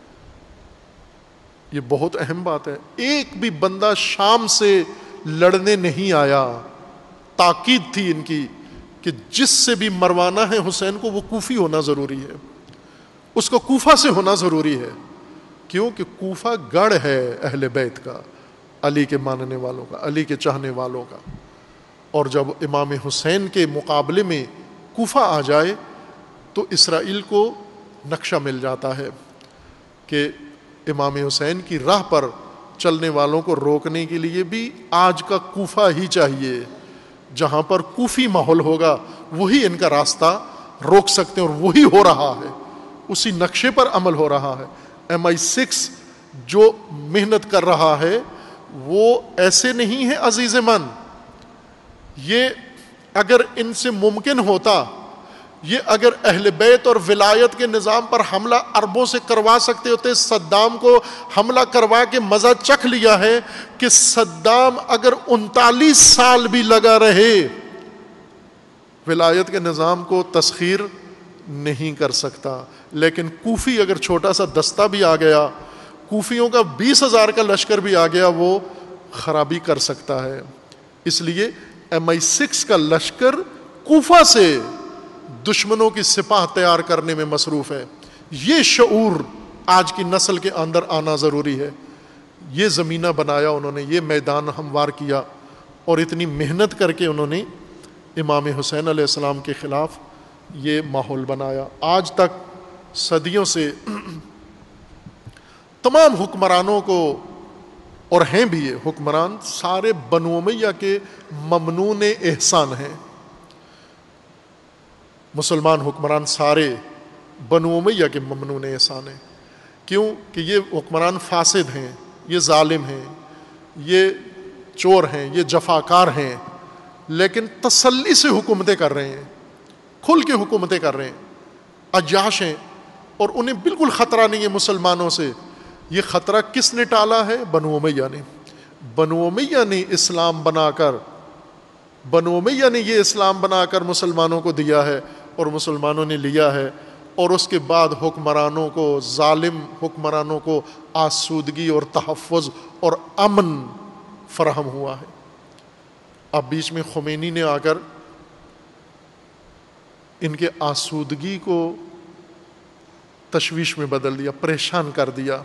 یہ بہت اہم بات ہے. ایک بھی بندہ شام سے لڑنے نہیں آیا. تاکید تھی ان کی کہ جس سے بھی مروانا ہے حسین کو، وہ کوفی ہونا ضروری ہے، اس کو کوفہ سے ہونا ضروری ہے. کیونکہ کوفہ گڑھ ہے اہل بیت کا، علی کے ماننے والوں کا، علی کے چاہنے والوں کا. اور جب امام حسین کے مقابلے میں کوفہ آ جائے تو اسرائیل کو نقشہ مل جاتا ہے کہ امام حسین کی راہ پر چلنے والوں کو روکنے کے لیے بھی آج کا کوفہ ہی چاہیے. جہاں پر کوفی ماحول ہوگا وہی ان کا راستہ روک سکتے ہیں، اور وہی ہو رہا ہے، اسی نقشے پر عمل ہو رہا ہے. MI6 جو محنت کر رہا ہے وہ ایسے نہیں ہے عزیز من. یہ اگر ان سے ممکن ہوتا، یہ اگر اہل بیت اور ولایت کے نظام پر حملہ عربوں سے کروا سکتے ہوتے، صدام کو حملہ کروا کے مزہ چکھ لیا ہے کہ صدام اگر 39 سال بھی لگا رہے ولایت کے نظام کو تسخیر نہیں کر سکتا. لیکن کوفی اگر چھوٹا سا دستہ بھی آ گیا، کوفیوں کا 20,000 کا لشکر بھی آ گیا، وہ خرابی کر سکتا ہے. اس لیے MI6 کا لشکر کوفہ سے دشمنوں کی سپاہ تیار کرنے میں مصروف ہے. یہ شعور آج کی نسل کے اندر آنا ضروری ہے. یہ زمینہ بنایا انہوں نے، یہ میدان ہموار کیا، اور اتنی محنت کر کے انہوں نے امام حسین علیہ السلام کے خلاف یہ ماحول بنایا. آج تک صدیوں سے تمام حکمرانوں کو، اور ہیں بھی یہ حکمران سارے بنو امیہ کے ممنون احسان ہیں. مسلمان حکمران سارے بنو امیہ کے ممنون احسان ہیں. کیوں کہ یہ حکمران فاسد ہیں، یہ ظالم ہیں، یہ چور ہیں، یہ جفاکار ہیں، لیکن تسلی سے حکومتیں کر رہے ہیں، کھل کے حکومتیں کر رہے ہیں. عیاش ہیں اور انہیں بالکل خطرہ نہیں ہے مسلمانوں سے. یہ خطرہ کس نے ٹالا ہے؟ بنو امیہ نے. بنو امیہ نے اسلام بنا کر، بنو امیہ نے یہ اسلام بنا کر مسلمانوں کو دیا ہے اور مسلمانوں نے لیا ہے. اور اس کے بعد حکمرانوں کو، ظالم حکمرانوں کو آسودگی اور تحفظ اور امن فراہم ہوا ہے. اب بیچ میں خمینی نے آ کر ان کے آسودگی کو تشویش میں بدل دیا، پریشان کر دیا.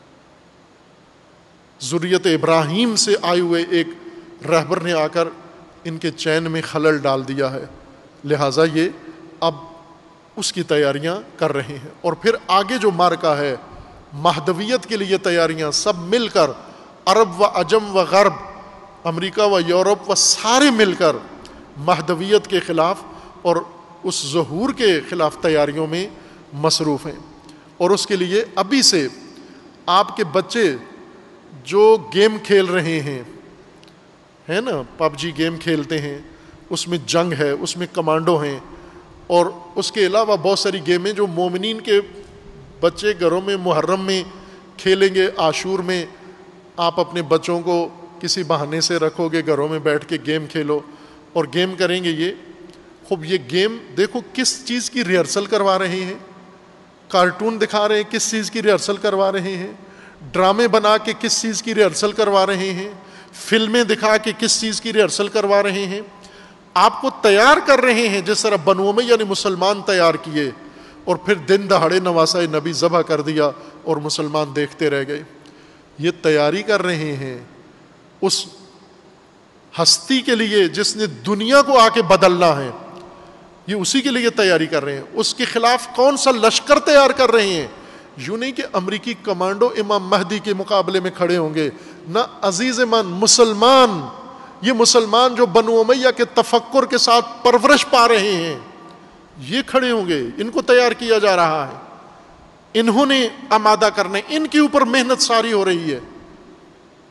ذریت ابراہیم سے آئے ہوئے ایک رہبر نے آ کر ان کے چین میں خلل ڈال دیا ہے. لہٰذا یہ اب اس کی تیاریاں کر رہے ہیں. اور پھر آگے جو مارکا ہے مہدویت کے لیے تیاریاں، سب مل کر عرب و عجم و غرب، امریکہ و یورپ و سارے مل کر مہدویت کے خلاف اور اس ظہور کے خلاف تیاریوں میں مصروف ہیں. اور اس کے لیے ابھی سے آپ کے بچے جو گیم کھیل رہے ہیں، ہے نا، پب جی گیم کھیلتے ہیں، اس میں جنگ ہے، اس میں کمانڈو ہیں، اور اس کے علاوہ بہت ساری گیمیں جو مومنین کے بچے گھروں میں محرم میں کھیلیں گے. عاشور میں آپ اپنے بچوں کو کسی بہانے سے رکھو گے، گھروں میں بیٹھ کے گیم کھیلو اور گیم کریں گے. یہ خوب، یہ گیم دیکھو کس چیز کی ریہرسل کروا رہے ہیں، کارٹون دکھا رہے ہیں کس چیز کی ریہرسل کروا رہے ہیں، ڈرامے بنا کے کس چیز کی ریہرسل کروا رہے ہیں، فلمیں دکھا کے کس چیز کی ریہرسل کروا رہے ہیں. آپ کو تیار کر رہے ہیں جس طرح بنو امیہ نے مسلمان تیار کیے اور پھر دن دہاڑے نواسہ نبی ذبح کر دیا اور مسلمان دیکھتے رہ گئے. یہ تیاری کر رہے ہیں اس ہستی کے لیے جس نے دنیا کو آ کے بدلنا ہے. یہ اسی کے لیے تیاری کر رہے ہیں. اس کے خلاف کون سا لشکر تیار کر رہے ہیں؟ یوں نہیں کہ امریکی کمانڈو امام مہدی کے مقابلے میں کھڑے ہوں گے، نہ عزیز من مسلمان، یہ مسلمان جو بنو امیہ کے تفکر کے ساتھ پرورش پا رہے ہیں یہ کھڑے ہوں گے. ان کو تیار کیا جا رہا ہے، انہوں نے آمادہ کرنے، ان کے اوپر محنت ساری ہو رہی ہے.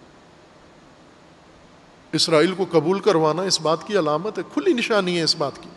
اسرائیل کو قبول کروانا اس بات کی علامت ہے، کھلی نشانی ہے اس بات کی.